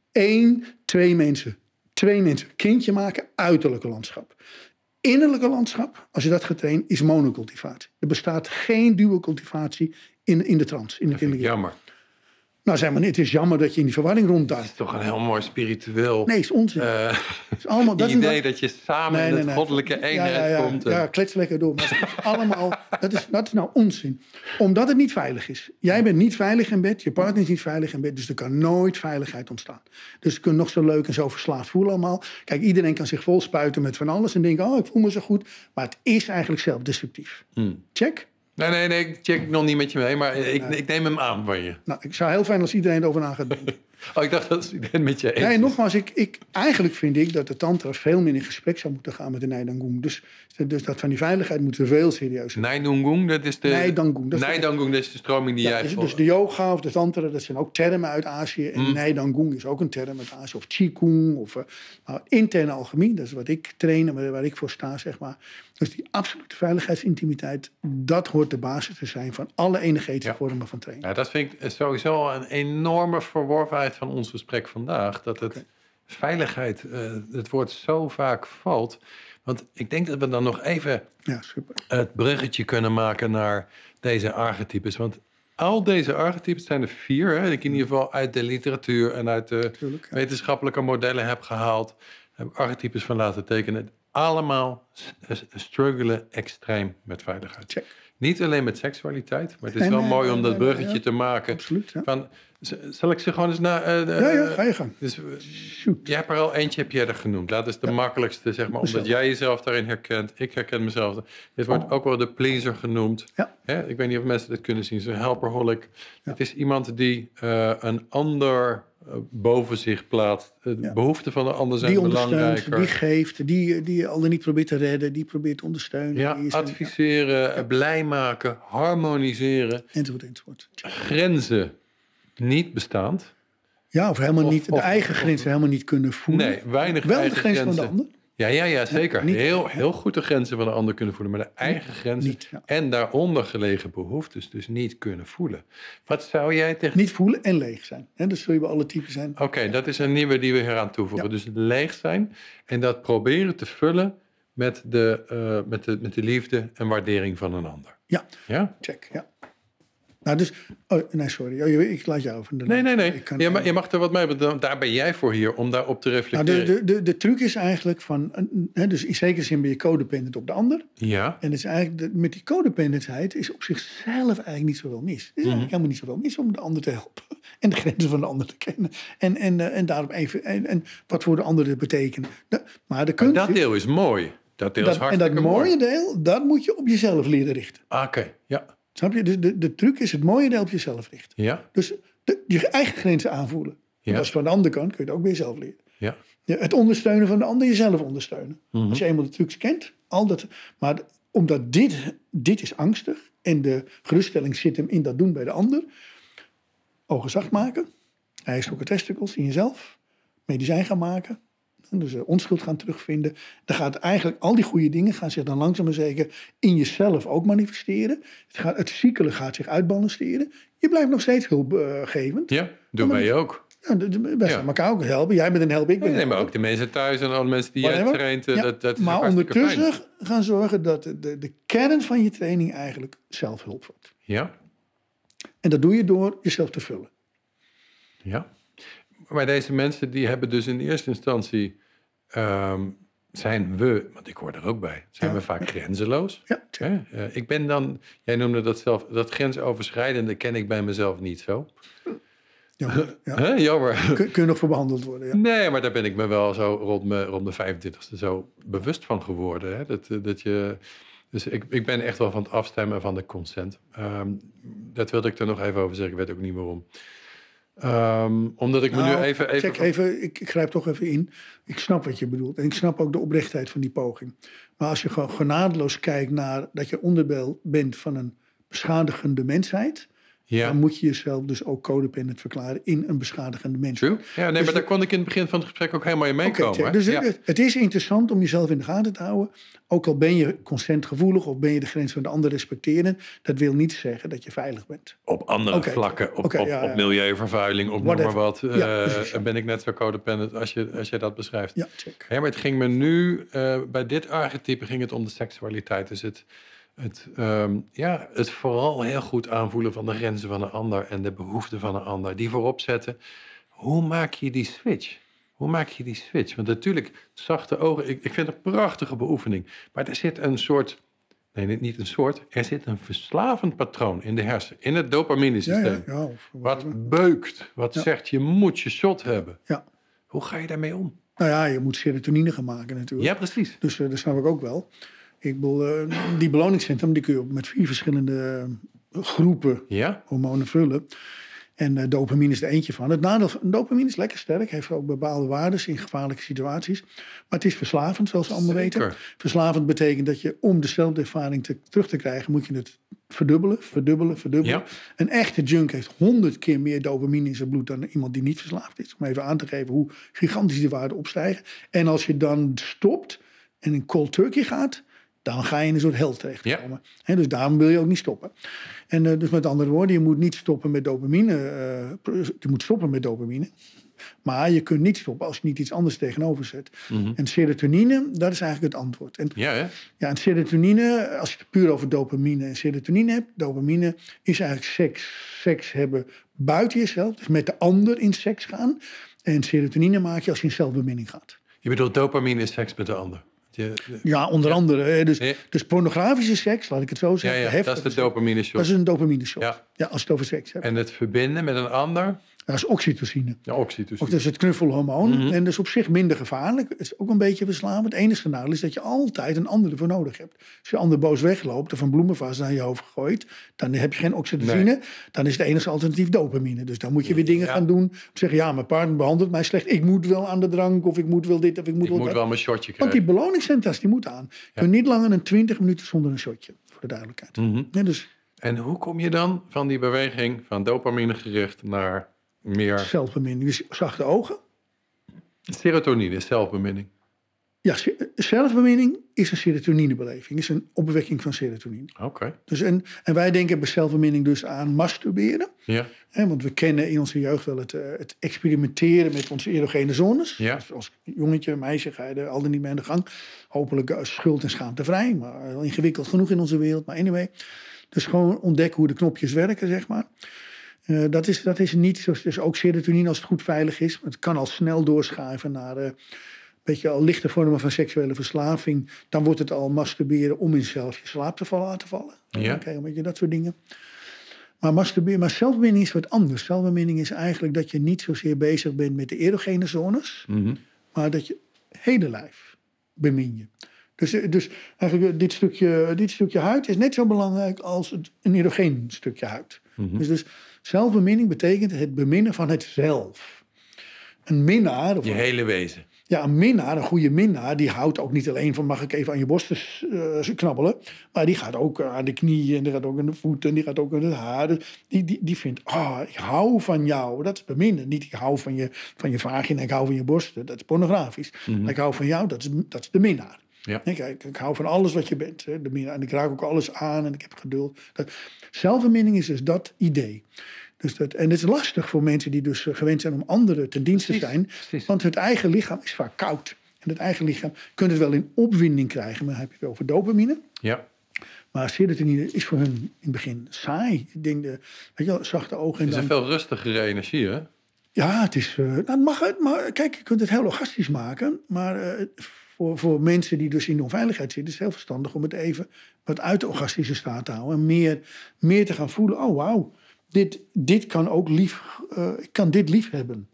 2 mensen kindje maken, uiterlijke landschap. Innerlijke landschap, als je dat gaat trainen, is monocultivatie. Er bestaat geen duo-cultivatie in de trance. In de kinderlijke. Jammer. Nou, zeg maar, het is jammer dat je in die verwarring rondduikt. Het is toch een heel mooi spiritueel... Nee, het is onzin. Is allemaal, dat idee dat je samen in het goddelijke eenheid komt. Ja, klets lekker door. Maar het is allemaal, dat is nou onzin. Omdat het niet veilig is. Jij bent niet veilig in bed, je partner is niet veilig in bed. Dus er kan nooit veiligheid ontstaan. Dus het kan nog zo leuk en zo verslaafd voelen allemaal. Kijk, iedereen kan zich vol spuiten met van alles en denken, ik voel me zo goed. Maar het is eigenlijk zelfdestructief. Check? Nee, ik check nog niet met je mee, maar ik neem hem aan van je. Nou, ik zou heel fijn als iedereen erover na gaat denken. Ik dacht dat iedereen met je eens. Nee, nogmaals, eigenlijk vind ik dat de tantra veel meer in gesprek zou moeten gaan met de Nijdan Gung. Dus dat van die veiligheid moeten we veel serieuzer. Nijdan Gung, dat is de... Nijdan Gung, dat is de stroming die jij volgt. Dus de yoga of de tantra, dat zijn ook termen uit Azië. En Nijdan Gung is ook een term uit Azië. Of Qigong, of interne alchemie. Dat is wat ik train en waar ik voor sta, zeg maar. Dus die absolute veiligheidsintimiteit, dat hoort de basis te zijn van alle energetische vormen van training. Ja, dat vind ik sowieso een enorme verworvenheid van ons gesprek vandaag. Dat veiligheid, het woord zo vaak valt. Want ik denk dat we dan nog even het bruggetje kunnen maken naar deze archetypes. Want al deze archetypes zijn er 4, hè, die ik in ieder geval uit de literatuur en uit de wetenschappelijke modellen heb gehaald. Heb ik archetypes van laten tekenen. Allemaal struggelen extreem met veiligheid. Check. Niet alleen met seksualiteit, maar het is wel mooi om dat bruggetje te maken. Absoluut, ja. Van, zal ik ze gewoon eens naar... ga je gang. Dus, jij hebt er al eentje, heb jij er genoemd. Dat is de makkelijkste, zeg maar, omdat jij jezelf daarin herkent. Ik herken mezelf. Dit wordt ook wel de pleaser genoemd. Ja. Hè? Ik weet niet of mensen dit kunnen zien. Zo'n helperholic. Ja. Het is iemand die een ander boven zich plaatst. De behoeften van de ander zijn belangrijker. Die geeft, die al niet probeert te redden, die probeert te ondersteunen. Ja, adviseren, blij maken, harmoniseren. Enzovoort. Grenzen niet bestaand. Ja, of helemaal niet, de eigen grenzen helemaal niet kunnen voelen. Nee, weinig wel eigen de grens grenzen. van de ander. Ja, zeker. Heel goed de grenzen van de ander kunnen voelen, maar de eigen grenzen niet, en daaronder gelegen behoeftes dus niet kunnen voelen. Wat zou jij tegen... Niet voelen en leeg zijn. Hè? Dus zul je bij alle typen zijn. Oké, dat is een nieuwe die we hier aan toevoegen. Dus leeg zijn en dat proberen te vullen met de liefde en waardering van een ander. Ja? Check, ja. Nou, dus... sorry. Ik laat jou over. Nee. Je mag er wat mee, want daar ben jij voor hier, om daarop te reflecteren. Nou, de truc is eigenlijk van... dus in zekere zin ben je codependent op de ander. Ja. En het is eigenlijk, met die codependentheid is op zichzelf eigenlijk niet zoveel mis. Het is eigenlijk helemaal niet zoveel mis om de ander te helpen. En de grenzen van de ander te kennen. En daarom even... En wat voor de ander betekent. Maar dat deel is mooi. Dat deel is hartstikke mooi. En dat mooie deel, dat moet je op jezelf leren richten. Oké, ja. Snap je? Dus de truc is het mooie deel op jezelf richten. Ja. Dus je eigen grenzen aanvoelen. Ja. Als het van de ander kan, kun je het ook bij jezelf leren. Ja. Het ondersteunen van de ander, jezelf ondersteunen. Als je eenmaal de trucs kent, maar omdat dit is angstig en de geruststelling zit hem in dat doen bij de ander. Ogen zacht maken, ijsstokken testicles in jezelf, medicijn gaan maken. Dus onschuld gaan terugvinden. Dan gaat eigenlijk al die goede dingen gaan zich dan langzaam maar zeker in jezelf ook manifesteren. Het ziekele gaat zich uitbalanceren. Je blijft nog steeds hulpgevend. Ja, doen wij ook. Ja, wij gaan elkaar ook helpen. Jij bent een help, ik ben een help. Maar ook de mensen thuis en alle mensen die jij traint. Dat is maar ondertussen gaan zorgen dat de kern van je training eigenlijk zelfhulp wordt. Ja. En dat doe je door jezelf te vullen. Ja. Maar deze mensen die hebben dus in eerste instantie... zijn we, want ik hoor er ook bij, zijn we vaak grenzeloos. Ja, ik ben dan, jij noemde dat zelf, dat grensoverschrijdende ken ik bij mezelf niet zo. Jammer. Ja. Jammer. Kun je nog voor behandeld worden, ja. Nee, maar daar ben ik me wel zo rond de 25e zo bewust van geworden. Hè? Dat je... Dus ik ben echt wel van het afstemmen van de consent. Dat wilde ik er nog even over zeggen, ik weet ook niet waarom. Omdat ik me nu even... Check even, ik grijp toch even in. Ik snap wat je bedoelt. En ik snap ook de oprechtheid van die poging. Maar als je gewoon genadeloos kijkt naar dat je onderdeel bent van een beschadigende mensheid... Ja. Dan moet je jezelf dus ook codependent verklaren in een beschadigende mens. True. Ja, nee, dus maar daar kon ik in het begin van het gesprek ook helemaal in meekomen. Okay, dus het is interessant om jezelf in de gaten te houden. Ook al ben je consentgevoelig of ben je de grens van de ander respecteren. Dat wil niet zeggen dat je veilig bent. Op andere vlakken, op milieuvervuiling, op noem maar wat. Ben ik net zo codependent als je dat beschrijft. Ja, check. Ja, maar het ging me nu, bij dit archetype ging het om de seksualiteit. Dus het vooral heel goed aanvoelen van de grenzen van een ander en de behoeften van een ander, die voorop zetten. Hoe maak je die switch? Want natuurlijk, zachte ogen, ik vind het een prachtige beoefening. Maar er zit een soort, nee, niet een soort, er zit een verslavend patroon in de hersenen, in het dopaminesysteem. Wat beukt, wat zegt je moet je shot hebben. Ja. Hoe ga je daarmee om? Nou ja, je moet serotonine gaan maken natuurlijk. Ja, precies. Dus dat snap ik ook wel. Ik bedoel, die beloningscentrum die kun je met 4 verschillende groepen hormonen vullen. En dopamine is er eentje van. Het nadeel van dopamine is lekker sterk. Heeft ook bepaalde waardes in gevaarlijke situaties. Maar het is verslavend, zoals we allemaal weten. Verslavend betekent dat je om dezelfde ervaring terug te krijgen... moet je het verdubbelen. Ja. Een echte junk heeft 100 keer meer dopamine in zijn bloed... dan iemand die niet verslaafd is. Om even aan te geven hoe gigantisch die waarden opstijgen. En als je dan stopt en in cold turkey gaat... dan ga je in een soort hel terechtkomen. Ja. Dus daarom wil je ook niet stoppen. En dus met andere woorden, je moet niet stoppen met dopamine. Je moet stoppen met dopamine. Maar je kunt niet stoppen als je niet iets anders tegenover zet. Mm-hmm. En serotonine, dat is eigenlijk het antwoord. En, en serotonine, als je het puur over dopamine en serotonine hebt... dopamine is eigenlijk seks hebben buiten jezelf. Dus met de ander in seks gaan. En serotonine maak je als je in zelfbeminning gaat. Je bedoelt dopamine is seks met de ander? Ja, onder andere. Dus pornografische seks, laat ik het zo zeggen. Dat is de dopamine shot. Dat is een dopamine shot. Ja, als je het over seks hebt. En het verbinden met een ander? Dat is oxytocine. Ja, oxytocine. Of dat is het knuffelhormoon. Mm-hmm. En dat is op zich minder gevaarlijk. Het is ook een beetje verslavend. Het enige nadeel is dat je altijd een ander ervoor nodig hebt. Als je ander boos wegloopt of een bloemenvase naar je hoofd gooit... dan heb je geen oxytocine. Nee. Dan is het enige alternatief dopamine. Dus dan moet je weer dingen gaan doen. Om te zeggen, ja, mijn partner behandelt mij slecht. Ik moet wel aan de drank of ik moet wel dit of ik moet wel mijn shotje krijgen. Want die beloningscentra's, die moeten aan. Je kunt niet langer dan 20 minuten zonder een shotje. Voor de duidelijkheid. Mm-hmm. Ja, dus... En hoe kom je dan van die beweging van dopamine gericht naar... meer zelfbeminning, dus zachte ogen. Serotonine is zelfbeminning. Ja, zelfbeminning is een serotoninebeleving. Is een opwekking van serotonine. Oké. Dus en wij denken bij zelfbeminning dus aan masturberen. Ja. Want we kennen in onze jeugd wel het experimenteren met onze erogene zones. Ja. Dus als jongetje, meisje ga je er al niet mee aan de gang. Hopelijk schuld- en schaamtevrij. Maar wel ingewikkeld genoeg in onze wereld. Maar anyway. Dus gewoon ontdekken hoe de knopjes werken, zeg maar. Dat is niet zo. Dus ook serotonine als het goed veilig is. Het kan al snel doorschuiven naar een beetje al lichte vormen van seksuele verslaving. Dan wordt het al masturberen om in zelf je slaap te laten vallen. Dan krijg je een beetje dat soort dingen. Maar zelfbeminning is wat anders. Zelfbeminning is eigenlijk dat je niet zozeer bezig bent met de erogene zones. Mm-hmm. Maar dat je hele lijf bemin je. Dus eigenlijk dit stukje huid is net zo belangrijk als een erogeen stukje huid. Mm-hmm. Dus zelfbeminning betekent het beminnen van het zelf. Een minnaar... Je hele wezen. Ja, een goede minnaar, die houdt ook niet alleen van... mag ik even aan je borsten knabbelen. Maar die gaat ook aan de knieën en die gaat ook aan de voeten... die gaat ook aan het haar. Dus die vindt, ik hou van jou. Dat is beminnen. Niet ik hou van je vagina, ik hou van je borsten. Dat is pornografisch. Mm-hmm. Ik hou van jou, dat is de minnaar. Ja. Kijk, ik hou van alles wat je bent. Hè. En ik raak ook alles aan en ik heb geduld. Zelfbeminning is dus dat idee. En het is lastig voor mensen die dus gewend zijn om anderen ten dienste te zijn. Precies. Want het eigen lichaam is vaak koud. En het eigen lichaam kunt het wel in opwinding krijgen. Maar dan heb je het over dopamine. Ja. Maar serotonine is voor hun in het begin saai. Ik denk, weet je wel, zachte ogen. En Het is een veel rustigere energie, hè? Ja, het is... kijk, je kunt het heel orgastisch maken. Maar voor mensen die dus in de onveiligheid zitten... is het heel verstandig om het even wat uit de orgastische staat te houden. En meer te gaan voelen. Oh, wauw. Dit kan ook lief... ik kan dit lief hebben.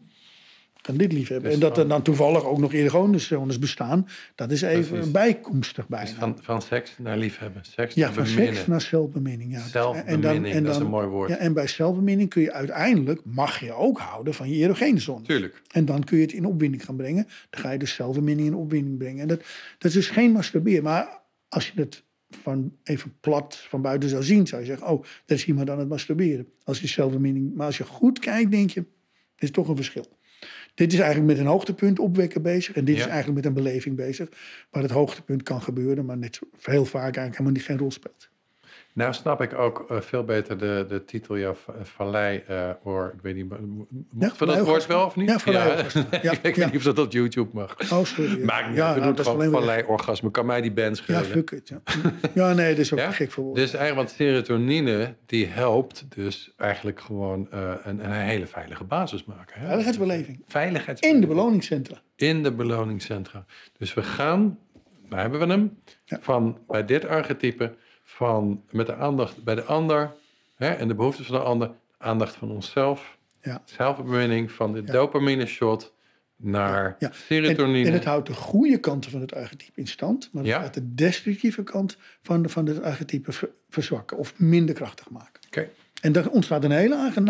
Dus en dat er dan toevallig ook nog ergoniszones bestaan... dat is even bijkomstig bijna. Dus van seks naar liefhebben. Seks Ja, naar van beminnen. seks naar zelfbeminning. Ja. Zelfbeminning, dat is een mooi woord. Ja, en bij zelfbeminning kun je uiteindelijk... mag je ook houden van je erogene zone. Tuurlijk. En dan kun je het in opwinding gaan brengen. Dan ga je dus zelfbeminning in opwinding brengen. En dat is dus geen masturberen. Maar als je het even plat van buiten zou zien... zou je zeggen, oh, dat is iemand aan het masturberen. Als je zelfbeminning... Maar als je goed kijkt, denk je... er is toch een verschil. Dit is eigenlijk met een hoogtepunt opwekken bezig. En dit is eigenlijk met een beleving bezig. Waar het hoogtepunt kan gebeuren. Maar net heel vaak eigenlijk helemaal geen rol speelt. Nou snap ik ook veel beter de titel, ja, vallei, ik weet niet, mochten we dat woord wel of niet? Ja, vallei. Ja, ik weet niet of dat op YouTube mag. Oh, sorry. Maakt niet uit, we doen het gewoon vallei-orgasme. Kan mij die band schelen? Ja, fuck it. Ja, nee, dat is ook gek voor woord. Dus eigenlijk, want serotonine, die helpt dus eigenlijk gewoon een hele veilige basis maken. Hè? Veiligheidsbeleving. Veiligheidsbeleving. In de beloningscentra. In de beloningscentra. Dus we gaan, daar hebben we hem, van bij dit archetype... van met de aandacht bij de ander en de behoeftes van de ander, aandacht van onszelf, zelfbeminning van de dopamine shot naar serotonine. En het houdt de goede kanten van het archetype in stand, maar het gaat de destructieve kant van het archetype verzwakken of minder krachtig maken. Okay. En daar ontstaat een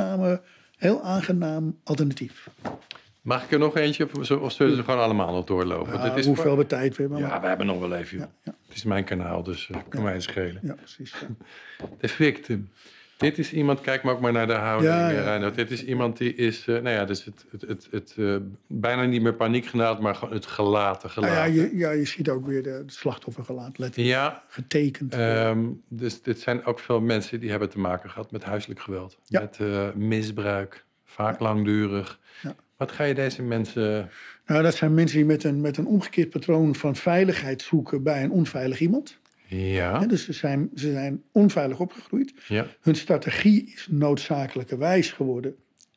heel aangenaam alternatief. Mag ik er nog eentje of zullen ze gewoon allemaal nog doorlopen? Ja, hoeveel we tijd we hebben. Ja, we hebben nog wel even. Ja. Het is mijn kanaal, dus kan mij het schelen. Ja, precies. Ja. De victim. Dit is iemand, kijk maar ook maar naar de houding, Reinoud. Dit is iemand die is, dus het bijna niet meer paniek genaamd, maar gewoon het gelaten. Je ziet ook weer het slachtoffergelaat, letterlijk getekend. Dus dit zijn ook veel mensen die hebben te maken gehad met huiselijk geweld. Ja. Met misbruik, vaak langdurig. Ja. Wat ga je deze mensen... Nou, dat zijn mensen die met een omgekeerd patroon van veiligheid zoeken bij een onveilig iemand. Ja. Dus ze zijn onveilig opgegroeid. Ja. Hun strategie is noodzakelijkerwijs geworden.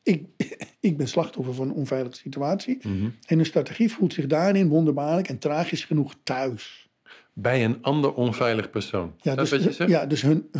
Ik ben slachtoffer van een onveilige situatie. Mm-hmm. En hun strategie voelt zich daarin wonderbaarlijk en tragisch genoeg thuis. Bij een ander onveilig persoon. Ja, dat dus, wat je zegt? Ja, dus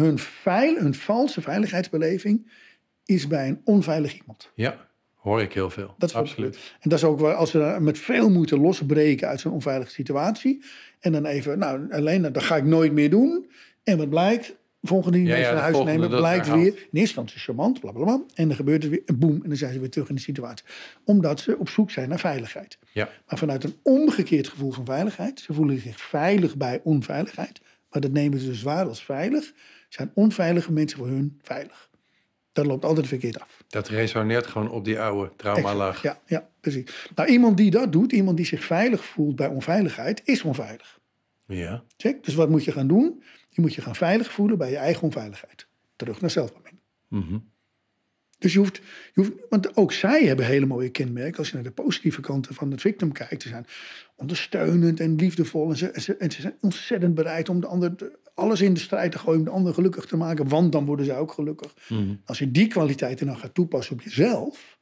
hun valse veiligheidsbeleving is bij een onveilig iemand. Ja. Hoor ik heel veel. Dat is absoluut. En dat is ook wel als ze met veel moeite losbreken uit zo'n onveilige situatie. En dan even, dan ga ik nooit meer doen. En wat blijkt, volgende die mensen naar huis nemen, blijkt weer, in eerste instantie charmant, blablabla. En dan gebeurt er weer een boem en dan zijn ze weer terug in de situatie. Omdat ze op zoek zijn naar veiligheid. Ja. Maar vanuit een omgekeerd gevoel van veiligheid. Ze voelen zich veilig bij onveiligheid. Maar dat nemen ze dus waar als veilig. Zijn onveilige mensen voor hun veilig. Dat loopt altijd verkeerd af. Dat resoneert gewoon op die oude traumalaag. Ja, precies. Nou, iemand die dat doet, iemand die zich veilig voelt bij onveiligheid, is onveilig. Ja. Check? Dus wat moet je gaan doen? Je moet je gaan veilig voelen bij je eigen onveiligheid. Terug naar zelfbeminning. Mm-hmm. Dus je hoeft, want ook zij hebben hele mooie kenmerken. Als je naar de positieve kanten van het victim kijkt. Ze zijn ondersteunend en liefdevol. En ze zijn ontzettend bereid om de ander alles in de strijd te gooien om de ander gelukkig te maken. Want dan worden zij ook gelukkig. Mm-hmm. Als je die kwaliteiten dan gaat toepassen op jezelf.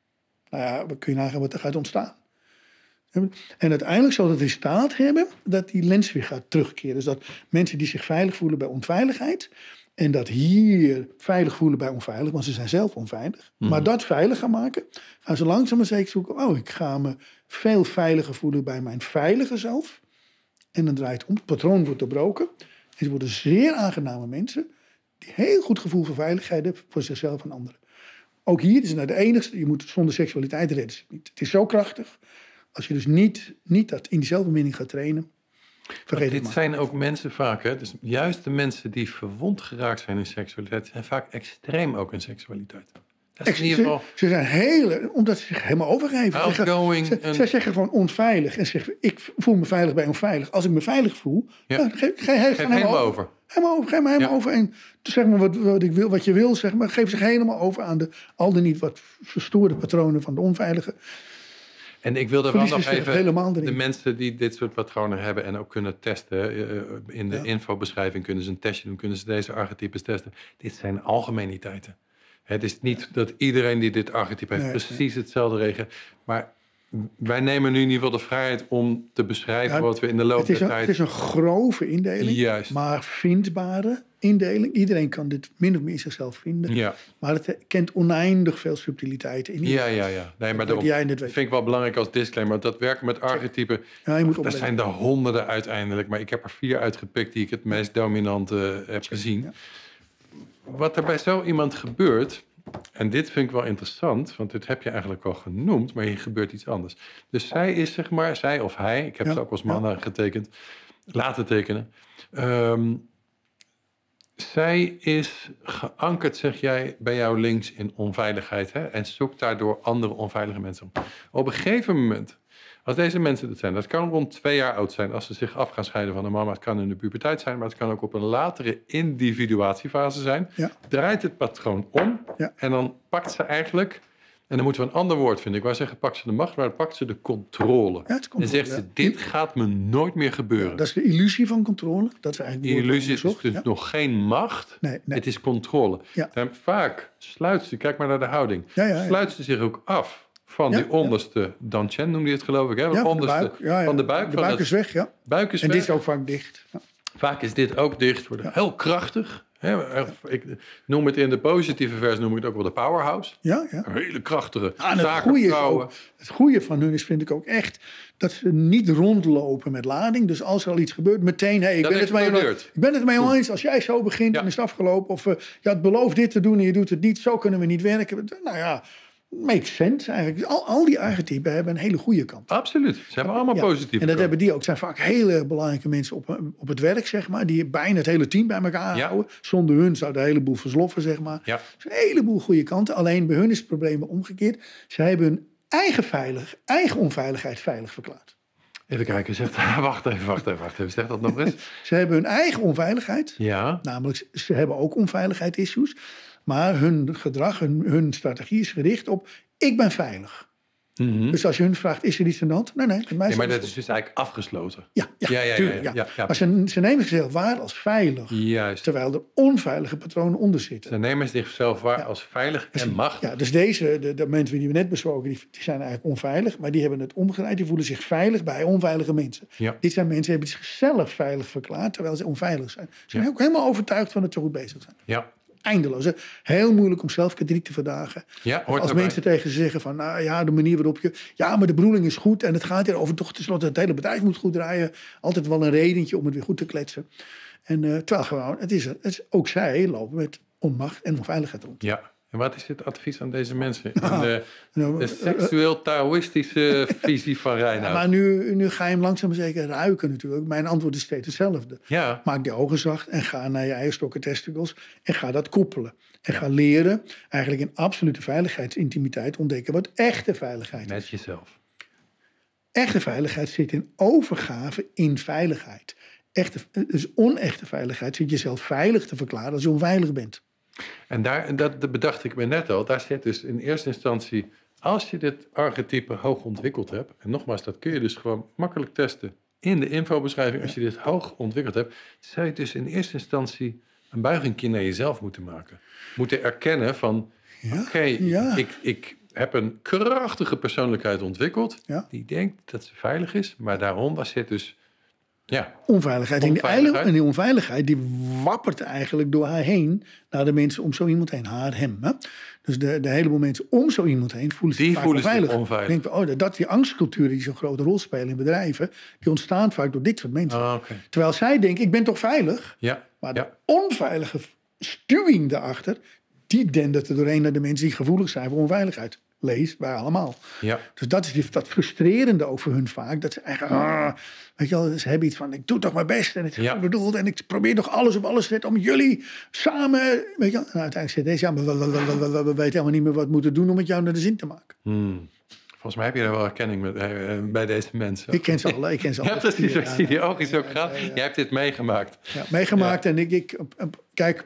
Dan kun je nagaan wat er gaat ontstaan. En uiteindelijk zal het in staat hebben dat die lens weer gaat terugkeren. Dus dat mensen die zich veilig voelen bij onveiligheid. En dat hier veilig voelen bij onveilig, want ze zijn zelf onveilig. Mm. Maar dat veilig gaan maken, gaan ze langzaam maar zeker zoeken. Ik ga me veel veiliger voelen bij mijn veilige zelf. En dan draait het om, het patroon wordt doorbroken. En ze worden zeer aangename mensen die heel goed gevoel voor veiligheid hebben voor zichzelf en anderen. Ook hier is het de enigste, je moet zonder seksualiteit redden. Het is zo krachtig. Als je dus niet dat in die zelfbeminning gaat trainen. Dit zijn ook mensen vaak, hè? Dus juist de mensen die verwond geraakt zijn in seksualiteit, zijn vaak extreem ook in seksualiteit. Dat is in ieder geval... Ze zijn omdat ze zich helemaal overgeven. Zij zeggen gewoon onveilig en zeggen, ik voel me veilig bij onveilig. Als ik me veilig voel, geef helemaal over. Geef me helemaal over. En zeg maar wat ik wil, wat je wil, zeg maar, geef zich helemaal over aan de al dan niet wat verstoorde patronen van de onveilige. En ik wil er wel nog even helemaal de mensen die dit soort patronen hebben en ook kunnen testen. In de infobeschrijving kunnen ze een testje doen, kunnen ze deze archetypes testen. Dit zijn algemeniteiten. Het is niet dat iedereen die dit archetype heeft precies hetzelfde reageert. Maar wij nemen nu in ieder geval de vrijheid om te beschrijven wat we in de loop der tijd... Het is een grove indeling, Juist. maar vindbare indeling. Iedereen kan dit min of meer zichzelf vinden. Ja. Maar het kent oneindig veel subtiliteiten. Ja. Nee, maar daarom vind ik wel belangrijk als disclaimer. Dat werken met archetypen, dat zijn er honderden uiteindelijk. Maar ik heb er 4 uitgepikt die ik het meest dominante heb gezien. Ja. Wat er bij zo iemand gebeurt... En dit vind ik wel interessant, want dit heb je eigenlijk al genoemd, maar hier gebeurt iets anders. Dus zij is, zeg maar, zij of hij, ik heb ze ook als mannen getekend, laten tekenen. Zij is geankerd, zeg jij, bij jou links in onveiligheid. Hè? En zoekt daardoor andere onveilige mensen op. Op een gegeven moment, als deze mensen dat zijn, dat kan rond 2 jaar oud zijn als ze zich af gaan scheiden van de mama. Het kan in de puberteit zijn, maar het kan ook op een latere individuatiefase zijn. Ja. Draait het patroon om en dan pakt ze eigenlijk, en dan moeten we een ander woord vinden. Ik wou zeggen, pakt ze de macht, maar dan pakt ze de controle. En zegt ze, dit gaat me nooit meer gebeuren. Ja, dat is de illusie van controle. Dat is eigenlijk die illusie is dus nog geen macht, het is controle. Ja. En vaak sluit ze, kijk maar naar de houding, sluit ze zich ook af. Van die onderste Danchen noemde je het geloof ik. Hè? Ja, van de buik. Van de buik. De buik is weg, Buik is en weg. dit is ook vaak dicht. Ja. Vaak is dit ook dicht. Wordt heel krachtig. Hè? Ik noem het in de positieve vers noem ik het ook wel de powerhouse. Ja. Een hele krachtige zakenvrouwen. Het goede van hun is, vind ik ook echt, dat ze niet rondlopen met lading. Dus als er al iets gebeurt, meteen, ik ben het mee eens. Als jij zo begint, dan is het afgelopen. Of je had beloofd dit te doen en je doet het niet. Zo kunnen we niet werken. Nou ja... Makes sense eigenlijk. Al die archetypen hebben een hele goede kant. Absoluut. Ze hebben allemaal positief. En dat hebben die ook. Het zijn vaak hele belangrijke mensen op het werk, zeg maar. Die bijna het hele team bij elkaar houden. Zonder hun zou de hele boel versloffen, zeg maar. Ja. Dus een heleboel goede kanten. Alleen bij hun is het probleem omgekeerd. Zij hebben hun eigen onveiligheid veilig verklaard. Even kijken. Wacht even. Zeg dat nog eens. Ze hebben hun eigen onveiligheid. Ja. Namelijk, ze hebben ook onveiligheid-issues. Maar hun gedrag, hun strategie is gericht op, ik ben veilig. Mm-hmm. Dus als je hun vraagt, is er iets aan de hand? Nee. Maar dat is dus eigenlijk afgesloten. Ja. Maar ze nemen zichzelf waar als veilig. Juist. Terwijl er onveilige patronen onder zitten. Ze nemen zichzelf waar als veilig en machtig. Ja, dus de mensen die we net besproken, die zijn eigenlijk onveilig. Maar die hebben het omgedraaid. Die voelen zich veilig bij onveilige mensen. Ja. Dit zijn mensen die hebben zichzelf veilig verklaard, terwijl ze onveilig zijn. Ze zijn ook helemaal overtuigd van dat ze goed bezig zijn. Ja. Eindeloos. Hè? Heel moeilijk om zelfkritiek te verdagen. Ja, als mensen tegen ze zeggen van, de manier waarop je... Ja, maar de bedoeling is goed en het gaat hier over toch tenslotte het hele bedrijf moet goed draaien. Altijd wel een redentje om het weer goed te kletsen. En terwijl gewoon, het is ook zij lopen met onmacht en onveiligheid rond. Ja. En wat is het advies aan deze mensen? De seksueel-taoïstische visie van Reinoud. Maar nu ga je hem langzaam maar zeker ruiken natuurlijk. Mijn antwoord is steeds hetzelfde. Ja. Maak die ogen zacht en ga naar je eierstokken testicles. En ga dat koppelen. En ga leren eigenlijk in absolute veiligheidsintimiteit ontdekken wat echte veiligheid is. Met jezelf. Echte veiligheid zit in overgave in veiligheid. Dus onechte veiligheid zit jezelf veilig te verklaren als je onveilig bent. En dat bedacht ik me net al. Daar zit dus in eerste instantie, als je dit archetype hoog ontwikkeld hebt, en nogmaals, dat kun je dus gewoon makkelijk testen in de infobeschrijving. Als je dit hoog ontwikkeld hebt, zou je dus in eerste instantie een buiging naar jezelf moeten maken. Moeten erkennen van, ik heb een krachtige persoonlijkheid ontwikkeld, die denkt dat ze veilig is, maar daaronder zit dus... Ja. Onveiligheid. En die onveiligheid die wappert eigenlijk door haar heen naar de mensen om zo iemand heen. Haar, hem. Hè? Dus de heleboel mensen om zo iemand heen voelen zich vaak onveilig. Denk, die angstcultuur die zo'n grote rol spelen in bedrijven, die ontstaan vaak door dit soort mensen. Okay. Terwijl zij denken, ik ben toch veilig? Ja. Maar de onveilige stuwing daarachter, die dendert er doorheen naar de mensen die gevoelig zijn voor onveiligheid. Lees, wij allemaal. Ja. Dus dat is dat frustrerende ook voor hun vaak. Dat ze eigenlijk, weet je wel, ze hebben iets van, ik doe toch mijn best en het is goed bedoeld en ik probeer toch alles op alles te zetten om jullie samen, weet je wel. En uiteindelijk zegt deze, we weten helemaal niet meer wat we moeten doen om het jou naar de zin te maken. Volgens mij heb je daar wel herkenning bij deze mensen. Ik ken ze alle. Ja, precies. Ik zie die ogen zo gaan. Jij hebt dit meegemaakt. Ja, meegemaakt en kijk,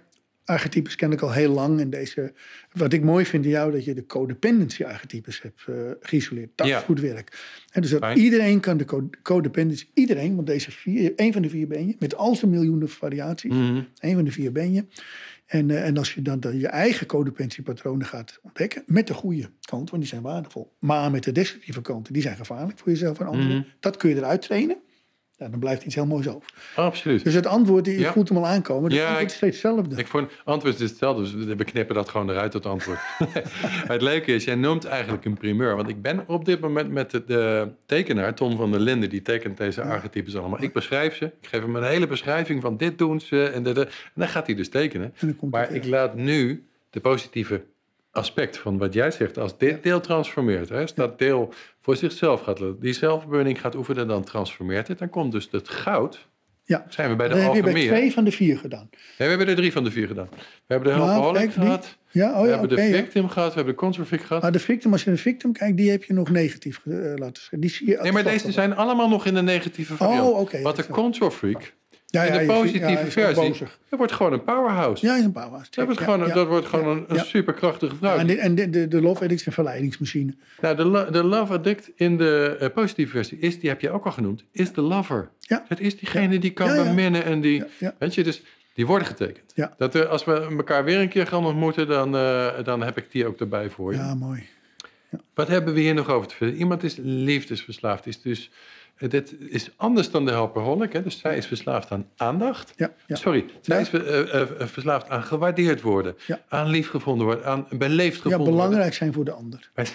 archetypes ken ik al heel lang. En wat ik mooi vind in jou, dat je de codependency archetypes hebt geïsoleerd. Dat is goed werk. En dus dat iedereen kan de codependency, iedereen, want één van de 4 ben je, met al zijn miljoenen variaties. Één van de 4 ben je. En als je dan je eigen codependentiepatronen gaat ontdekken, met de goede kant, want die zijn waardevol. Maar met de destructieve kanten, die zijn gevaarlijk voor jezelf en anderen. Dat kun je eruit trainen. Ja, dan blijft iets heel moois over. Absoluut. Dus het antwoord, je voelt hem al aankomen. Het antwoord is steeds hetzelfde. Ik vond het antwoord is hetzelfde, dus we knippen dat gewoon eruit, het antwoord. Maar het leuke is, jij noemt eigenlijk een primeur. Want ik ben op dit moment met de tekenaar, Tom van der Linden, die tekent deze archetypes allemaal. Ik beschrijf ze, ik geef hem een hele beschrijving van dit doen ze. En dan gaat hij dus tekenen. Maar ik laat nu de positieve aspect van wat jij zegt, als dit deel transformeert, hè, als dat deel voor zichzelf gaat, die zelfbeburning gaat oefenen, dan transformeert het. Dan komt dus het goud. Ja, zijn we bij de dan heb je bij alchemie. 2 van de 4 gedaan. Nee, we hebben er 3 van de 4 gedaan. We hebben de helpaholic gehad. We hebben de victim gehad. We hebben de controfic gehad. Maar de victim, als je naar de victim kijkt, die heb je nog negatief laten schrijven. Die zie je nee, maar deze zijn allemaal nog in de negatieve variant. Oké. Want de controfreak, in de positieve versie, dat wordt gewoon een powerhouse. Ja, is een powerhouse. Dat wordt gewoon een superkrachtige vrouw. En de Love Addict is een verleidingsmachine. Nou, de Love Addict in de positieve versie, die heb je ook al genoemd, is de lover. Ja. Het is diegene die kan beminnen en die... Weet je, dus die worden getekend. Ja. Als we elkaar weer een keer gaan ontmoeten, dan heb ik die ook erbij voor je. Ja, mooi. Ja. Wat hebben we hier nog over te vertellen? Iemand is liefdesverslaafd. Dit is anders dan de helpaholic. Hè? Dus zij is verslaafd aan aandacht. Ja. Sorry, zij is verslaafd aan gewaardeerd worden. Ja. Aan lief gevonden worden. Aan beleefd gevonden worden. Ja, belangrijk zijn voor de ander. Maar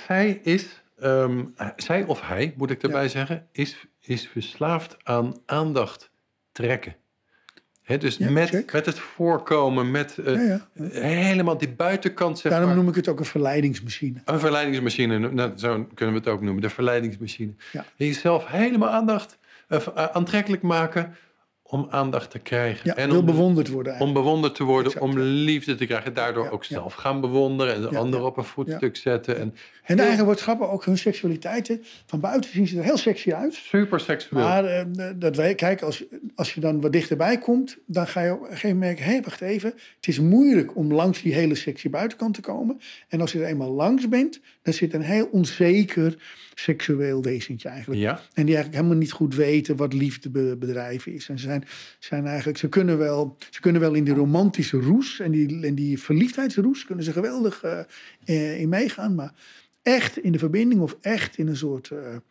zij of hij, moet ik erbij zeggen, is verslaafd aan aandacht trekken. He, dus met het voorkomen, met helemaal die buitenkant. Zeg Daarom maar, noem ik het ook een verleidingsmachine. Een verleidingsmachine, nou, zo kunnen we het ook noemen, de verleidingsmachine. Ja. Jezelf helemaal aantrekkelijk maken om aandacht te krijgen. Ja, en wil bewonderd worden eigenlijk. Om bewonderd te worden, om liefde te krijgen. Daardoor ook zelf gaan bewonderen en de ander op een voetstuk zetten. En eigenlijk wordt grappig ook hun seksualiteit. Van buiten zien ze er heel sexy uit. Super seksueel. Maar kijk, als je dan wat dichterbij komt, dan ga je op een gegeven moment merken, wacht even. Het is moeilijk om langs die hele sexy buitenkant te komen. En als je er eenmaal langs bent, dan zit een heel onzeker seksueel wezentje eigenlijk. Ja. En die eigenlijk helemaal niet goed weten wat liefde bedrijven is. En ze kunnen wel in die romantische roes en die verliefdheidsroes kunnen ze geweldig in meegaan. Maar echt in de verbinding of echt in een soort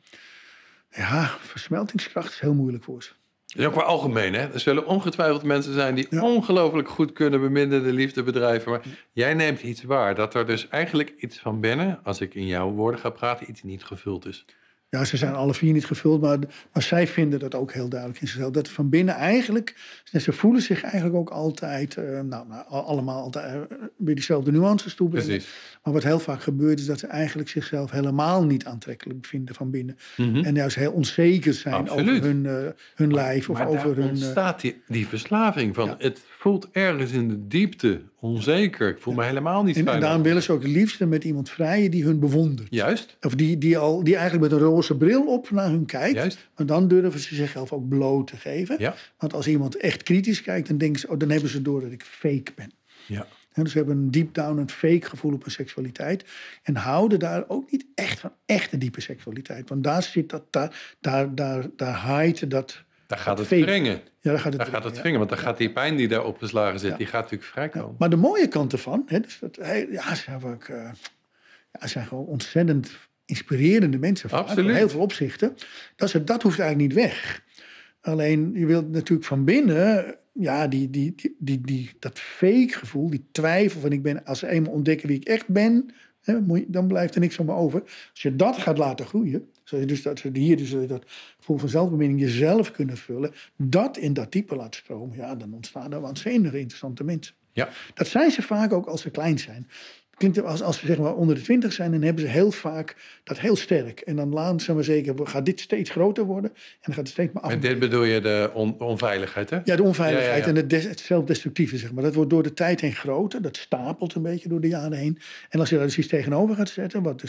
versmeltingskracht is heel moeilijk voor ze. Dat is ook wel algemeen, hè? Er zullen ongetwijfeld mensen zijn die ongelooflijk goed kunnen beminnen de liefde bedrijven. Maar jij neemt iets waar, dat er dus eigenlijk iets van binnen, als ik in jouw woorden ga praten, iets niet gevuld is. Ja, ze zijn alle 4 niet gevuld, maar zij vinden dat ook heel duidelijk in zichzelf. Dat van binnen eigenlijk, ze voelen zich eigenlijk ook altijd, allemaal altijd weer diezelfde nuances toebrengen. Precies. Maar wat heel vaak gebeurt is dat ze eigenlijk zichzelf helemaal niet aantrekkelijk vinden van binnen. Mm-hmm. En juist heel onzeker zijn over hun lijf of maar over hun... ontstaat die verslaving van het voelt ergens in de diepte onzeker. Ik voel me helemaal niet fijn. En daarom willen ze ook het liefste met iemand vrijen die hun bewondert. Juist. Of die eigenlijk met een roze bril op naar hun kijkt. Juist. Maar dan durven ze zichzelf ook bloot te geven. Ja. Want als iemand echt kritisch kijkt, dan denken ze, dan hebben ze door dat ik fake ben. Ja. Dus ze hebben een deep down een fake gevoel op hun seksualiteit. En houden daar ook niet echt van echte diepe seksualiteit. Want daar zit daar haait dat... Daar gaat het wringen. Ja, daar gaat het wringen. Want dan gaat die pijn die daar opgeslagen zit, die gaat natuurlijk vrijkomen. Ja, maar de mooie kant ervan, dus ze zijn gewoon ontzettend inspirerende mensen. Absoluut. In heel veel opzichten. Dat hoeft eigenlijk niet weg. Alleen, je wilt natuurlijk van binnen... Ja, dat fake gevoel, die twijfel van als ze eenmaal ontdekken wie ik echt ben, dan blijft er niks van me over. Als je dat gaat laten groeien, dat gevoel van zelfbeminning jezelf kunnen vullen, dat in dat type laat stromen, dan ontstaan er waanzinnig interessante mensen. Ja. Dat zijn ze vaak ook als ze klein zijn. Klinkt als ze zeg maar onder de 20 zijn, dan hebben ze heel vaak dat heel sterk. En dan gaat dit steeds groter worden en dan gaat het steeds maar af. Met dit bedoel je de onveiligheid, hè? Ja, de onveiligheid en het zelfdestructieve, zeg maar. Dat wordt door de tijd heen groter. Dat stapelt een beetje door de jaren heen. En als je daar dus iets tegenover gaat zetten, wat dus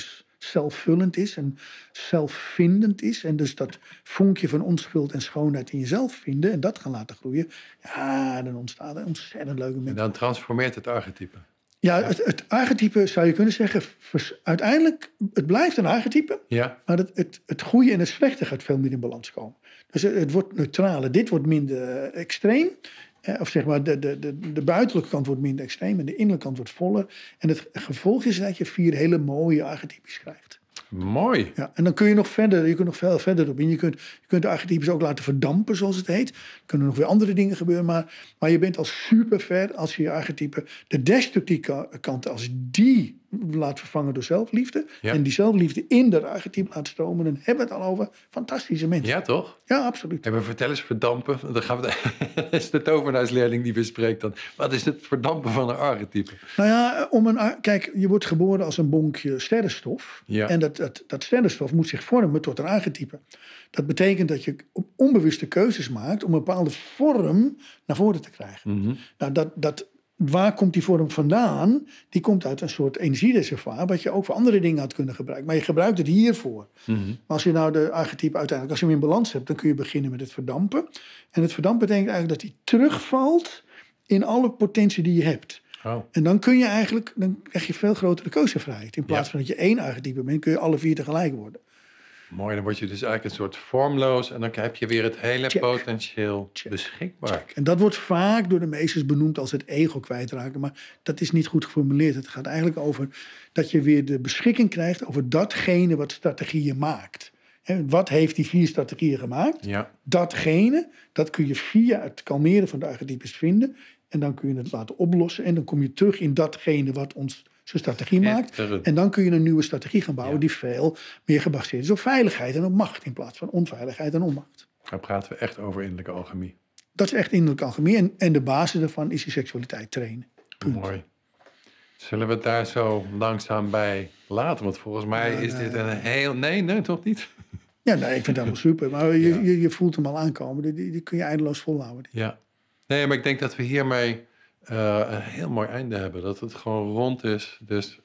zelfvullend is en zelfvindend is. En dus dat vonkje van onschuld en schoonheid in jezelf vinden en dat gaan laten groeien. Ja, dan ontstaat een ontzettend leuke mens. En dan transformeert het archetype. Ja, het archetype zou je kunnen zeggen, uiteindelijk, het blijft een archetype. Ja. Maar het goede en het slechte gaat veel meer in balans komen. Dus het wordt neutraler. Dit wordt minder extreem. Of zeg maar, de buitenlijke kant wordt minder extreem en de innerlijke kant wordt voller. En het gevolg is dat je 4 hele mooie archetypes krijgt. Mooi. Ja, en dan kun je nog verder, je kunt nog veel verder op in. Je kunt de archetypes ook laten verdampen, zoals het heet. Er kunnen nog weer andere dingen gebeuren, maar je bent al super ver als je je archetype, de destructieve kant, als die laat vervangen door zelfliefde. Ja. En die zelfliefde in dat archetype laat stromen, dan hebben we het al over fantastische mensen. Ja, toch? Ja, absoluut. En we vertel eens verdampen. Dan gaan we dat is de tovenaarsleerling die bespreekt dan. Wat is het verdampen van een archetype? Nou ja, kijk, je wordt geboren als een bonkje sterrenstof. Ja. En dat sterrenstof moet zich vormen tot een archetype. Dat betekent dat je onbewuste keuzes maakt om een bepaalde vorm naar voren te krijgen. Mhm. Nou, waar komt die vorm vandaan? Die komt uit een soort energiereservoir, wat je ook voor andere dingen had kunnen gebruiken. Maar je gebruikt het hiervoor. Mhm. Maar als je nou de archetype uiteindelijk, als je hem in balans hebt, dan kun je beginnen met het verdampen. En het verdampen betekent eigenlijk dat hij terugvalt in alle potentie die je hebt. Oh. En dan krijg je veel grotere keuzevrijheid. In plaats van dat je 1 archetype bent, kun je alle 4 tegelijk worden. Mooi, dan word je dus eigenlijk een soort vormloos en dan heb je weer het hele Check. potentieel beschikbaar. En dat wordt vaak door de meesters benoemd als het ego kwijtraken. Maar dat is niet goed geformuleerd. Het gaat eigenlijk over dat je weer de beschikking krijgt over datgene wat strategieën maakt. En wat heeft die 4 strategieën gemaakt? Ja. Datgene, dat kun je via het kalmeren van de archetypes vinden. En dan kun je het laten oplossen. En dan kom je terug in datgene wat ons zijn strategie maakt. En dan kun je een nieuwe strategie gaan bouwen die veel meer gebaseerd is op veiligheid en op macht. In plaats van onveiligheid en onmacht. Dan praten we echt over innerlijke alchemie. Dat is echt innerlijke alchemie. En de basis daarvan is je seksualiteit trainen. Punt. Mooi. Zullen we het daar zo langzaam bij laten? Want volgens mij is dit een heel... Nee, toch niet? Ja, nee, ik vind het helemaal super. Maar je voelt hem al aankomen. Die kun je eindeloos volhouden. Ja. Nee, maar ik denk dat we hiermee een heel mooi einde hebben. Dat het gewoon rond is. Dus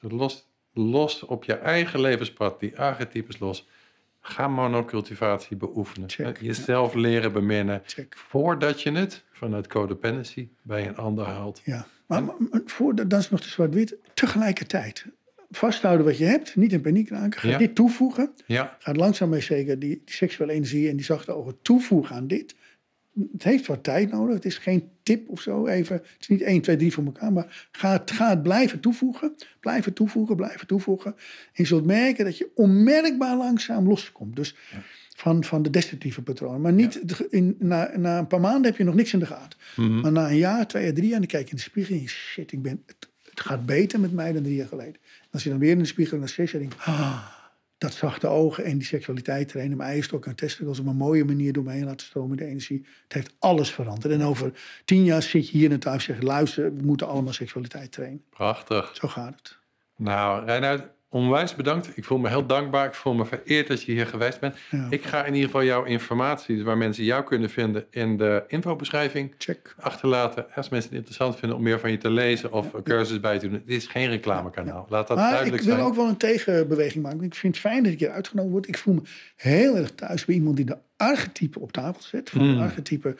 los op je eigen levenspad, die archetypes los. Ga monocultivatie beoefenen. Check. Jezelf leren beminnen. Check. Voordat je het vanuit codependency bij een ander haalt. Ja, maar dat is nog de zwart-wit. Tegelijkertijd vasthouden wat je hebt. Niet in paniek raken. Ga dit toevoegen. Ja. Ga langzaam maar zeker die seksuele energie en die zachte ogen toevoegen aan dit. Het heeft wat tijd nodig. Het is geen tip of zo even. Het is niet 1, 2, 3 voor elkaar. Maar ga het blijven toevoegen. Blijven toevoegen, blijven toevoegen. En je zult merken dat je onmerkbaar langzaam loskomt. Dus van de destructieve patronen. Maar niet na een paar maanden heb je nog niks in de gaten. Mm-hmm. Maar na een jaar, 2 jaar, 3 jaar, dan kijk je in de spiegel en je shit, het gaat beter met mij dan 3 jaar geleden. En als je dan weer in de spiegel na 6 jaar denkt, dat zachte ogen en die seksualiteit trainen, mijn eierstok en testicles op een mooie manier door me heen laten stromen, de energie. Het heeft alles veranderd. En over 10 jaar zit je hier in het thuis en zeg luister, we moeten allemaal seksualiteit trainen. Prachtig. Zo gaat het. Nou, Reinoud, onwijs bedankt. Ik voel me heel dankbaar. Ik voel me vereerd dat je hier geweest bent. Ja. Ik ga in ieder geval jouw informatie, dus waar mensen jou kunnen vinden, in de infobeschrijving achterlaten. Als mensen het interessant vinden om meer van je te lezen of cursus bij te doen. Dit is geen reclamekanaal. Laat dat duidelijk zijn. Ik wil ook wel een tegenbeweging maken. Ik vind het fijn dat ik hier uitgenodigd word. Ik voel me heel erg thuis bij iemand die de archetype op tafel zet. Van de archetype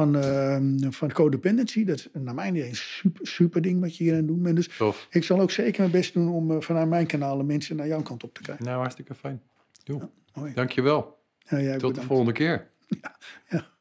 van codependency. Dat is naar mijn idee een super ding wat je hier aan het doen bent. Dus ik zal ook zeker mijn best doen om vanuit mijn kanalen mensen naar jouw kant op te krijgen. Nou, hartstikke fijn. Doe. Mooi. Dank je wel. Ja, Tot de volgende keer. Ja.